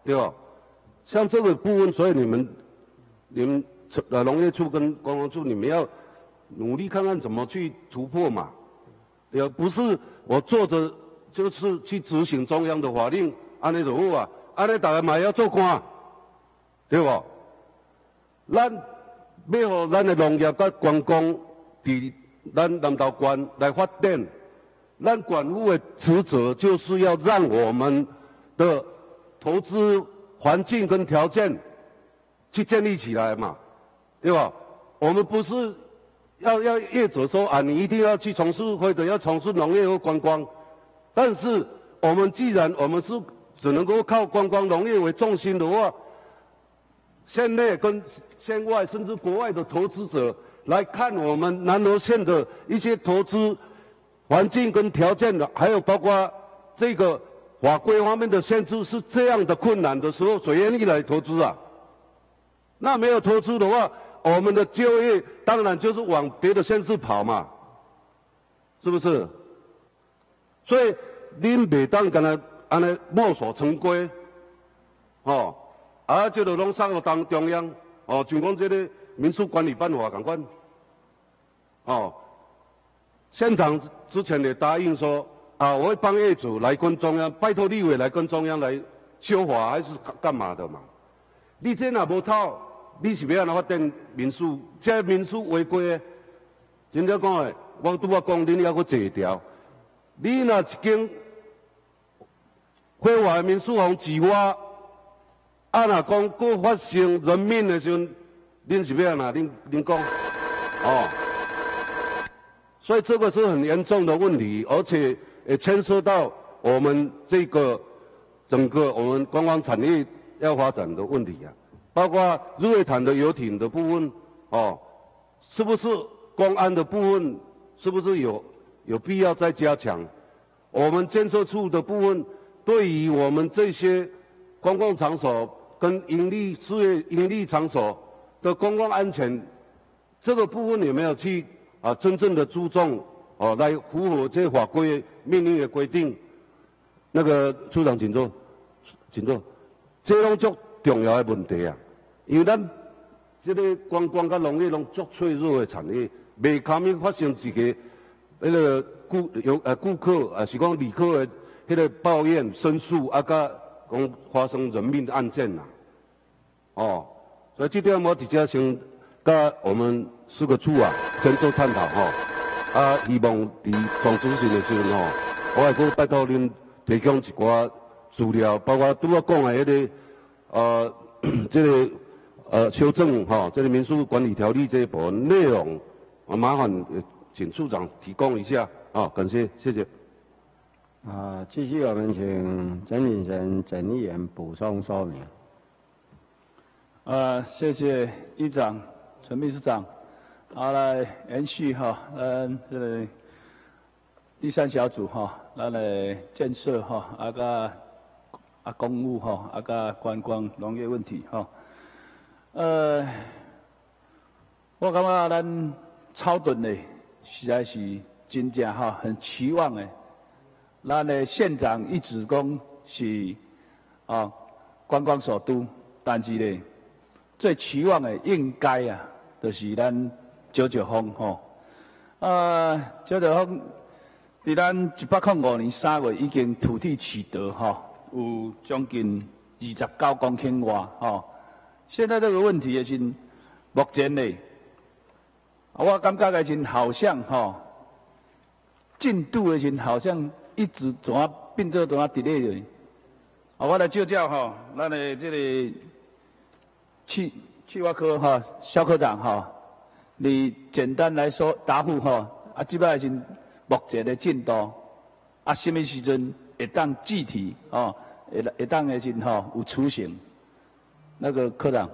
对吧？像这个部分，所以你们农业处跟观光处，你们要努力看看怎么去突破嘛。也不是我坐着就是去执行中央的法令，安尼就好啊，安尼大家嘛要做官，对吧？咱要让咱的农业甲观光伫咱南投县来发展，咱县府的职责就是要让我们的投资环境跟条件去建立起来嘛，对吧？我们不是要业者说啊，你一定要去从事或者要从事农业或观光，但是我们既然我们是只能够靠观光农业为重心的话，县内跟县外甚至国外的投资者来看我们南投县的一些投资环境跟条件的，还有包括这个法规方面的限制是这样的困难的时候，谁愿意来投资啊？那没有投资的话，我们的就业当然就是往别的县市跑嘛，是不是？所以恁袂当干那安尼墨守成规，哦，啊，这个拢送到中央，哦，像讲这个民宿管理办法同款，哦，县长之前也答应说啊，我会帮业主来跟中央，拜托立委来跟中央来修法还是干嘛的嘛？你这若无套，你是要安怎发展民宿？这民宿违规的，真正讲的，我拄仔讲恁还佫坐条。你若一间非法的民宿互自挖，啊若讲佫发生人命的时阵，恁是要安怎？恁讲，哦，所以这个是很严重的问题，而且也牵涉到我们这个整个我们观光产业要发展的问题啊，包括日月潭的游艇的部分，哦，是不是公安的部分，是不是有必要再加强？我们建设处的部分，对于我们这些公共场所跟盈利事业、盈利场所的公共安全，这个部分有没有去真正的注重来符合这法规命令的规定？那个处长，请坐，请坐。这拢足重要的问题啊，因为咱这个观光甲农业拢足脆弱的产业，袂堪去发生一个那个顾客是讲旅客的迄个抱怨申诉甲讲发生人命案件啦，哦，所以这点我直接先甲我们4个处先做探讨希望伫总主席的时阵我会阁拜托恁提供一寡资料，包括拄仔讲的迄个这个修正这个民宿管理条例这一部分内容，麻烦请处长提供一下感谢，谢谢。 继续我们请曾荫权曾议员补充说明。 谢谢议长、陈秘书长，来延续这个第3小组咱来建设公务甲观光农业问题我感觉咱草屯的实在是真正很期望的，咱的县长一直讲是观光首都，但是呢，最期望的应该就是咱九九峰九九峰伫咱1805年3月已經土地取得有將近29公頃外現在這個問題是目前呢，我感覺的是好像進度的是好像一直怎啊變做怎啊 delay 的。我來就叫咱的這個企劃科肖科長你簡單來說答覆這擺是目前的進度什麼時陣會當具體會當的是有雛形。那個科長，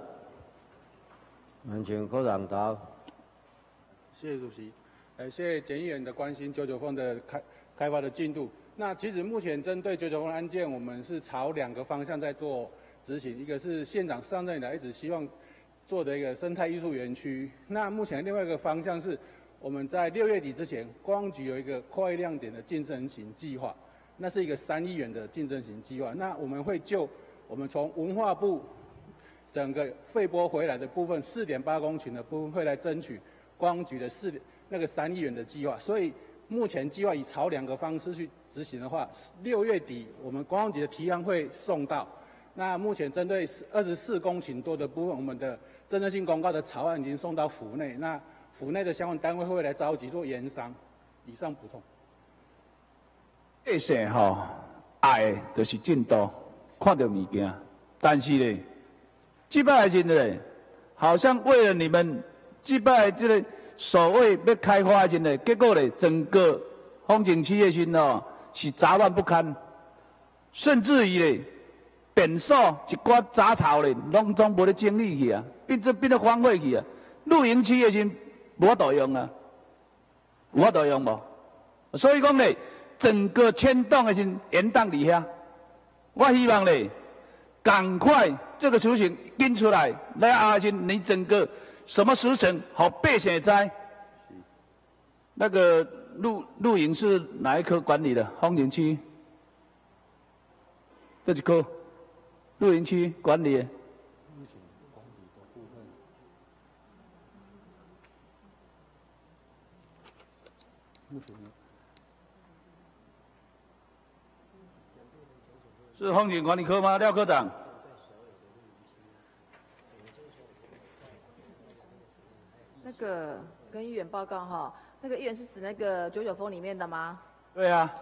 請科長答。 謝謝主席，謝謝簡議員的關心九九峰的開發的進度。那其實目前針對九九峰案件，我們是朝2個方向在做執行，一個是縣長上任以來一直希望做的一個生態藝術園區。那目前另外一個方向是，我們在6月底之前，觀光局有一個快亮點的競爭型計劃，那是一個3億元的競爭型計劃。那我們會就我们从文化部整个费拨回来的部分4.8公顷的部分会来争取观光局的3亿元的计划，所以目前计划以朝2个方式去执行的话，6月底我们观光局的提案会送到。那目前针对24公顷多的部分，我们的政策性公告的草案已经送到府内，那府内的相关单位会来召集做研商。以上补充。 百姓吼爱就是进度，看到物件，但是呢，这摆的人呢，好像为了你们这摆这个所谓要开发的呢，结果呢，整个风景区的心哦是杂乱不堪，甚至于呢，变数一寡杂草呢，拢总无咧整理去啊，变得荒废去啊。露营区的心无法度用啊，有法度用无？所以讲呢，整个牵动的心延宕伫遐。我希望呢，赶快这个雏形跟出来，来阿信你整个什么时辰好百姓知。那个露营是哪一科管理的？风景区，这一科露营区管理的。是风景管理科吗？廖科长。 那个跟议员报告哈，那个议员是指那个99峰里面的吗？ 对啊。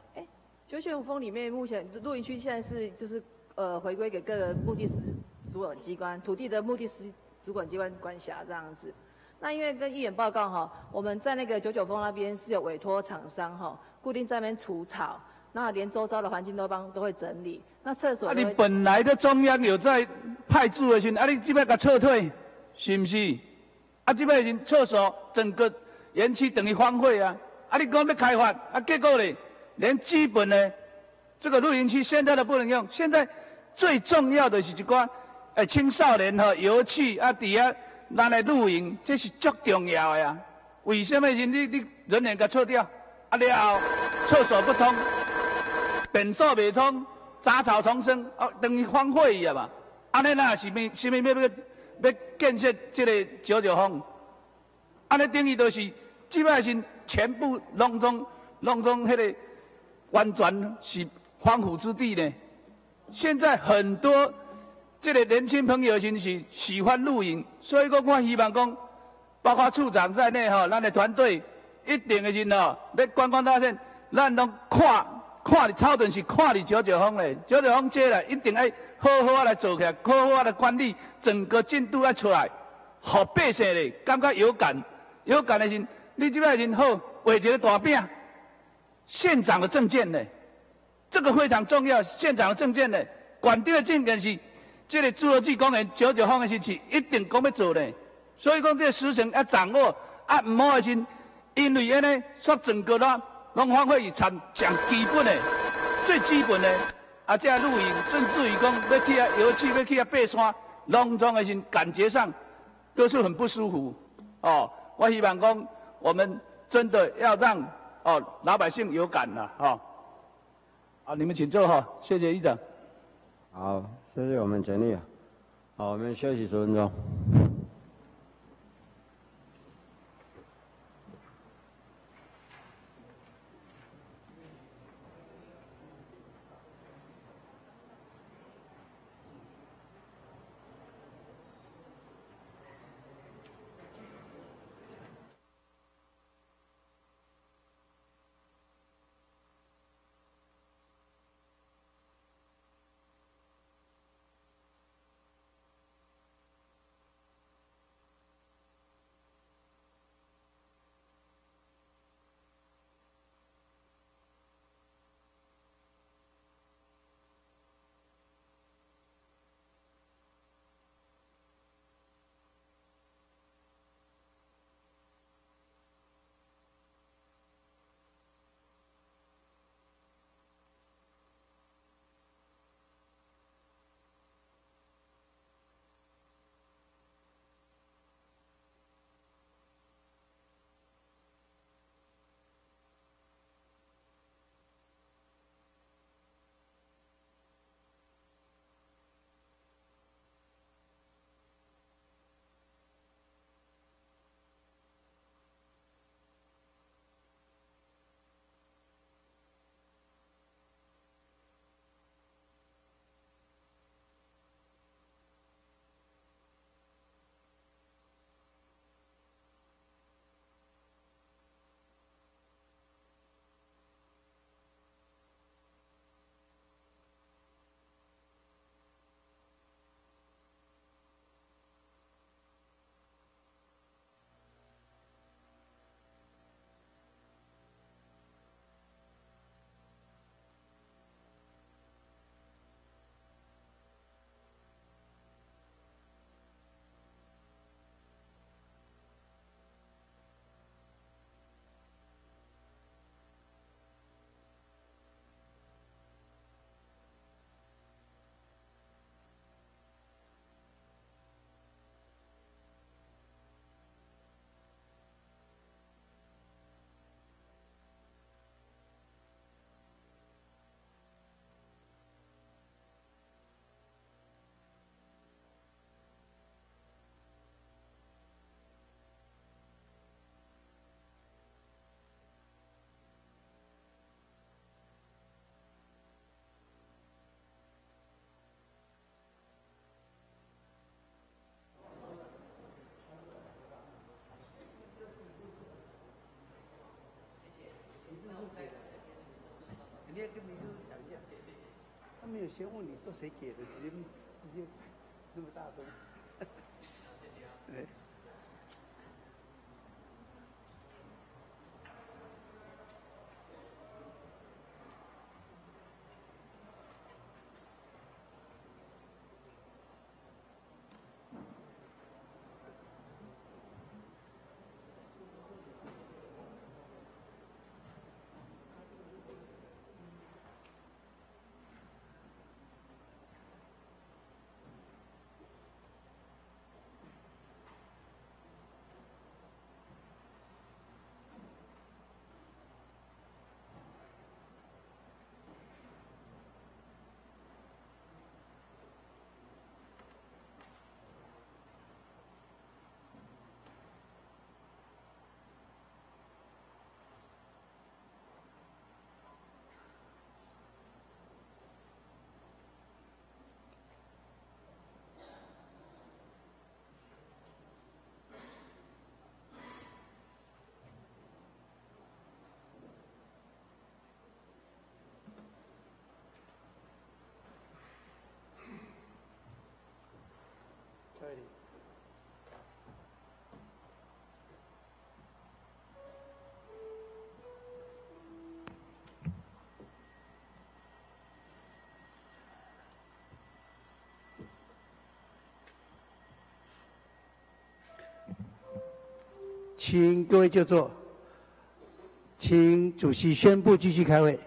99峰里面目前露营区现在是就是回归给各个目的主管机关，土地的目的主管机关管辖这样子。那因为跟议员报告哈，我们在那个99峰那边是有委托厂商哈，固定在那边除草。那连周遭的环境都会整理，那厕所。 你本来的中央有在派驻的时候，你这摆甲撤退，是不是？这摆是厕所整个园区等于荒废啊！你讲要开发，结果呢，连基本的这个露营区现在都不能用。现在最重要的是一寡青少年和游憩伫遐咱来露营，这是足重要的呀。为什么是你人员甲撤掉？了后厕所不通。便所未通，杂草丛生，等于荒废去啊嘛。安尼那是什么要建设这个99峰？安尼等于就是即摆是全部拢总迄个完全是荒芜之地呢。现在很多这个年轻朋友是喜欢露营，所以讲我希望讲，包括处长在内吼，咱的团队一定的是吼，要观光大县，咱拢看你草屯是看你99峰嘞，99峰这啦一定要好好来做起来，好好来管理，整个进度要出来，互百姓嘞感觉有感的是，你这摆是好画一个大饼，县长的政见呢，这个非常重要，县长的政见呢，县长的政见是，这个侏罗纪公园99峰的事情一定讲要做呢，所以讲这个时程要掌握，唔好的是，因为安尼说整个啦。拢荒废是讲基本的、最基本的，这露营，甚至于讲要去游憩、要去爬山，拢总的是感觉上都是很不舒服。我希望讲我们真的要让老百姓有感了。你们请坐哈，谢谢议长。 好，谢谢我们全力。好，我们休息10分钟。 先问你说谁给的，直接那么大声。对。请各位就座，请主席宣布继续开会。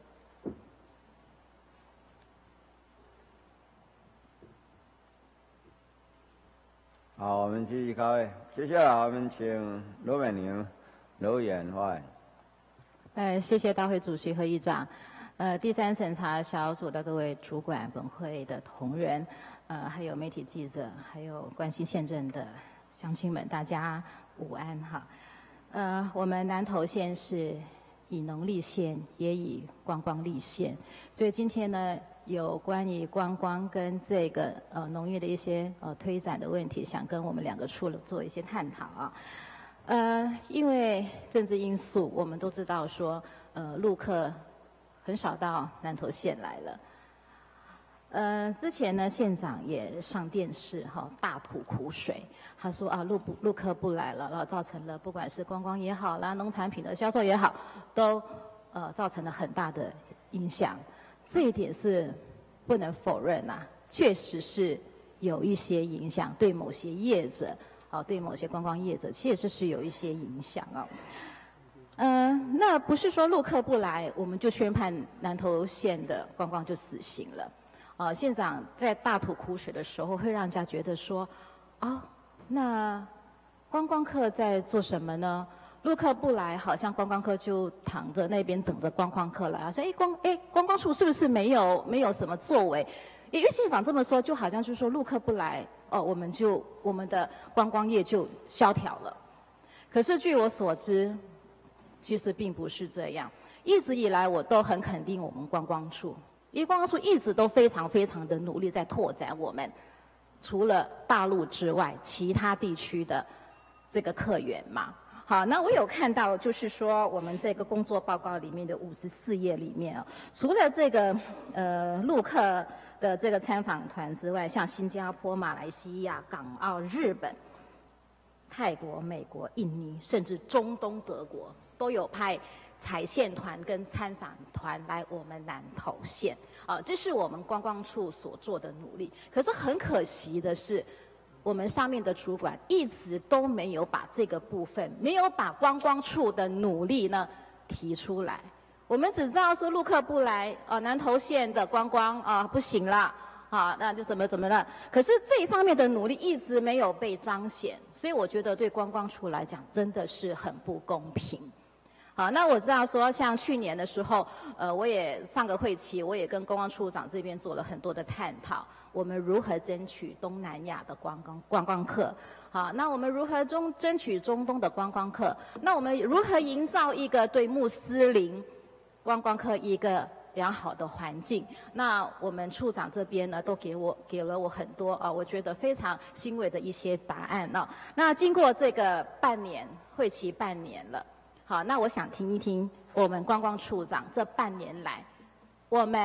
好，我们继续开会。接下来我们请罗美玲、罗委员发言。 谢谢大会主席和议长。第三审查小组的各位主管、本会的同仁，还有媒体记者，还有关心县政的乡亲们，大家午安哈。我们南投县是以农立县，也以观光立县，所以今天呢，有关于观光跟这个农业的一些推展的问题，想跟我们两个处做一些探讨啊。因为政治因素，我们都知道说，陆客很少到南投县来了。之前呢，县长也上电视大吐苦水，他说啊，陆客不来了，然后造成了不管是观光也好啦，农产品的销售也好，都造成了很大的影响。这一点是不能否认啊，确实是有一些影响，对某些业者，对某些观光业者，确实是有一些影响哦。那不是说陆客不来，我们就宣判南投县的观光就死刑了。县长在大吐苦水的时候，会让人家觉得说，那观光客在做什么呢？陆客不来，好像观光客就躺着那边等着观光客来啊。说观光处是不是没有什么作为？因为县长这么说，就好像是说陆客不来，我们的观光业就萧条了。可是据我所知，其实并不是这样。一直以来，我都很肯定我们观光处，因为观光处一直都非常非常的努力在拓展我们除了大陆之外其他地区的这个客源嘛。好，那我有看到，就是说我们这个工作报告里面的54页里面除了这个陆客的这个参访团之外，像新加坡、马来西亚、港澳、日本、泰国、美国、印尼，甚至中东德国，都有派采线团跟参访团来我们南投县。这是我们观光处所做的努力。可是很可惜的是，我们上面的主管一直都没有把这个部分，没有把观光处的努力呢提出来。我们只知道说陆客不来，南投县的观光不行了，那就怎么了？可是这一方面的努力一直没有被彰显，所以我觉得对观光处来讲真的是很不公平。好，那我知道说，像去年的时候，我也上个会期，我也跟观光处长这边做了很多的探讨，我们如何争取东南亚的观光客，好，那我们如何争取中东的观光客？那我们如何营造一个对穆斯林观光客一个良好的环境？那我们处长这边呢，都给了我很多我觉得非常欣慰的一些答案那经过这个会期半年了。好，那我想听一听我们观光处长这半年来，我们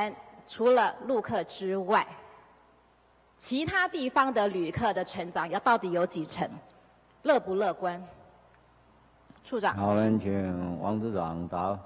除了陆客之外，其他地方的旅客的成长到底有几成？乐不乐观？处长。 好，我们请王处长答。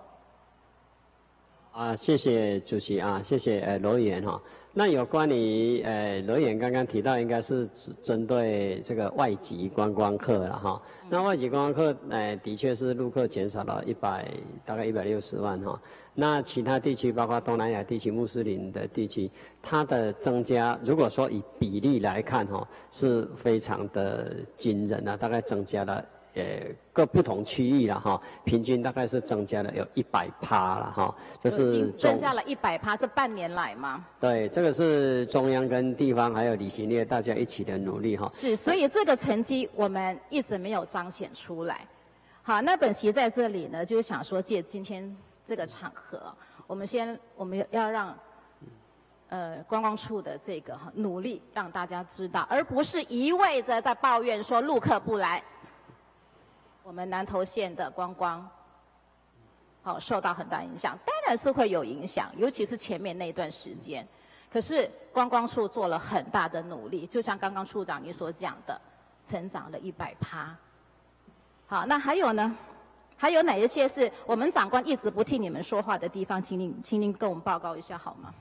谢谢主席谢谢罗议员那有关于罗议员刚刚提到，应该是针对这个外籍观光客了那外籍观光客的确是陆客减少了大概160万那其他地区包括东南亚地区、穆斯林的地区，它的增加，如果说以比例来看是非常的惊人大概增加了。各不同区域了平均大概是增加了有100%了这是增加了100%，这半年来吗？ 对，这个是中央跟地方还有旅行业大家一起的努力是，所以这个成绩我们一直没有彰显出来。好，那本席在这里呢，就是想说借今天这个场合，我们要让观光处的这个努力让大家知道，而不是一味的在抱怨说陆客不来。我们南投县的观光，受到很大影响，当然是会有影响，尤其是前面那段时间。可是观光处做了很大的努力，就像刚刚处长你所讲的，成长了100%。好，那还有呢？还有哪一些是我们长官一直不替你们说话的地方？请您跟我们报告一下好吗？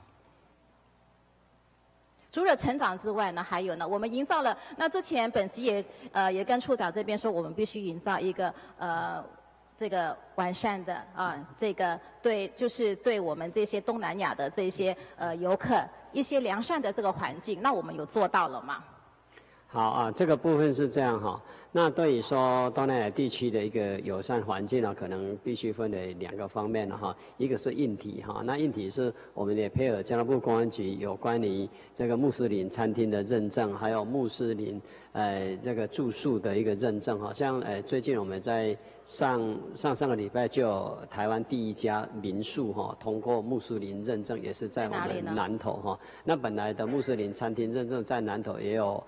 除了成长之外呢，还有呢，我们营造了。那之前本席也跟处长这边说，我们必须营造一个这个完善的这个就是对我们这些东南亚的这些游客一些良善的这个环境。那我们有做到了吗？ 好这个部分是这样那对于说东南亚地区的一个友善环境可能必须分为2个方面一个是硬体那硬体是我们也配合交通部公安局有关于这个穆斯林餐厅的认证，还有穆斯林这个住宿的一个认证像最近我们在上个礼拜就有台湾第一家民宿通过穆斯林认证，也是在我们南投那本来的穆斯林餐厅认证在南投也有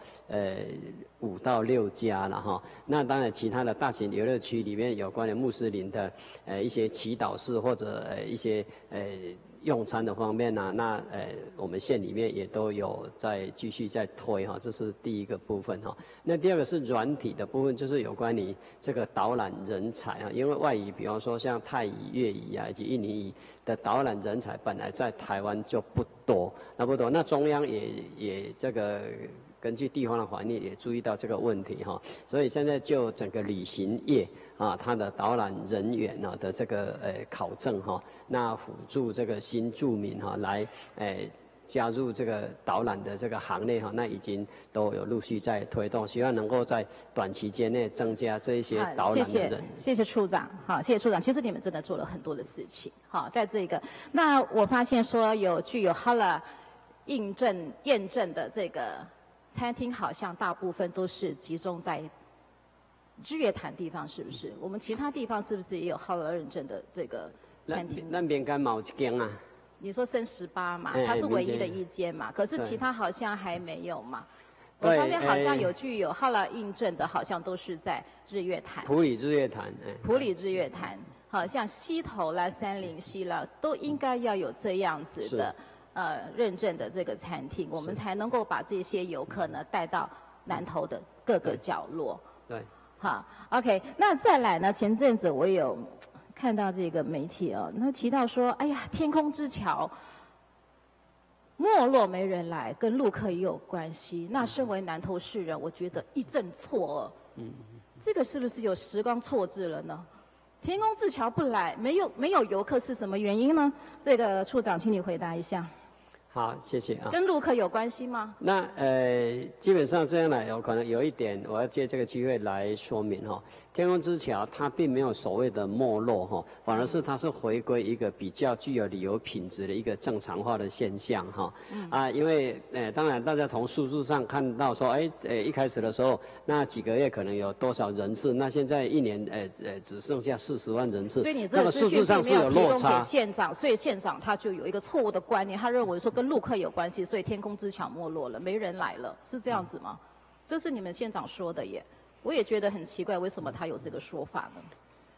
5到6家了那当然其他的大型游乐区里面有关于穆斯林的一些祈祷室或者一些用餐的方面那我们县里面也都有在继续在推这是第一个部分那第二个是软体的部分，就是有关于这个导览人才因为外语比方说像泰语、粤语以及印尼语的导览人才本来在台湾就不多，那中央也这个根据地方的环境也注意到这个问题所以现在就整个旅行业它的导览人员的这个考证那辅助这个新住民来加入这个导览的这个行列那已经都有陆续在推动，希望能够在短期间内增加这一些导览的人。 谢谢处长，谢谢处长。其实你们真的做了很多的事情，在这个，那我发现说具有 HALA 验证的这个餐厅，好像大部分都是集中在日月潭地方，是不是？我们其他地方是不是也有 HALA 认证的这个餐厅？ 那边干毛一间啊？ 你说升18嘛，它是唯一的一间嘛，可是其他好像还没有嘛。我发现好像具有 HALA 认证的，好像都是在日月潭。 埔里日月潭， 埔里日月潭，好像溪头啦、三林溪啦，都应该要有这样子的认证的这个餐厅，我们才能够把这些游客呢带到南投的各个角落。 对。 好 ，OK， 那再来呢？前阵子我有看到这个媒体那提到说，哎呀，天空之桥没落没人来，跟陆客也有关系。那身为南投市人，我觉得一阵错愕。这个是不是有时光错置了呢？天空之桥不来，没有游客是什么原因呢？这个处长，请你回答一下。 好，谢谢啊。 跟陆客有关系吗？ 那基本上这样来，有可能有一点，我要借这个机会来说明天空之桥它并没有所谓的没落反而是它是回归一个比较具有旅游品质的一个正常化的现象因为当然大家从数字上看到说一开始的时候那几个月可能有多少人次，那现在一年只剩下40万人次， 所以你这个数字上是有落差。 县长，所以县长他就有一个错误的观念，他认为说跟陆客有关系，所以天空之桥没落了，没人来了，是这样子吗？这是你们县长说的耶。我也觉得很奇怪，为什么他有这个说法呢？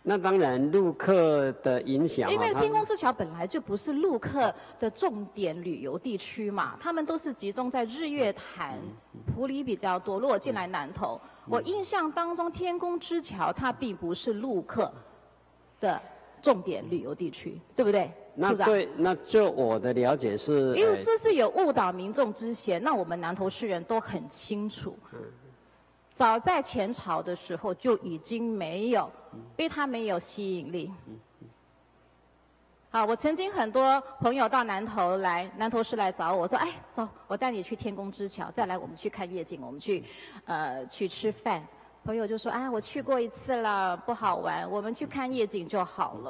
那当然，陆客的影响， 因为天空之桥本来就不是陆客的重点旅游地区嘛，他们都是集中在日月潭、埔里比较多。如果进来南投，我印象当中天空之桥它并不是陆客的重点旅游地区，对不对？ 那对，那就我的了解是， 因为这是有误导民众之嫌，那我们南投市人都很清楚。早在前朝的时候就已经没有，因为它没有吸引力。好，我曾经很多朋友到南投市来找我说，哎，走，我带你去天空之桥，再来我们去看夜景，我们去吃饭。朋友就说，啊，我去过一次了，不好玩，我们去看夜景就好了。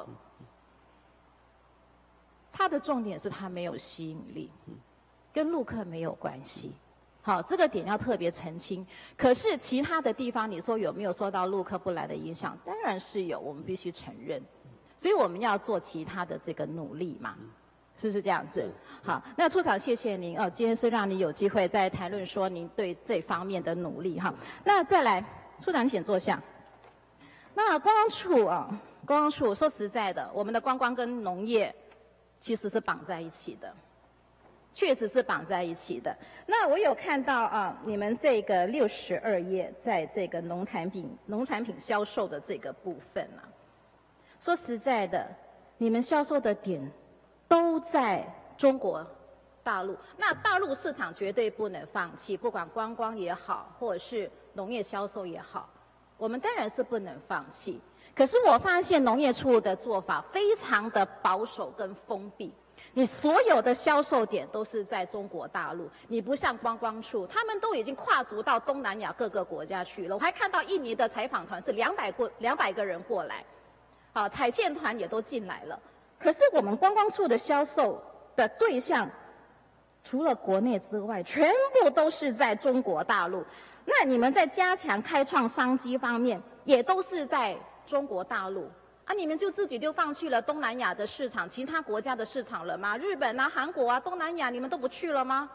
它的重点是它没有吸引力，跟陆客没有关系。好，这个点要特别澄清。可是其他的地方，你说有没有受到陆客不来的影响？当然是有，我们必须承认。所以我们要做其他的这个努力嘛，是不是这样子？好，那处长谢谢您哦，今天是让你有机会再谈论说您对这方面的努力哈。那再来，处长你请坐下。那观光处啊，观光处说实在的，我们的观光跟农业其实是绑在一起的。确实是绑在一起的。那我有看到啊，你们这个62页，在这个农产品销售的这个部分啊，说实在的，你们销售的点都在中国大陆。那大陆市场绝对不能放弃，不管观光也好，或者是农业销售也好，我们当然是不能放弃。可是我发现农业处的做法非常的保守跟封闭。你所有的销售点都是在中国大陆，你不像观光处，他们都已经跨足到东南亚各个国家去了。我还看到印尼的采访团是200个人过来，好，采线团也都进来了。可是我们观光处的销售的对象，除了国内之外，全部都是在中国大陆。那你们在加强开创商机方面，也都是在中国大陆。啊，你们就自己就放弃了东南亚的市场，其他国家的市场了吗？日本啊、韩国啊、东南亚，你们都不去了吗？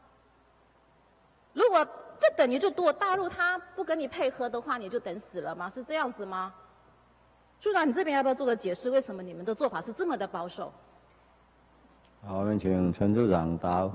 如果这等于就多大陆他不跟你配合的话，你就等死了吗？是这样子吗？处长，你这边要不要做个解释？为什么你们的做法是这么的保守？ 好，我们请陈处长答。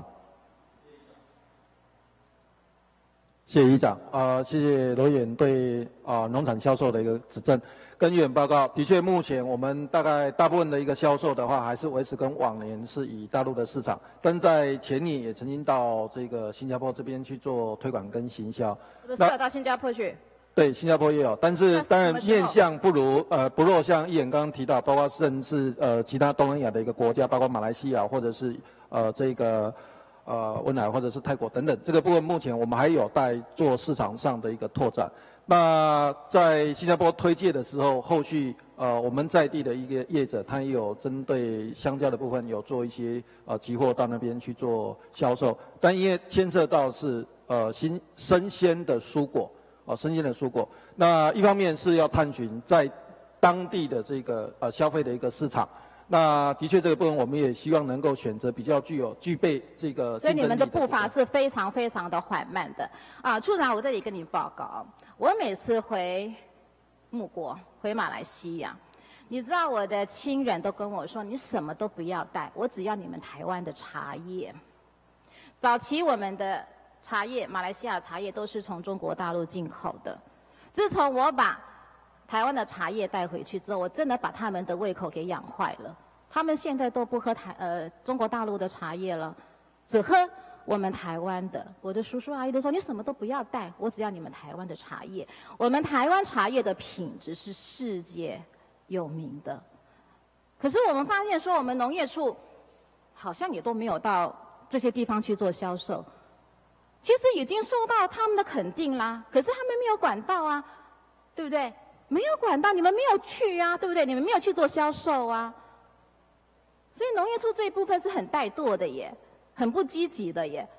谢谢议长，谢谢罗议员对农产销售的一个指正。跟议员报告，的确，目前我们大部分的一个销售的话，还是维持跟往年是以大陆的市场，但在前年也曾经到这个新加坡这边去做推广跟行销。 不是要到新加坡去？ 对，新加坡也有，但是当然面向不若像议员刚刚提到，包括甚至其他东南亚的一个国家，包括马来西亚或者是这个汶莱或者是泰国等等，这个部分目前我们还有待做市场上的一个拓展。那在新加坡推介的时候，后续我们在地的一个业者，他也有针对香蕉的部分有做一些集货到那边去做销售，但因为牵涉到是生鲜的蔬果，生鲜的蔬果，那一方面是要探寻在当地的这个消费的一个市场。那的确，这个部分我们也希望能够选择比较具备这个。 所以你们的步伐是非常非常的缓慢的啊，处长，我这里跟你报告，我每次回穆国、回马来西亚，你知道我的亲人都跟我说，你什么都不要带，我只要你们台湾的茶叶。早期我们的茶叶，马来西亚茶叶都是从中国大陆进口的，自从我把台湾的茶叶带回去之后，我真的把他们的胃口给养坏了。他们现在都不喝中国大陆的茶叶了，只喝我们台湾的。我的叔叔阿姨都说，你什么都不要带，我只要你们台湾的茶叶。我们台湾茶叶的品质是世界有名的。可是我们发现说，我们农业处好像也都没有到这些地方去做销售。其实已经受到他们的肯定啦，可是他们没有管道啊，对不对？没有管道，你们没有去啊，对不对？你们没有去做销售啊，所以农业处这一部分是很怠惰的耶，很不积极的耶。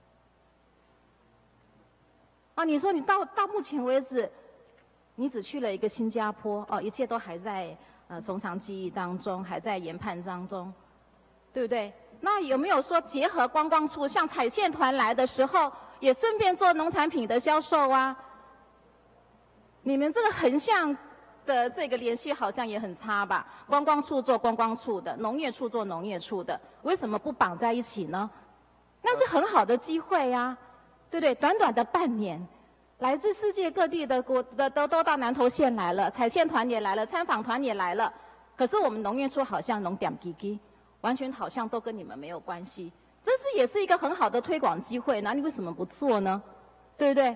啊，你说你到目前为止，你只去了一个新加坡，哦，一切都还在从长计议当中，还在研判当中，对不对？那有没有说结合观光处，像采线团来的时候，也顺便做农产品的销售啊？你们这个横向的这个联系好像也很差吧？观光处做观光处的，农业处做农业处的，为什么不绑在一起呢？那是很好的机会呀，对不对？短短的半年，来自世界各地的都到南投县来了，采线团也来了，参访团也来了，可是我们农业处好像弄点滴滴，完全好像都跟你们没有关系。这也是一个很好的推广机会，那你为什么不做呢？对不对？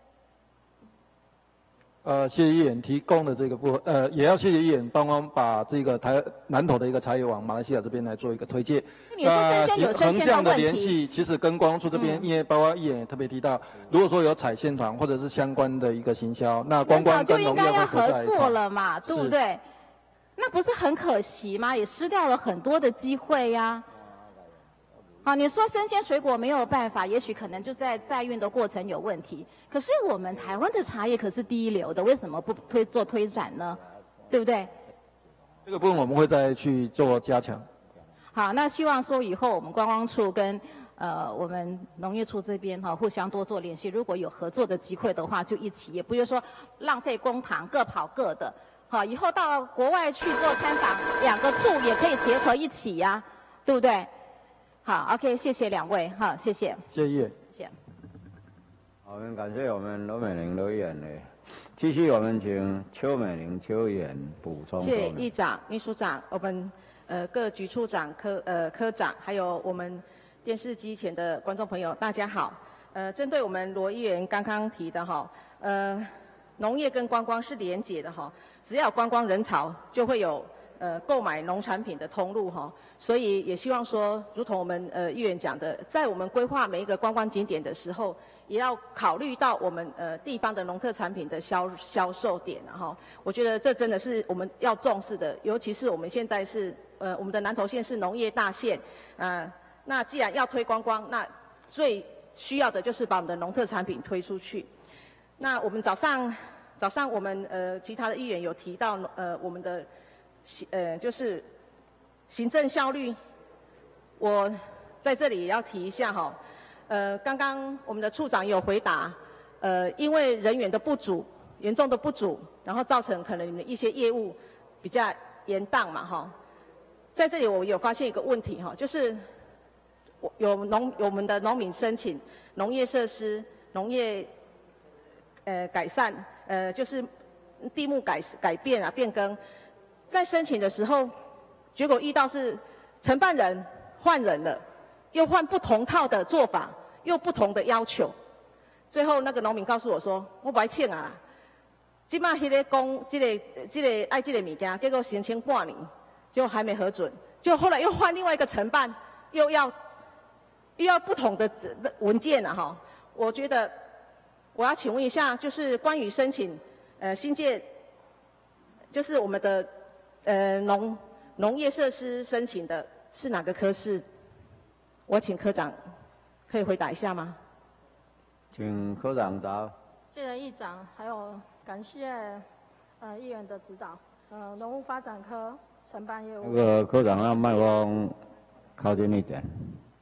谢谢议员提供的这个部分，也要谢谢议员帮忙把这个南投的一个茶叶往马来西亚这边来做一个推荐。 你说生鲜有生鲜的问题， 横向的联系，其实跟观光处这边，因为包括议员也特别提到，如果说有采线团或者是相关的一个行销，那观光跟农业会合在一块。 合作了嘛，对不对？那不是很可惜吗？也失掉了很多的机会呀。好，你说生鲜水果没有办法，也许可能就在载运的过程有问题。可是我们台湾的茶叶可是第一流的，为什么不做推展呢？对不对？ 这个部分我们会再去做加强。 好，那希望说以后我们观光处跟我们农业处这边互相多做联系，如果有合作的机会的话，就一起，也不是说浪费公帑，各跑各的。好，以后到国外去做参访，两个处也可以结合一起呀，对不对？好 ，OK， 谢谢两位，好，谢谢。 谢谢。 谢谢。 好，我们感谢我们罗美玲罗议员的。继续，我们请邱美玲邱议员补充。 谢谢议长、秘书长，我们各局处长、科长，还有我们电视机前的观众朋友，大家好。针对我们罗议员刚刚提的哈，农业跟观光是连结的哈，只要有观光人潮，就会有购买农产品的通路哈，所以也希望说，如同我们议员讲的，在我们规划每一个观光景点的时候，也要考虑到我们地方的农特产品的销售点哈。我觉得这真的是我们要重视的，尤其是我们现在是我们的南投县是农业大县那既然要推观光，那最需要的就是把我们的农特产品推出去。那我们早上我们其他的议员有提到我们的就是行政效率，我在这里也要提一下哈。刚刚我们的处长有回答，因为人员的不足，严重的不足，然后造成可能你们一些业务比较延宕嘛哈。在这里我有发现一个问题哈，就是有我们的农民申请农业设施、农业改善，就是地目改变啊变更，在申请的时候，结果遇到是承办人换人了，又换不同套的做法，又不同的要求，最后那个农民告诉我说：“我不爱请啊，今麦迄个讲这个爱这个物件，结果申请半年，结果还没核准，就后来又换另外一个承办，又要不同的文件啊哈。我觉得我要请问一下，就是关于申请新界，就是我们的农业设施申请的是哪个科室？我请科长可以回答一下吗？ 请科长答。 谢谢议长，还有感谢议员的指导。农务发展科承办业务。 那个科长让麦克风靠近一点。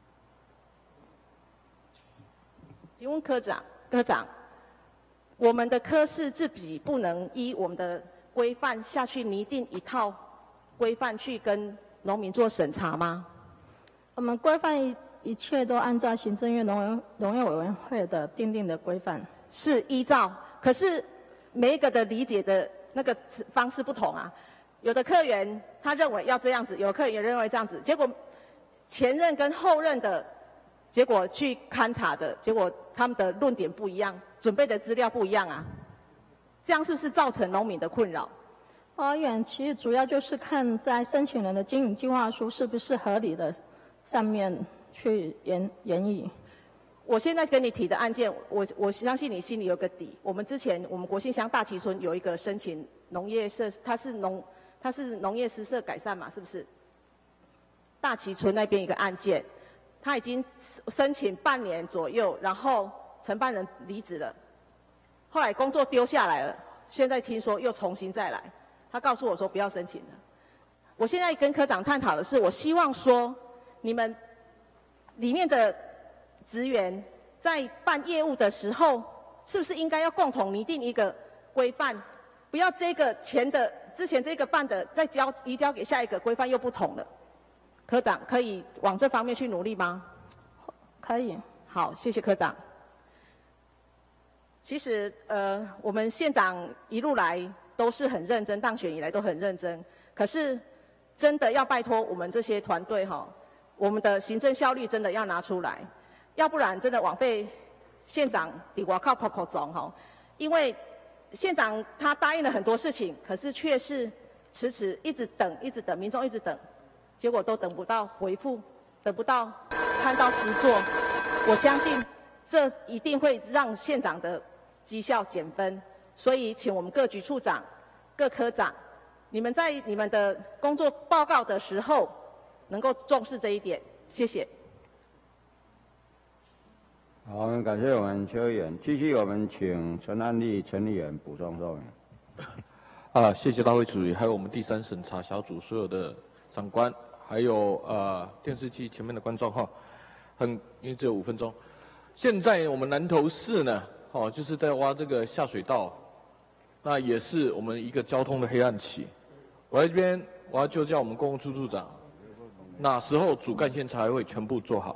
请问科长，我们的科室自己不能依我们的规范下去拟定一套规范去跟农民做审查吗？ 我们规范一切都按照行政院农业委员会的订定的规范。 是依照，可是每一个的理解的那个方式不同啊。有的客源他认为要这样子，有的客源认为这样子，结果前任跟后任的结果去勘察的结果，他们的论点不一样，准备的资料不一样啊，这样是不是造成农民的困扰？ 议员其实主要就是看在申请人的经营计划书是不是合理的上面去研议。 我现在跟你提的案件，我相信你心里有个底。我们之前我们国姓乡大旗村有一个申请农业设施，它是农业施设改善嘛，是不是？大旗村那边一个案件。他已经申请半年左右，然后承办人离职了，后来工作丢下来了，现在听说又重新再来。他告诉我说不要申请了。我现在跟科长探讨的是，我希望说你们里面的职员在办业务的时候，是不是应该要共同拟定一个规范， 不要这个之前这个办的再移交给下一个，规范又不同了。科长可以往这方面去努力吗？ 可以。 好，谢谢科长。其实我们县长一路来都是很认真，当选以来都很认真。可是真的要拜托我们这些团队哈，我们的行政效率真的要拿出来，要不然真的枉费县长比我靠口总哈。因为县长他答应了很多事情，可是却是迟迟一直等，民众一直等，结果都等不到回复，等不到看到实作。我相信这一定会让县长的绩效减分，所以请我们各局处长、各科长，你们在你们的工作报告的时候能够重视这一点，谢谢。 好，我们感谢我们邱议员，继续我们请陈安利陈议员补充说明。 谢谢大会主席，还有我们第三审查小组所有的长官，还有电视机前面的观众哈。因为只有5分钟。现在我们南投市呢，就是在挖这个下水道，那也是我们一个交通的黑暗期。我在这边我要就叫我们公务处处长，哪时候主干线才会全部做好？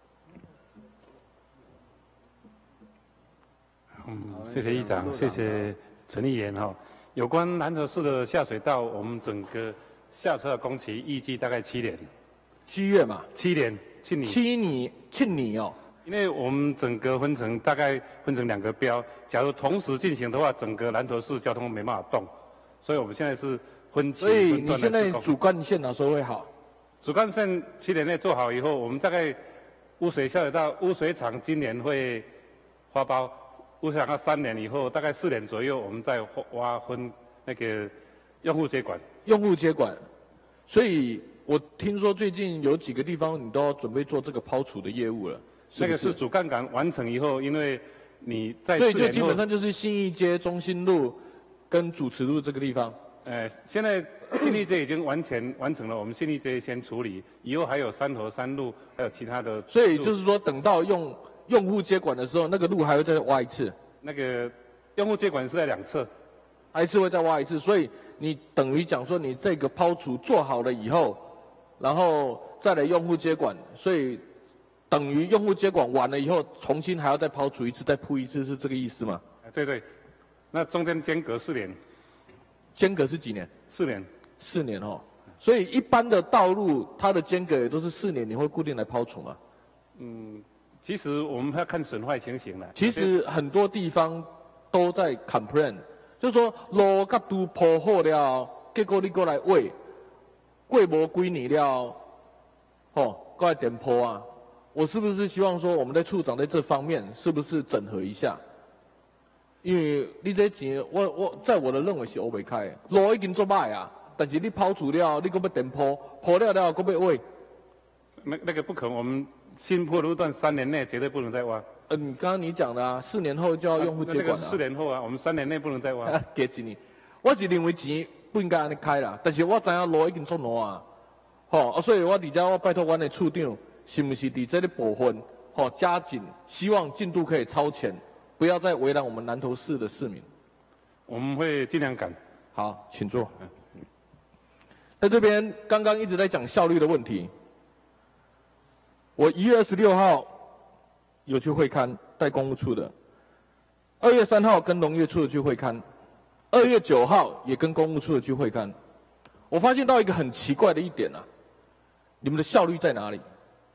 谢谢议长，谢谢陈议员哈。有关南投市的下水道，我们整个下车的工期预计大概7年。 7月嘛 ？7年。7年哦， 因为我们整个大概分成2个标，假如同时进行的话，整个南投市交通没办法动，所以我们现在是分期分段的施工。所以你现在主干线哪时候会好？ 主干线7年内做好以后，我们大概污水下水道污水厂今年会发包，污水厂要3年以后，大概4年左右，我们再挖分那个用户接管。 用户接管，所以。我听说最近有几个地方你都要准备做这个抛除的业务了， 那个是主干杆完成以后，因为你在所以就基本上就是信义街、中心路跟主持路这个地方。 现在信义街已经完成了，我们信义街先处理，以后还有3头3路，还有其他的。 所以就是说，等到用户接管的时候，那个路还会再挖一次。 那个用户接管是在2侧， 还是会再挖一次，所以你等于讲说你这个抛除做好了以后。然后再来用户接管，所以等于用户接管完了以后，重新还要再抛除一次，再铺一次，是这个意思吗？ 对对，那中间间隔4年。 间隔是几年 ？4年。 4年哦，所以一般的道路它的间隔也都是4年，你会固定来抛除吗？ 其实我们要看损坏情形了。 其实很多地方都在 complain， 就是说路甲都铺好了，结果你过来挖。过无几年了，过来点坡啊！我是不是希望说我们的处长在这方面是不是整合一下？因为你这钱，我在我的认为是欧袂开，路已经做歹啊，但是你抛除了，你搁要点坡，坡了了搁要挖。 那个不可能，我们新坡路段3年内绝对不能再挖。 刚刚你讲的啊，4年后就要用户接管了。 那个4年后啊，我们3年内不能再挖。 给一年，我是认为钱。不应该安尼开啦，但是我知影路已经做烂啊，所以我伫遮我拜托阮的处长，是不是伫这个部分，加紧，希望进度可以超前，不要再为难我们南投市的市民。 我们会尽量赶。 好，请坐。在这边刚刚一直在讲效率的问题，我1月26号有去会勘，带公务处的，2月3号跟农业处的去会勘。2月9号也跟公务处的去会勘，我发现到一个很奇怪的一点啊，你们的效率在哪里？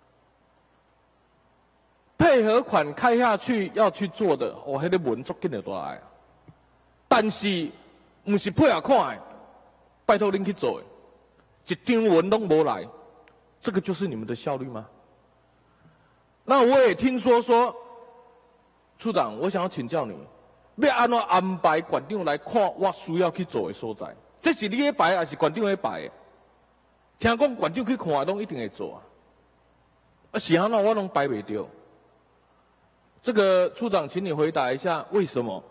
配合款开下去要去做的，那个文足紧就大来，但是不是配合款的，拜托您去做的，一张文都没来，这个就是你们的效率吗？那我也听说处长，我想要请教你。要安怎安排馆长来看我需要去做的所在？这是你的排还是馆长的排？听讲馆长去看拢一定会做啊，是安怎我拢排袂到？这个处长，请你回答一下为什么？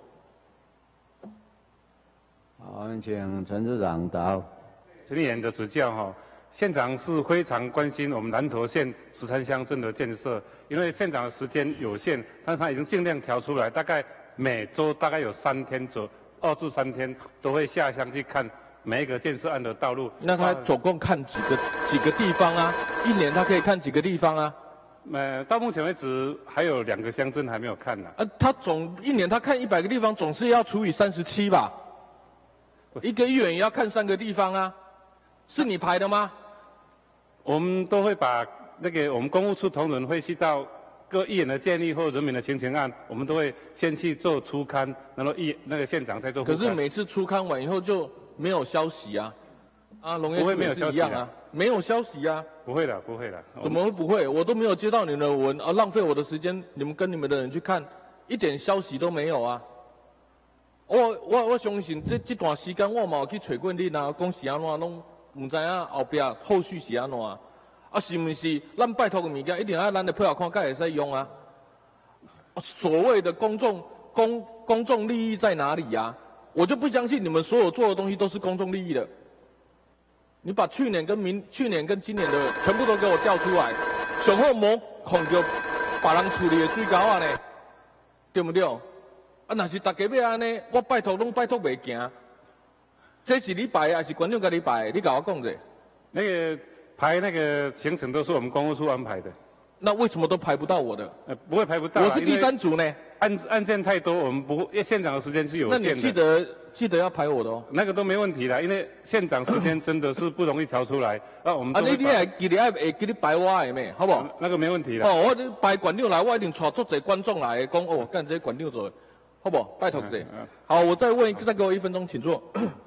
好，我们请陈市长答。 陈议员的指教哈，县长是非常关心我们南投县13乡镇的建设，因为县长的时间有限，但是他已经尽量调出来，大概每周大概有3天 2至3天都会下乡去看每一个建设案的道路。 那他总共看几个地方啊？一年他可以看几个地方啊？ 到目前为止还有2个乡镇还没有看呢。 他一年他看100个地方，总是要除以37吧？一个议员也要看3个地方啊？是你排的吗？ 我们都会把我们公务处同仁会去到各议员的建议或人民的情形案，我们都会先去做初刊，然后县长再做副刊。 可是每次初刊完以后就没有消息啊！龙业不会没有消息啊，没有消息啊。 不会的，不会的。 怎么会不会？我都没有接到你们的文，浪费我的时间。你们跟你们的人去看，一点消息都没有啊！我相信这段时间我嘛有去找过你啊，讲是安怎拢唔知影后壁后续是安怎啊？是不是咱拜托的物件一定要咱的配合看，才会使用啊？所谓的公众利益在哪里啊？我就不相信你们所有做的东西都是公众利益的。你把去年跟今年的全部都给我调出来，上好无控着别人处理的水沟啊呢，对不对？若是大家要安尼，我拜托拢拜托袂行。这是你排的还是馆长跟你排的？你跟我讲者。 排行程都是我们公务处安排的。 那为什么都排不到我的？ 不会排不到。 我是第3组呢。 案件太多，我们不会，因为县长的时间是有限的。 那你记得要排我的哦。 那个都没问题的，因为县长时间真的是不容易调出来。我们你还记得给你排我的咩？好不好？ 那个没问题的。 我排馆长来，我一定带足侪观众来，讲干这些馆长做的，好不好？拜托者。好，我再给我1分钟，请坐。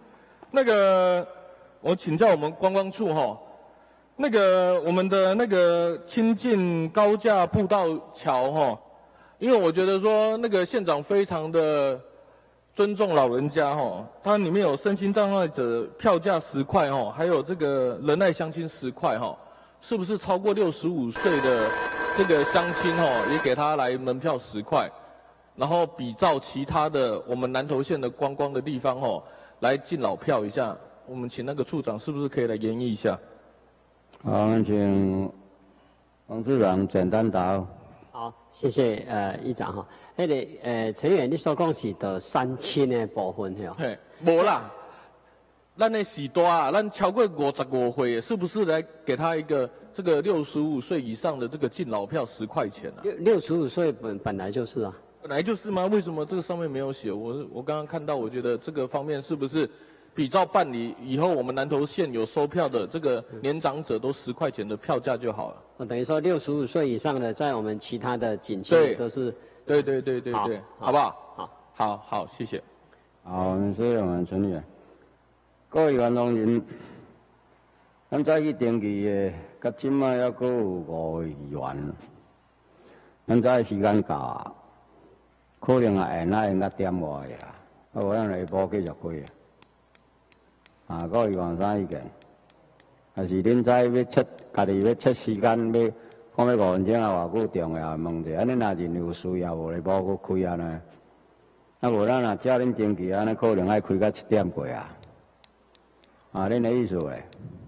我请教我们观光处哈。我们的亲近高架步道桥哈，因为我觉得说县长非常的尊重老人家哈，它里面有身心障碍者票价10块哈，还有仁爱乡亲10块哈，是不是超过65岁的乡亲哈，也给他来门票10块，然后比照其他的我们南投县的观光的地方哈，来敬老票一下，我们请处长是不是可以来研议一下？ 好，我们请王处长简单答。 好，谢谢议长哈。陈议员，你所讲是的3000的部分是吧？ 嘿，无啦，咱的时代啊，咱超过55岁，是不是来给他一个65岁以上的敬老票10块钱啊 ？65岁本来就是啊。 本来就是吗？为什么这个上面没有写？我刚刚看到，我觉得这个方面是不是？比照办理以后，我们南投县有收票的年长者都10块钱的票价就好了。 等于说65岁以上的，在我们其他的景区都是。 对，好不好？好，谢谢。 好，谢谢我们陈议员。各位观众人，咱早去登记的，到今仔还阁有5位议员，咱早时间到，可能也用到点外的啦，无咱下晡继续开。各位讲啥意见？还是恁在家己要测时间，讲要5分钟啊，偌久重要问者，安尼若人有需要，无咧无搁开啊呢？无咱若叫恁登记，安尼可能爱开到7点过啊。恁的意思咧？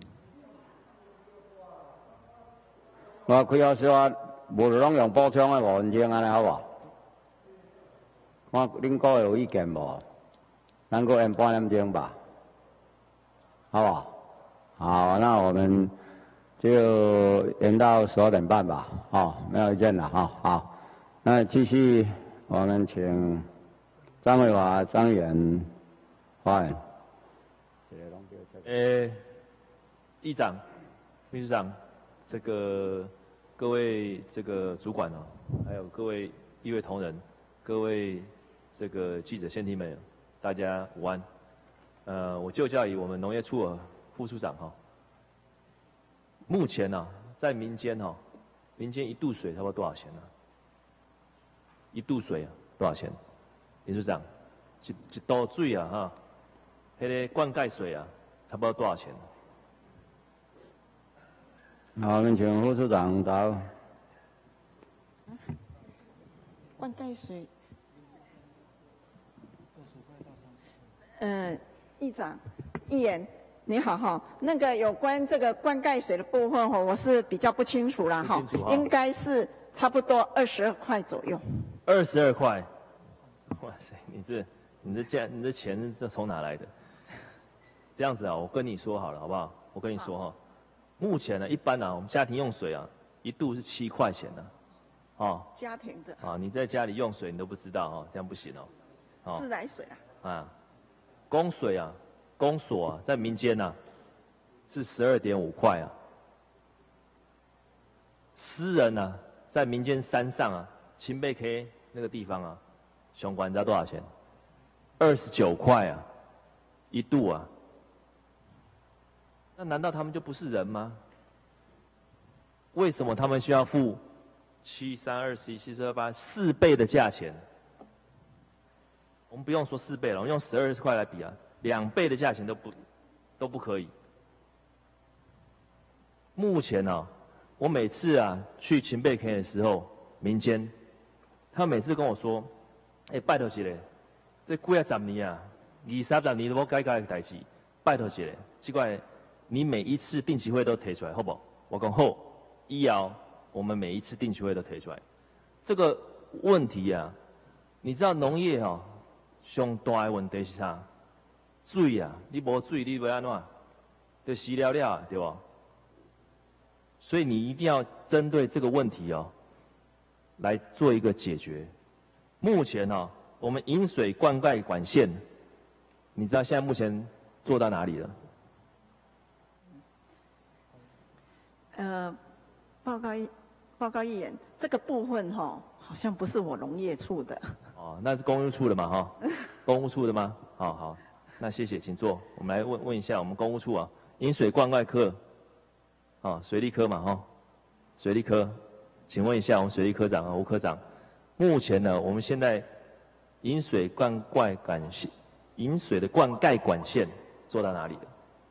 我开好少啊，无就拢用补充的5分钟安尼好无？看恁各位有意见无？咱搁延半点钟吧。好不好？好，那我们就延到12点半吧。没有意见了哈。好，那继续，我们请张伟华张议员发言。 议长、秘书长，各位主管还有各位议会同仁，各位记者先听们，大家午安。我就叫以我们农业处的副处长目前在民间民间1度水差不多多少钱呢？1度水多少钱？林处长，一度水那个灌溉水差不多多少钱？ 好，我们请副处长答。 灌溉水，议长、议员，你好哈。有关这个灌溉水的部分我是比较不清楚啦哈，应该是差不多22块左右。 22块，哇塞，你这你的钱是从哪来的？这样子啊，我跟你说好了，好不好？我跟你说哈，目前呢，一般啊，我们家庭用水啊，一度是7块钱呢，哦。 家庭的。 啊，你在家里用水你都不知道哦，这样不行哦。 自来水啊。 啊，供水啊，公所啊，在民间啊，是12.5块啊。私人啊，在民间山上啊，清北 K 那个地方啊，雄关你知道多少钱？29块啊，一度啊。那难道他们就不是人吗？为什么他们需要付73217284倍的价钱？我们不用说4倍了，我们用12块来比啊，2倍的价钱都不可以。目前呢、我每次啊去秦北 K 的时候，民间，他每次跟我说：“拜托一下，这几啊10年啊，20年都无改革的代志，拜托一下，这块你每一次定期会都提出来，好不好？”我讲好，以后我们每一次定期会都提出来。这个问题啊，你知道农业哦，上大的问题是啥？水啊，你无水你要安怎？就死了了，对不？所以你一定要针对这个问题哦，来做一个解决。目前哦，我们引水灌溉管线，你知道现在目前做到哪里了？ 报告议员，这个部分好像不是我农业处的。 哦，那是公务处的嘛哈？公务处的吗？好，那谢谢，请坐。我们来问一下我们公务处啊，引水灌溉科，水利科嘛哈，水利科，请问一下我们水利科长啊，吴科长，目前呢，我们现在引水的灌溉管线做到哪里了？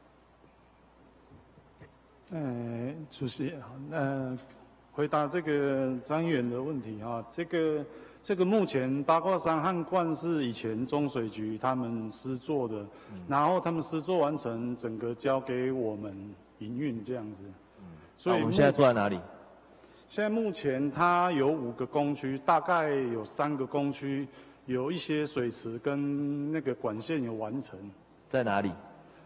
主席，回答这个张议员的问题哈，这个目前八卦山和灌是以前中水局他们施作的，然后他们施作完成，整个交给我们营运这样子。 所以我们现在做在哪里？ 现在目前它有5个工区，大概有3个工区有一些水池跟那个管线有完成。 在哪里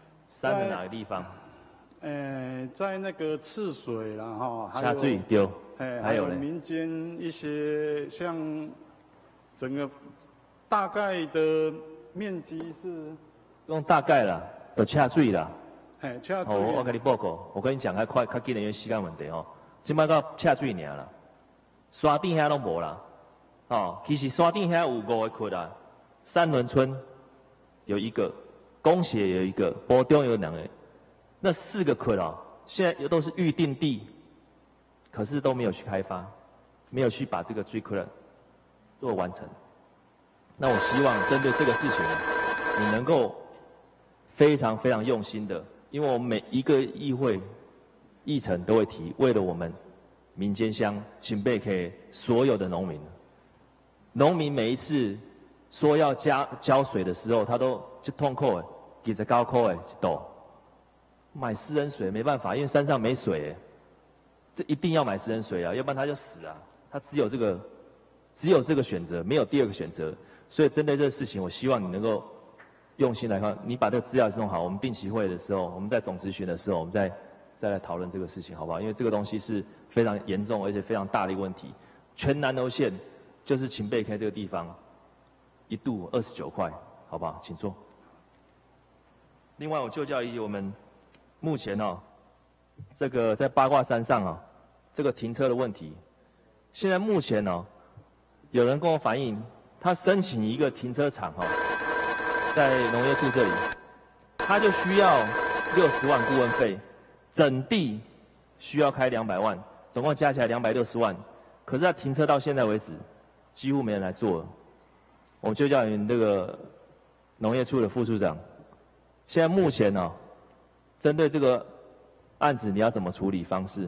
？3个哪个地方？ 在那个赤水啦哈， 下水丢， 还有民间一些像整个大概的面积是用大概啦，就下水啦。 下水。 我跟你报告，我跟你讲，较快、较紧的，因为时间问题哦。即摆到下水尔啦，山顶遐拢无啦。其实山顶遐有5个窟啊，三轮村有1个，公协有1个，波中有2个。那4个窟现在都是预定地，可是都没有去开发，没有去把这个追窟做完成。那我希望针对这个事情你能够非常非常用心的，因为我们每一个议程都会提，为了我们民间乡秦北 K 所有的农民每一次说要浇水的时候，他都就痛苦29块一度。买私人水没办法，因为山上没水，这一定要买私人水啊，要不然他就死啊。他只有这个选择，没有第2个选择。所以针对这个事情，我希望你能够用心来看，你把这个资料弄好。我们定期会的时候，我们在总咨询的时候，我们再来讨论这个事情，好不好？因为这个东西是非常严重而且非常大的一个问题。全南投县就是秦北 K 这个地方，一度29块，好不好？请坐。另外，我就教我们。目前这个在八卦山上这个停车的问题，现在目前有人跟我反映，他申请一个停车场在农业处这里，他就需要60万顾问费，整地需要开200万，总共加起来260万。可是他停车到现在为止，几乎没人来做了。我们就叫你这个农业处的副处长，现在目前针对这个案子，你要怎么处理方式？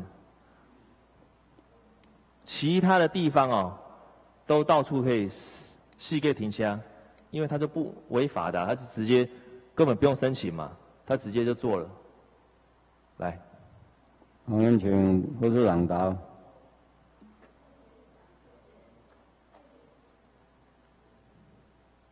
其他的地方都到处可以细个停车，因为他就不违法的，他是直接根本不用申请嘛，他直接就做了。来， 我们请副处长答。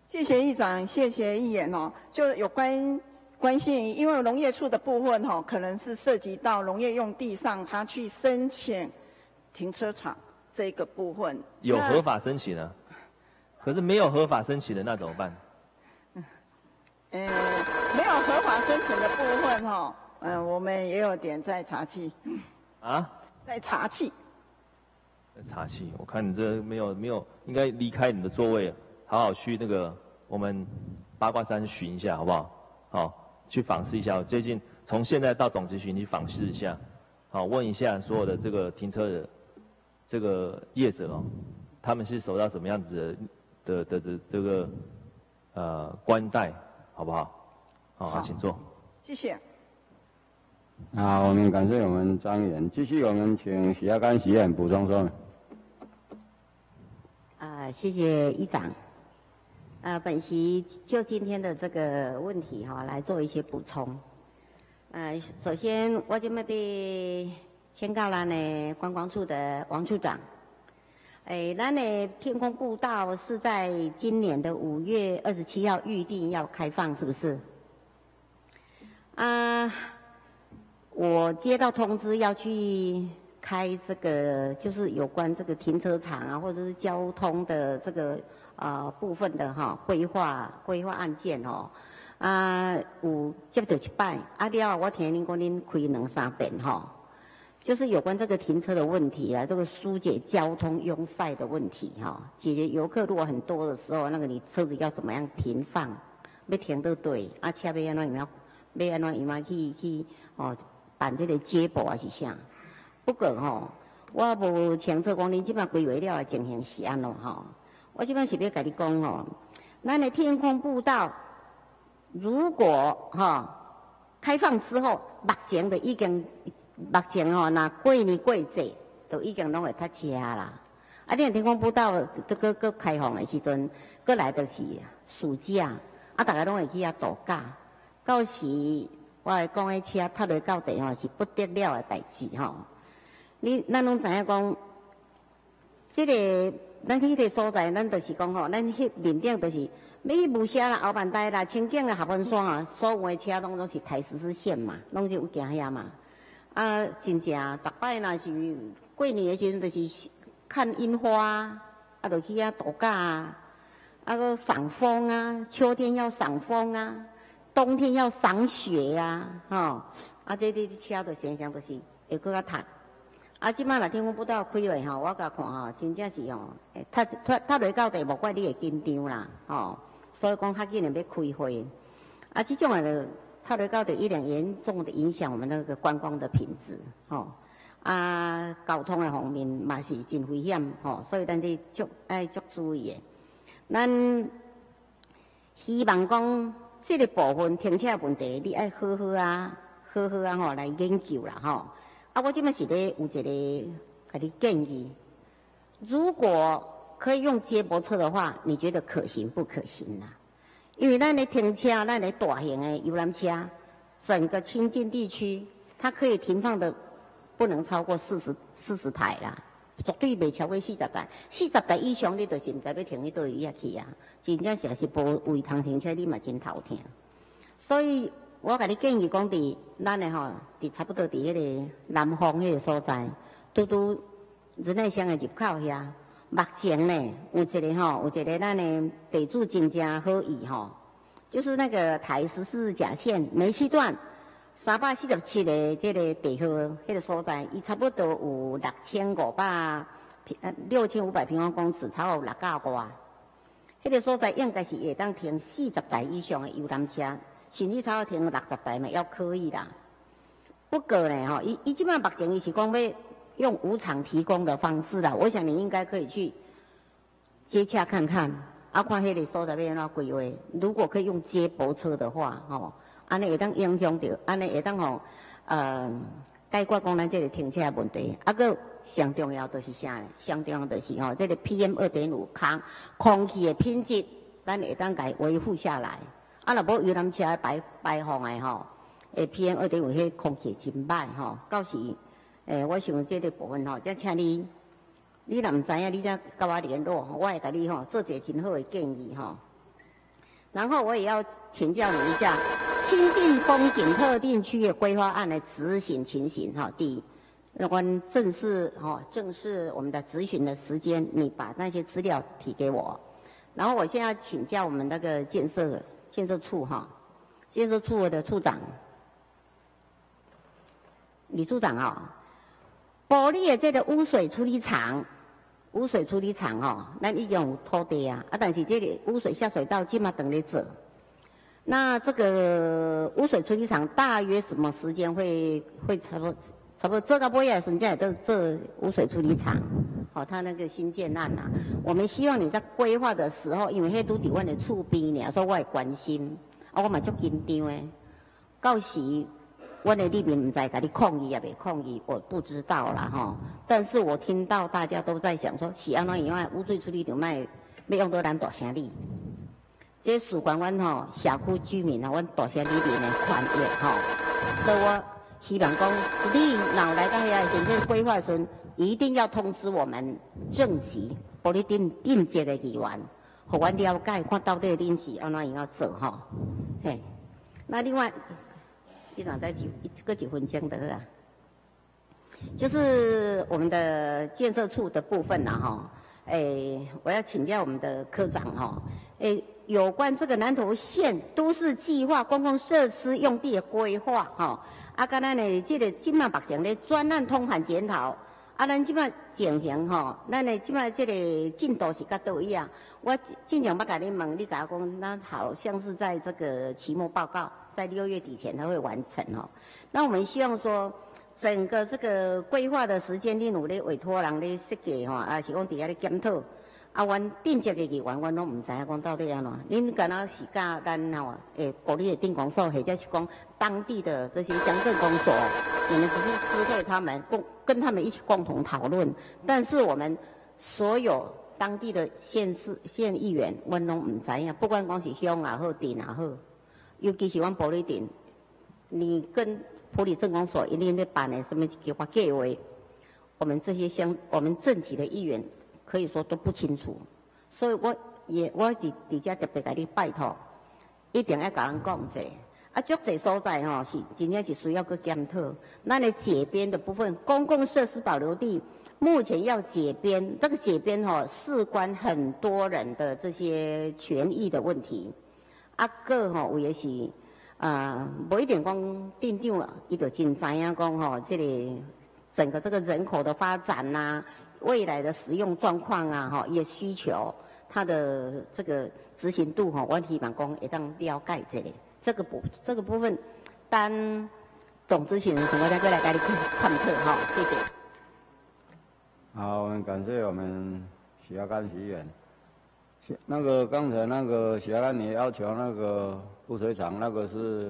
谢谢议长，谢谢议员哦。就有关系，因为农业处的部分哈，可能是涉及到农业用地上，他去申请停车场这个部分。 有合法申请呢，可是没有合法申请的那怎么办？ 没有合法申请的部分哈，我们也有点在查气。 啊？ 在查气。 查气，我看你这没有，应该离开你的座位，好好去那个我们八卦山巡一下，好不好？好，去访视一下。最近从现在到总集巡去访视一下，好，问一下所有的这个停车的这个业者哦，他们是受到什么样子的这个关待，好不好？好，请坐。 谢谢。 我们感谢我们张议员，继续我们请许亚干许议员补充说明。 谢谢议长。本席就今天的这个问题来做一些补充。首先我今麦被签告咱的观光处的王处长。咱的天空步道是在今年的5月27号预定要开放，是不是？我接到通知要去开这个，就是有关这个停车场或者是交通的这个部分的规划案件有接到一摆，了我听您讲您开2、3遍就是有关这个停车的问题这个疏解交通拥塞的问题解决游客如果很多的时候，那个你车子要怎么样停放，要停到对，车要安怎去办这个接驳还是啥？不过我无清楚讲恁即摆规划了的情形是安怎我即摆是要甲你讲咱的天空步道如果开放之后，目前就已经若过年过节，就已经拢会塞车啦。你天空步道搁开放的时阵，搁来就是暑假，大家拢会去度假。到时我会讲，迄车踏落到地是不得了的代志咱拢知影讲，这个咱迄个所在，咱就是讲咱迄面顶就是，要去雾社啦、后万代啦、清境啦、合欢山所有的车拢是台14线嘛，拢是有行遐嘛。真正逐摆若是过年的时阵，就是看樱花，就去遐度假个赏枫秋天要赏枫冬天要赏雪这车就常常就是会搁较塞。即摆若天空步道开落我甲看真正是踏落到地，无怪你会紧张啦所以讲较紧的要开会。这种的踏落到地一定严重的影响我们那个观光的品质交通的方面嘛是真危险所以咱得足注意的。咱希望讲。这个部分停车问题，你爱好好来研究啦我这边是咧有一个给你建议，如果可以用接驳车的话，你觉得可行不可行因为咱的停车，咱的大型的游览车，整个清境地区，它可以停放的不能超过40台啦。绝对袂超过40台，40台以上你就是唔知要停去倒位去真正是无位通停车，你嘛真头疼。所以我甲你建议讲，咱的伫差不多伫迄个南方迄个所在，拄仁爱乡的入口遐，目前呢有一个咱的地主真正好意就是那个台14甲线梅溪段。347个这个地号，迄个所在，伊差不多有6500平方公尺，超过6架外。迄个所在应该是会当停40台以上的游览车，甚至超过停60台嘛，要可以啦。不过呢，伊即摆目前伊是讲要用无偿提供的方式啦。我想你应该可以去接洽看看，看迄个所在要安怎规划。如果可以用接驳车的话，安尼会当影响到，安尼会当解决讲咱这个停车问题。个上重要就是啥呢？上重要就是这个 PM2.5 空气的品质，咱会当甲维护下来。若无游览车排放的PM2.5 迄空气真歹到时我想这个部分则请你若唔知影，你则甲我联络，我会甲你做一个真好的建议然后我也要请教你一下，清定风景特定区域规划案的执行情形哈。第一，有关正式我们的质询的时间，你把那些资料提给我。然后我现在要请教我们那个建设处哈，建设处的处长李处长啊，保利的这个污水处理厂哦，咱已经有土地啊，但是这个污水下水道今嘛等咧做。那这个污水处理厂大约什么时间会差不多做到尾啊？现在都做污水处理厂，它那个新建案啊，我们希望你在规划的时候，因为迄都伫阮的厝边呢，所以我会关心，我嘛足紧张的，到时。我的里面唔知甲你抗议也袂抗议，我不知道啦哈。但是我听到大家都在想说，是安怎样污水处理厂卖要用到咱大城里，这事关阮社区居民啊，阮大城里面的权益所以我希望讲，你若来到遐真正规划时，一定要通知我们政级，互你定级的议员，互阮了解，看到底恁是安怎样做吼。嘿，那另外。议长再几分钟的啊，就是我们的建设处的部分啦哈，我要请教我们的科长哈，有关这个南投县都市计划公共设施用地的规划哈，敢咱的这个今嘛目前咧专案通函检讨，咱今嘛进行哈，咱的今嘛这个进度是到倒位啊？我尽量要甲你问，你甲我讲，那好像是在这个期末报告。在6月底前它会完成哦。那我们希望说，整个这个规划的时间，恁有咧委托人咧设计吼，是讲底下咧检讨。阮定级的议员，阮拢唔知影讲到底安怎。恁敢若是甲咱国立的定公所，或者是讲当地的这些乡镇公所，你们只是支配他们，跟他们一起共同讨论。但是我们所有当地的县议员，阮拢唔知影，不管讲是乡也好，镇也好。尤其是阮埔里镇，你跟埔里镇公所一定在办的什么计划，我们这些我们镇级的议员可以说都不清楚，所以我伫遮特别甲你拜托，一定要甲咱讲者。足侪所在是真正是需要去检讨。咱的解编的部分，公共设施保留地目前要解编，这个解编事关很多人的这些权益的问题。有的是无一定讲镇长啊，伊就真知影讲这个整个这个人口的发展呐、未来的使用状况啊，伊的需求，它的这个执行度我希望讲会当了解这个部分，当总咨询人我再过来跟你探讨谢谢。 好，我们感谢我们许耀干议员。那个刚才那个许耀干你要求那个污水厂那个是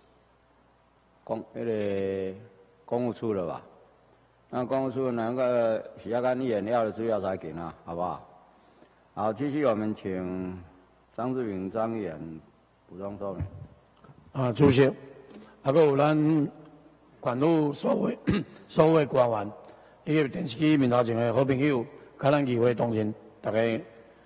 公务处的吧？那公务处那个许耀干议员要的资料才给他，好不好？好，继续我们请张志明张议员补充说明。 主席，还有咱管路所有官员，以及电视机面头前的好朋友，甲咱议会同仁，大家。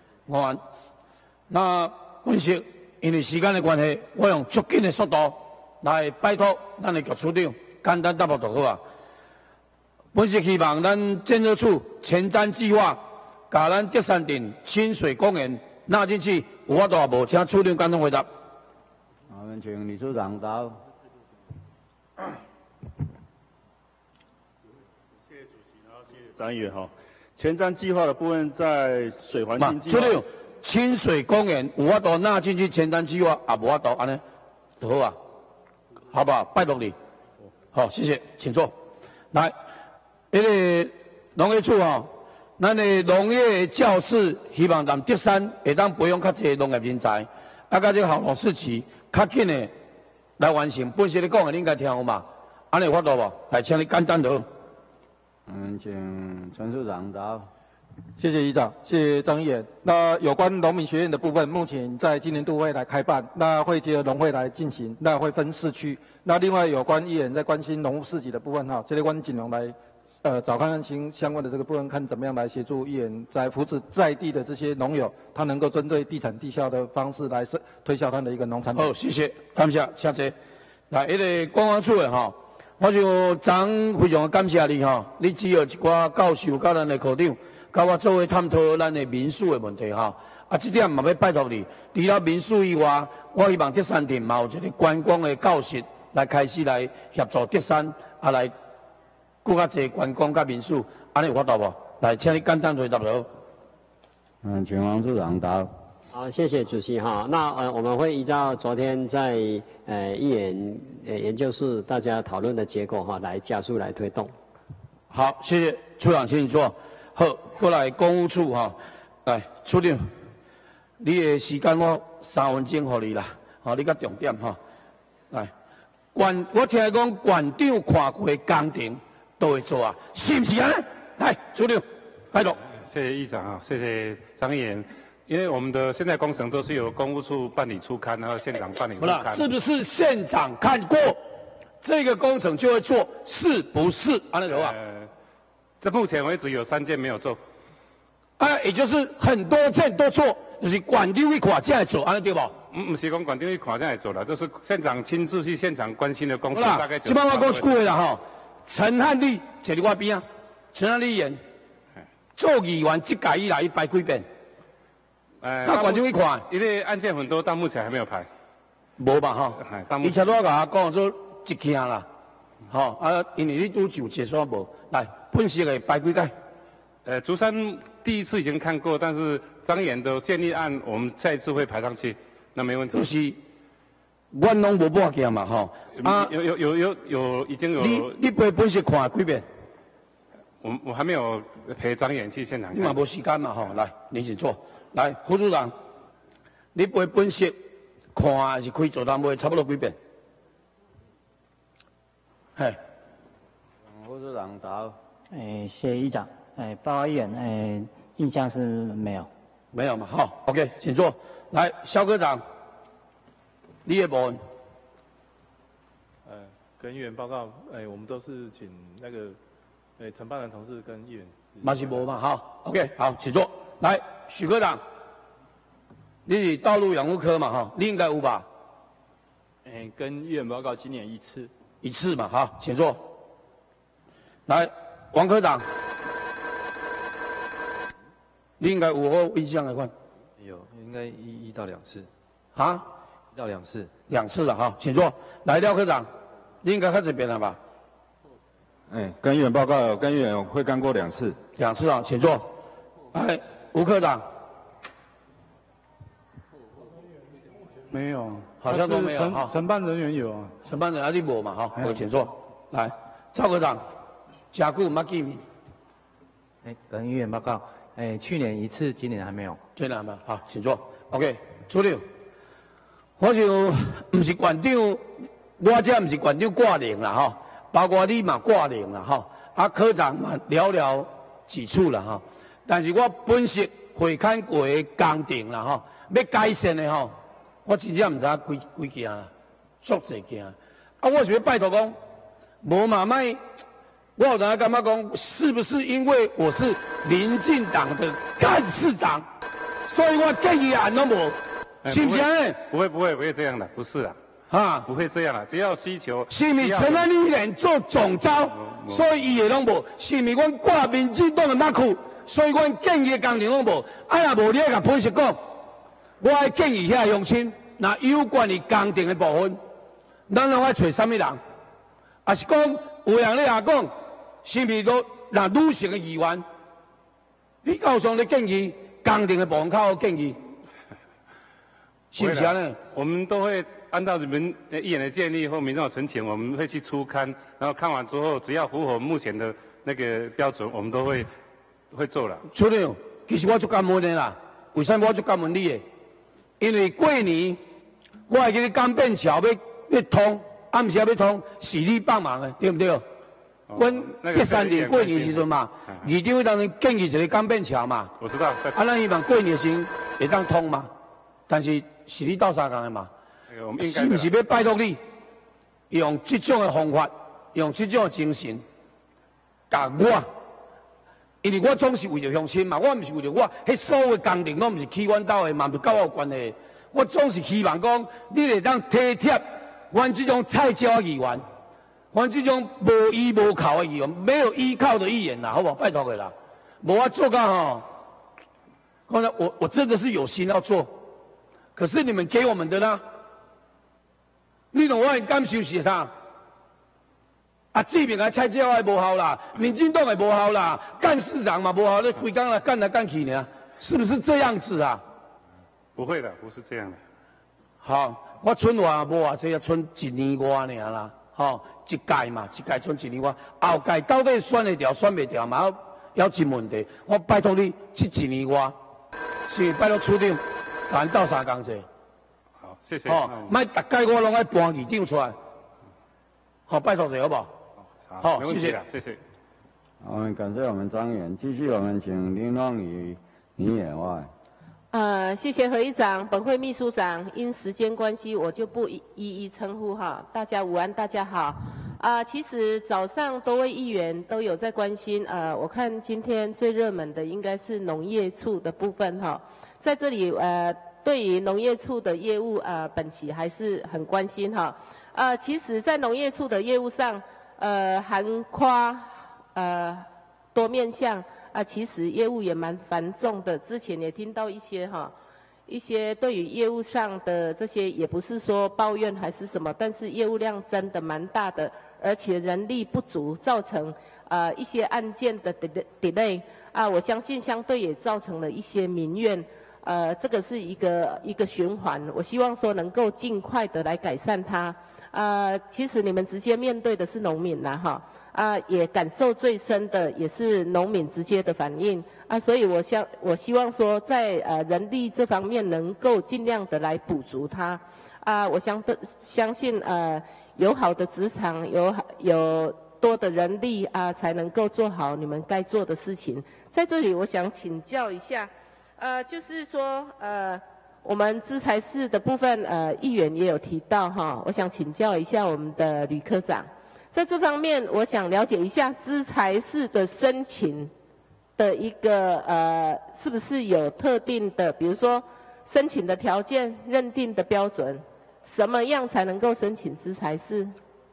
那本席因为时间的关系，我用足紧的速度来拜托咱的局处长简单答复就好啊。本席希望咱建设处前瞻计划，把咱德山镇清水公园纳进去，有法度也无，请处长简单回答。 我们请李处长答。 谢谢主席，然后谢谢张议员哈。前瞻计划的部分在水环境计划。 处长，清水公园有法度纳进去前瞻计划，也无法度安尼，就好啊，好不好？拜托你。好，谢谢，请坐。来，农业处咱的农业教室希望咱德山会当培养较侪农业人才，甲这个校农市集较紧的来完成。本席你讲的你应该听有嘛？安尼有法度无？来，请你简单就好。 请陈处长答。 谢谢议长，谢谢张议员。那有关农民学院的部分，目前在今年度会来开办，那会结合农会来进行，那会分4区。那另外有关议员在关心农务市集的部分这里我尽量来找看看相关的这个部分，看怎么样来协助议员在扶持在地的这些农友，他能够针对地产地销的方式来推销他的一个农产品。 好，谢谢，感谢，谢谢。来，迄个公安处的吼，我就昨非常感谢你吼，你只要一寡教授甲咱的科长，甲我做伙探讨咱的民宿的问题吼。啊，这点嘛要拜托你，除了民宿以外，我希望德山镇嘛有一个观光的教室来开始来协助德山啊来更较侪观光甲民宿，安尼有法度无？来，请你简单回答落。 请王处长答。 好，谢谢主席哈。那我们会依照昨天在议员研究室大家讨论的结果哈，来加速来推动。 好，谢谢处长，请你坐。好，过来公务处哈，来处长。你的时间我3分钟给你啦，好，你较重点哈。来，我听讲馆长看过工程都会做啊，是不是啊？来，处长，拜托。 谢谢议长啊，谢谢张议员。因为我们的现在工程都是由公务处办理初勘，然后县长办理副勘。 是不是县长看过这个工程就会做？是不是？安那个话， 这目前为止有3件没有做。 啊，也就是很多件都做。就是馆长去看才会做，安尼对无？ 不是讲馆长去看才会做啦，就是县长亲自去现场关心的公司，大概就。 即摆我讲一句话啦吼，陈汉丽坐伫我边啊，陈汉丽议员做议员这届以来伊排几遍？他馆长去看， 因为案件很多，到目前还没有排。 无吧吼？伊差不多甲我讲做一件啦，吼啊，因为你拄就结束无，来分析个排几届？ 竹山第一次已经看过，但是张演的建议案，我们下一次会排上去，那没问题。 就是，我拢无报件嘛吼。 啊，有已经有。 你本是看几遍？ 我还没有陪张演去现场看。 你嘛无时间嘛吼，来，你请坐。来，副处长，你本是看还是开座谈会？差不多几遍？嘿。 副处长答。 谢谢议长。报告议员，印象是没有。 没有嘛？好 ，OK， 请坐。来，肖科长，你的部分。 跟议员报告，我们都是请那个，承办的同事跟议员。 嘛是无嘛，好 ，OK， 好，请坐。来，许科长，你是道路养护科嘛？哈，你应该有吧？ 跟议员报告，今年一次嘛，好，请坐。来，王科长。你应该有我印象的款。 有，应该1到2次。 啊 ？1到2次。 2次了哈，请坐。来，廖科长，你应该看这边了吧？ 跟议员报告，跟议员会干过2次。 2次啊，请坐。来，吴科长。 没有， 好像都没有。 承办人员有啊。 承办人员你无嘛？哈，我请坐。来，赵科长，加固没见面。 跟议员报告。去年1次，今年还没有。 今年还没有，好，请坐。OK， 处长，我就不是馆长，我这不是馆长挂零啦哈，包括你嘛挂零啦哈，啊科长嘛寥寥几处啦哈，但是我本身会看过的工程啦哈，要改善的哈，我真正唔知几件啦，足侪件。啊，我是要拜托讲，无嘛卖。我有人感觉讲，是不是因为我是民进党的干事长，所以我建议案都无，是不是啊？ 不会这样的，不是啊，不会这样的，只要需求。 是咪陈安立人做总召，所以伊会拢无，是咪阮挂民进党的马裤，所以阮建议的工程拢无。啊若无，你甲本实讲，我爱建议遐乡亲，那有关于工程的部分，咱拢爱找什么人？啊是讲有人咧也讲。是咪都那女性的议员，你告诉我的建议，工程的部分较好建议，是不是呢？ 我们都会按照你们议员的建议或民众的陈情，我们会去初勘，然后看完之后，只要符合目前的那个标准，我们都会做了。 处长，其实我足感恩的啦，为什么我足感恩你的？因为过年我还记得江边桥要通，暗时要通，是你帮忙的，对不对？阮第3年过年时阵嘛，议长当然建议一个江边桥嘛。 我知道。 啊，咱希望过年时会当通嘛，但是是你斗相共的嘛。是不是要拜托你用这种的方法，用这种的精神甲我，因为我总是为着乡亲嘛，我毋是为着我，迄所有工程拢毋是起阮兜的，嘛毋是甲我有关系。我总是希望讲，你会当体贴阮这种菜鸟议员，阮这种无依无靠的议员，没有依靠的议员啦，好不好？拜托的啦，无我做到吼。刚才我真的是有心要做，可是你们给我们的呢？你懂我的感受是啥？啊，这边的菜鸟还无效啦，民进党也无效啦，干市长嘛无效，那规工来干来干去呢，是不是这样子啊？ 不会的，不是这样的。 好，我剩偌无偌济，剩1年外尔啦。吼，一届嘛，一届剩1年外，后届到底选会掉，选袂掉嘛，要真问题。我拜托你，这1年外，是拜托处长，赶到3工者。 好，谢谢。 吼，莫逐届我拢爱搬议长出来。好，拜托者好不好？好，谢谢， 谢谢。 我们感谢我们张议员，继续我们请林芳宇议员外。 谢谢何议长、本会秘书长。因时间关系，我就不一一称呼哈。大家午安，大家好。其实早上多位议员都有在关心。我看今天最热门的应该是农业处的部分哈。在这里对于农业处的业务本期还是很关心哈。其实，在农业处的业务上，涵跨多面向。其实业务也蛮繁重的。之前也听到一些对于业务上的这些，也不是说抱怨还是什么，但是业务量真的蛮大的，而且人力不足，造成一些案件的 delay 我相信相对也造成了一些民怨。这个是一个循环，我希望说能够尽快的来改善它。其实你们直接面对的是农民啦哈。也感受最深的也是农民直接的反应所以我希望说在人力这方面能够尽量的来补足它我相信有好的职场有多的人力才能够做好你们该做的事情。在这里我想请教一下就是说我们资财室的部分议员也有提到哈，我想请教一下我们的吕科长。在这方面，我想了解一下资财室的申请的一个是不是有特定的，比如说申请的条件、认定的标准，什么样才能够申请资财室？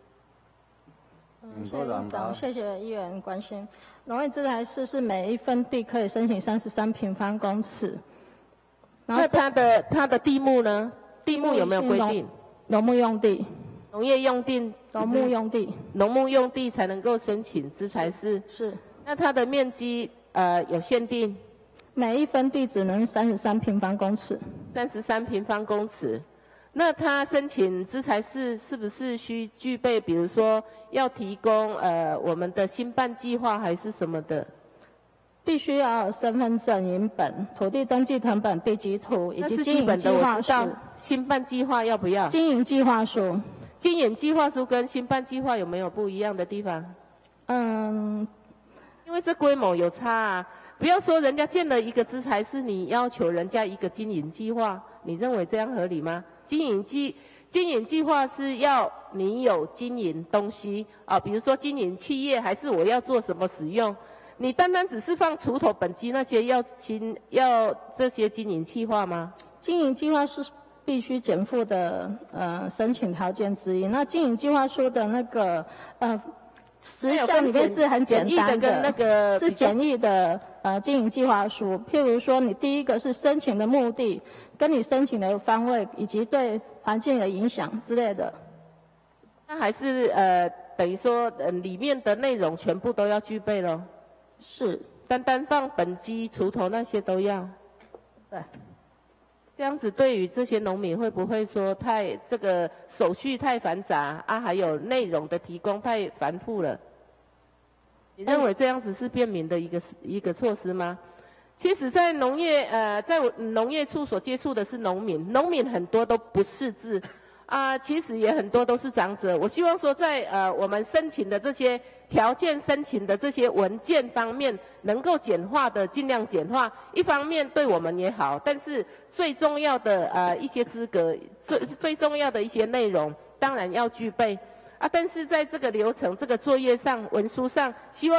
谢谢议长，谢谢议员关心。农业资财室是每一分地可以申请33平方公尺。 那它的地目呢？地目有没有规定？ 农牧用地。 农业用地、 农牧用地， 农牧用地才能够申请资财室。 是。 那它的面积有限定？ 每一分地只能33平方公尺。 33平方公尺。那它申请资财室是不是需具备，比如说要提供我们的新办计划还是什么的？ 必须要有身份证影本、土地登记誊本、地籍图以及经营计划书。 新办计划要不要？ 经营计划书。 经营计划书跟新办计划有没有不一样的地方？因为这规模有差不要说人家建了一个资财室，你要求人家一个经营计划，你认为这样合理吗？经营计划是要你有经营东西比如说经营企业，还是我要做什么使用？你单单只是放锄头、本机那些要这些经营计划吗？ 经营计划是必须减负的申请条件之一。那经营计划书的那个实项里面是很简单的，是简易的经营计划书。譬如说，你第一个是申请的目的，跟你申请的方位以及对环境的影响之类的。 那还是等于说里面的内容全部都要具备咯。 是， 单放本机、锄头那些都要。 对。 这样子对于这些农民会不会说这个手续太繁杂还有内容的提供太繁复了？你认为这样子是便民的一个措施吗？其实，在农业在农业处所接触的是农民，农民很多都不识字其实也很多都是长者。我希望说在我们申请的这些条件、申请的这些文件方面，能够简化的尽量简化。一方面对我们也好，但是最重要的一些资格，最重要的一些内容，当然要具备但是在这个流程、这个作业上、文书上，希望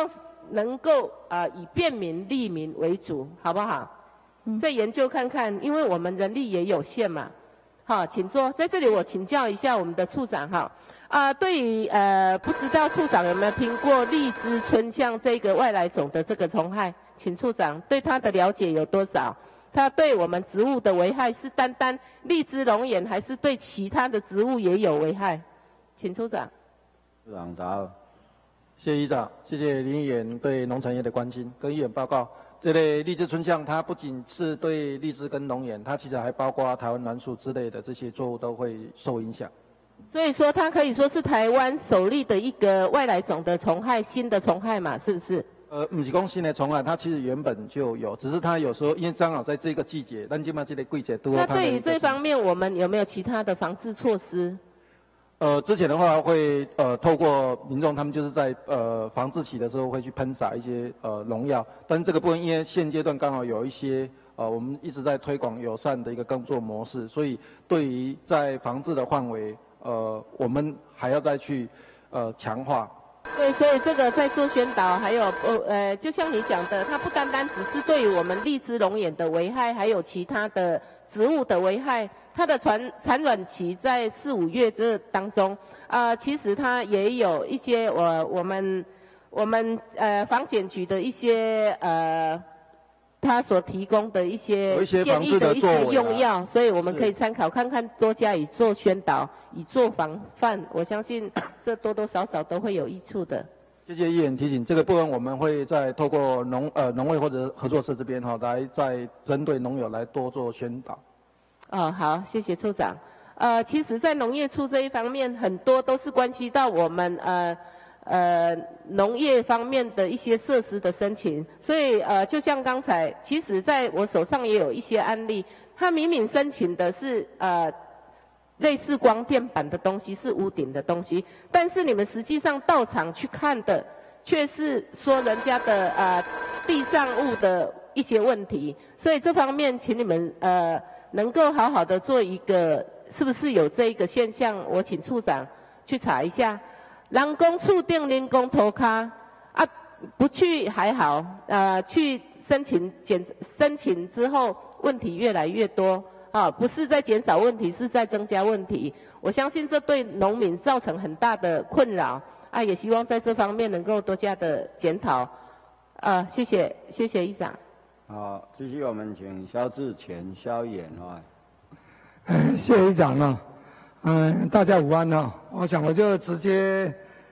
能够以便民利民为主，好不好？再研究看看，因为我们人力也有限嘛。好，请坐。在这里我请教一下我们的处长哈。对于不知道处长有没有听过荔枝春象这个外来种的这个虫害？请处长对它的了解有多少？它对我们植物的危害是单单荔枝龙眼，还是对其他的植物也有危害？请处长。 处长答。 谢谢议长，谢谢林议员对农产业的关心。跟议员报告，这类荔枝春象，它不仅是对荔枝跟龙眼，它其实还包括台湾栾树之类的这些作物都会受影响。 所以说，它可以说是台湾首例的一个外来种的虫害，新的虫害嘛，是不是？ 不是讲新的虫害，它其实原本就有，只是它有时候因为刚好在这个季节，但今嘛这个季节多。 那对于这方面，我们有没有其他的防治措施？ 之前的话会透过民众他们就是在防治期的时候会去喷洒一些农药，但是这个部分因为现阶段刚好有一些我们一直在推广友善的一个耕作模式，所以对于在防治的范围我们还要再去强化。 对，所以这个在做宣导，还有就像你讲的，它不单单只是对于我们荔枝龙眼的危害，还有其他的植物的危害。它的产卵期在4、5月这当中，其实它也有一些我们防检局的一些它所提供的一些建议的一些用药，所以我们可以参考看看，多加以做宣导，以做防范。我相信这多多少少都会有益处的。 谢谢议员提醒，这个部分我们会再透过农会或者合作社这边来再针对农友来多做宣导。 好，谢谢处长。其实，在农业处这一方面，很多都是关系到我们农业方面的一些设施的申请。所以就像刚才，其实在我手上也有一些案例，他明明申请的是类似光电板的东西，是屋顶的东西，但是你们实际上到场去看的，却是说人家的地上物的一些问题。所以这方面，请你们能够好好的做一个，是不是有这一个现象？我请处长去查一下。人工触定人工头卡不去还好，去申请之后问题越来越多不是在减少问题，是在增加问题。我相信这对农民造成很大的困扰也希望在这方面能够多加的检讨谢谢议长。 好，继续我们请萧志全萧议员谢谢议长大家午安我想我就直接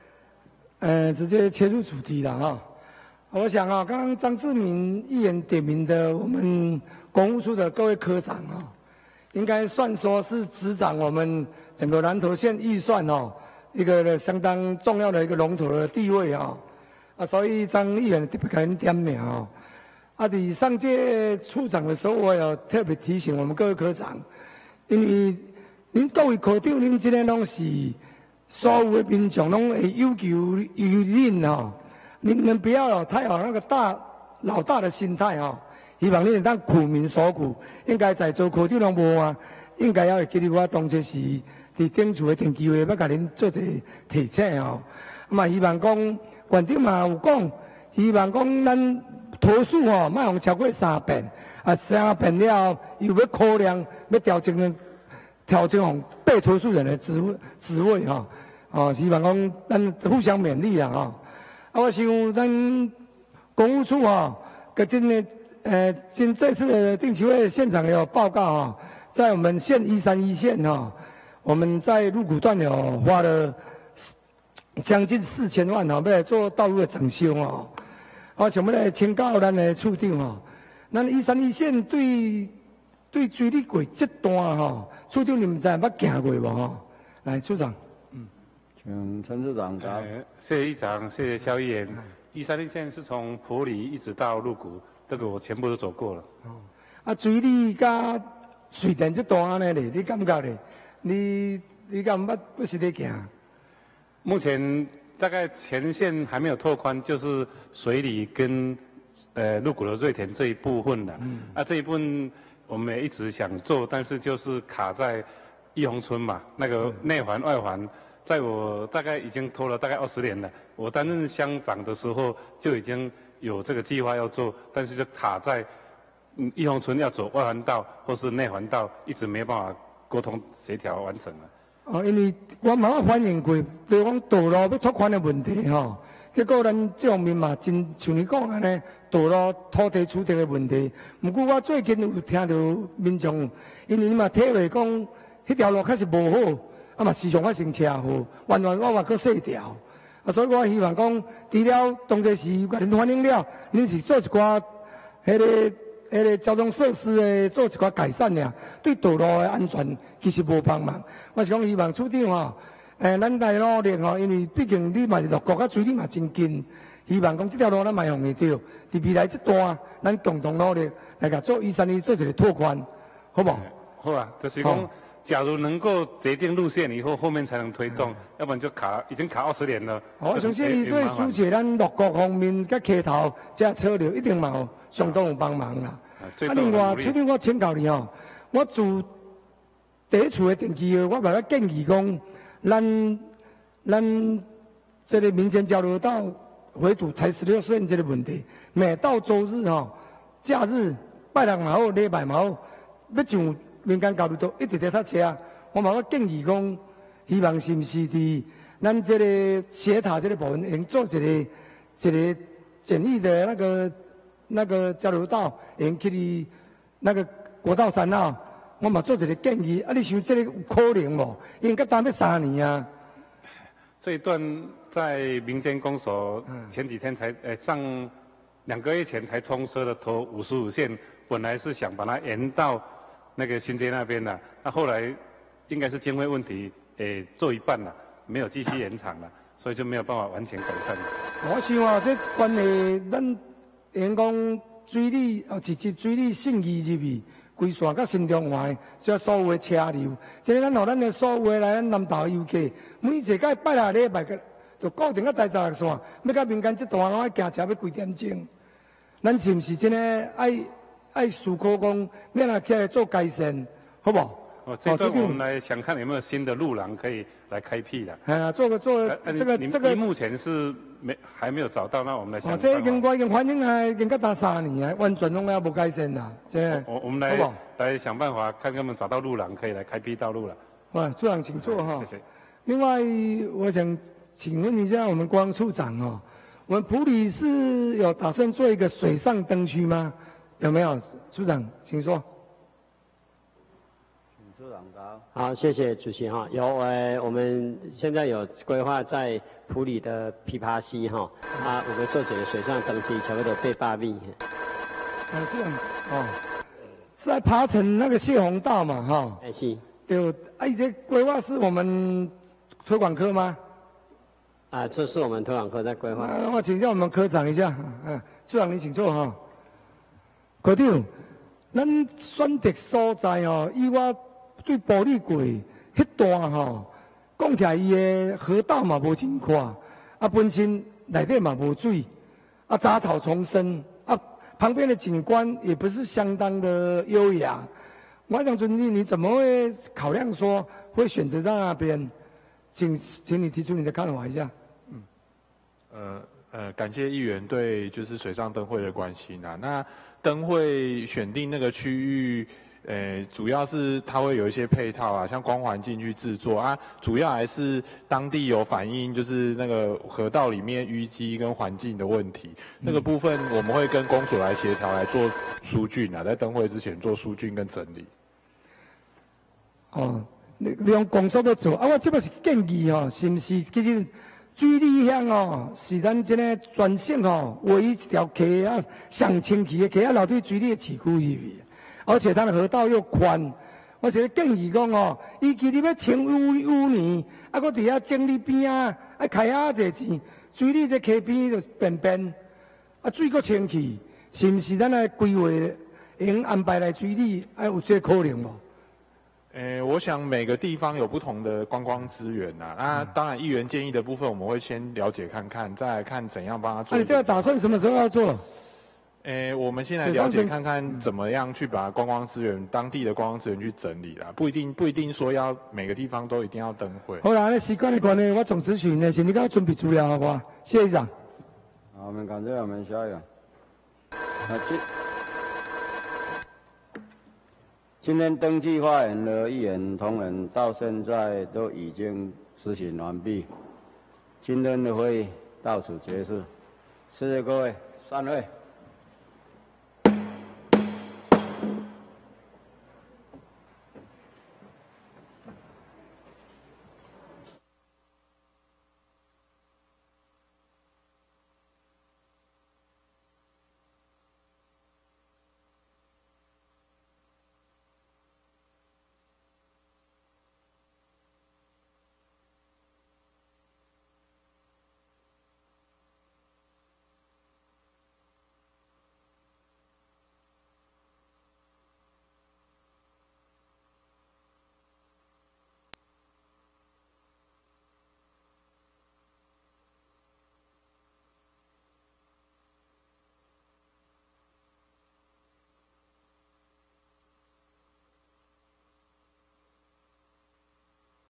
切入主题了我想刚刚张志明议员点名的我们公务处的各位科长应该算说是执掌我们整个南投县预算一个相当重要的一个龙头的地位所以张议员特别给您点名在上届处长的时候，我有特别提醒我们各位科长，因为您各位科长，您这个拢是所有的民众拢会要求于您你们不要有太有那个老大的心态希望你当苦民所苦，应该在座科长拢无应该要会记得我当初是伫顶厝的定机会要甲您做一个提醒希望讲县长嘛有讲，希望讲咱投诉莫用超过3遍，3遍了又要考量要调整被投诉人的职位希望讲咱互相勉励我想咱公务处跟这次的定期会现场有报告在我们县131线我们在鹿谷段有花了将近4000万要来做道路的整修我想要来请教咱的处长咱131线对水利轨这段处长你们知捌行过无来，处长。 请陈处长答。 谢谢议长，谢谢萧议员。131线是从埔里一直到鹿谷，这个我全部都走过了。 水利加水电这段安尼咧，你感觉咧？你敢不是咧行？ 目前大概前线还没有拓宽，就是水里跟鹿谷的瑞田这一部分的。这一部分我们也一直想做，但是就是卡在义宏村嘛，那个内环外环在我大概已经拖了大概20年了。我担任乡长的时候就已经有这个计划要做，但是就卡在义宏村要走外环道或是内环道，一直没办法沟通协调完成了。 哦，因为我嘛有反映过，就是讲道路要拓宽的问题吼。结果咱这方面嘛，真像你讲安尼，道路土地取得的问题。不过我最近有听到民众，因为嘛体会讲，迄条路确实无好，啊嘛时常发生车祸，弯弯弯弯搁细条。啊，所以我希望讲，除了当这时甲恁反映了，恁是做一寡迄个交通设施的做一寡改善俩，对道路的安全其实无帮忙。我是讲希望处长吼。咱来努力吼，因为毕竟你嘛是落国甲水你嘛真近，希望讲这条路咱嘛用会到。伫未来这段，咱共同努力来甲做131做一个拓宽，好不好？ 好啊，就是讲，假如能够决定路线以后，后面才能推动，要不然就已经卡20年了。 我相信伊对疏解咱落国方面甲溪头这车流一定嘛有相当有帮忙啦。另外，处长我请教你吼，我自第一次的定期我把它建议讲。咱这个民间交流道回堵台16线这个问题，每到周日假日拜六嘛好，礼拜嘛好，要上民间交流道一直在塞车。我嘛要建议讲，希望是不是伫咱这个斜塔这个部分，能做一个简易的那个交流道，能去那个国道3号。我嘛做一个建议，你想这个有可能无？因为到要3年啊。 这一段在民间公所前几天才上2个月前才通车的头55线，本来是想把它延到那个新街那边的，那后来应该是经费问题，做一半了，没有继续延长了，所以就没有办法完全改善。 我想这关系咱员工水利直接水利信义入去。规线甲新中环，所所有的车流，即咱互咱的所有的来咱南投游客，每一个拜六礼拜就固定到台16线，要到民间这段我行车要几点钟？咱是毋是真的爱思考讲，要来起来做改善，好不好？ 这段我们来想看有没有新的路廊可以来开辟的。 做这个目前是还没有找到，那我们来想。 这我已经反映啊，已经到达3年啊，完全拢也无改善啦。 我们来想办法，看能不能找到路廊可以来开辟道路了。 处长请坐哈。 谢谢。 另外，我想请问一下我们光处长哦，我们埔里是有打算做一个水上灯区吗？有没有？处长，请说。 好，谢谢主席哈。有我们现在有规划在埔里的琵琶溪哈，我们做这个水上灯区，差不多800米。 这样哦，是在爬城那个泄洪道嘛哈？ 是。 有这规划是我们推广科吗？ 这是我们推广科在规划。 我请教我们科长一下，处长你请坐哈。科长，咱选择所在哦，以我对玻璃柜迄段吼，讲起来伊的河道嘛无真宽，本身内底嘛无水，杂草丛生，旁边的景观也不是相当的优雅。我想问你怎么会考量说会选择在那边？请你提出你的看法一下。 感谢议员对就是水上灯会的关心啊。那灯会选定那个区域。主要是它会有一些配套啊，像光环境去制作啊，主要还是当地有反映，就是那个河道里面淤积跟环境的问题，那个部分我们会跟公所来协调来做疏浚啊，在灯会之前做疏浚跟整理。 你用公所要做我这边是建议是不是其实水利乡是咱这个全省唯一一条溪上清气的溪流对水利的市区入去。而且它的河道又宽，我是建议讲伊其实要清污泥，搁伫遐整理边开侪钱，水利这溪边就便，水搁清气，是毋是咱来规划能安排来水利，有这可能无？ 我想每个地方有不同的观光资源啊，那当然议员建议的部分，我们会先了解看看，再来看怎样帮他做。 你这个打算什么时候要做？ 我们先来了解看看怎么样去把观光资源、当地的观光资源去整理啦，不一定说要每个地方都一定要灯会。 好啦，那时间的关系，我总咨询呢，请你给我准备资料好不好？谢谢议长。 好，我们感谢我们下一个。今天登记发言的议员同仁到现在都已经咨询完毕，今天的会议到此结束，谢谢各位，散会。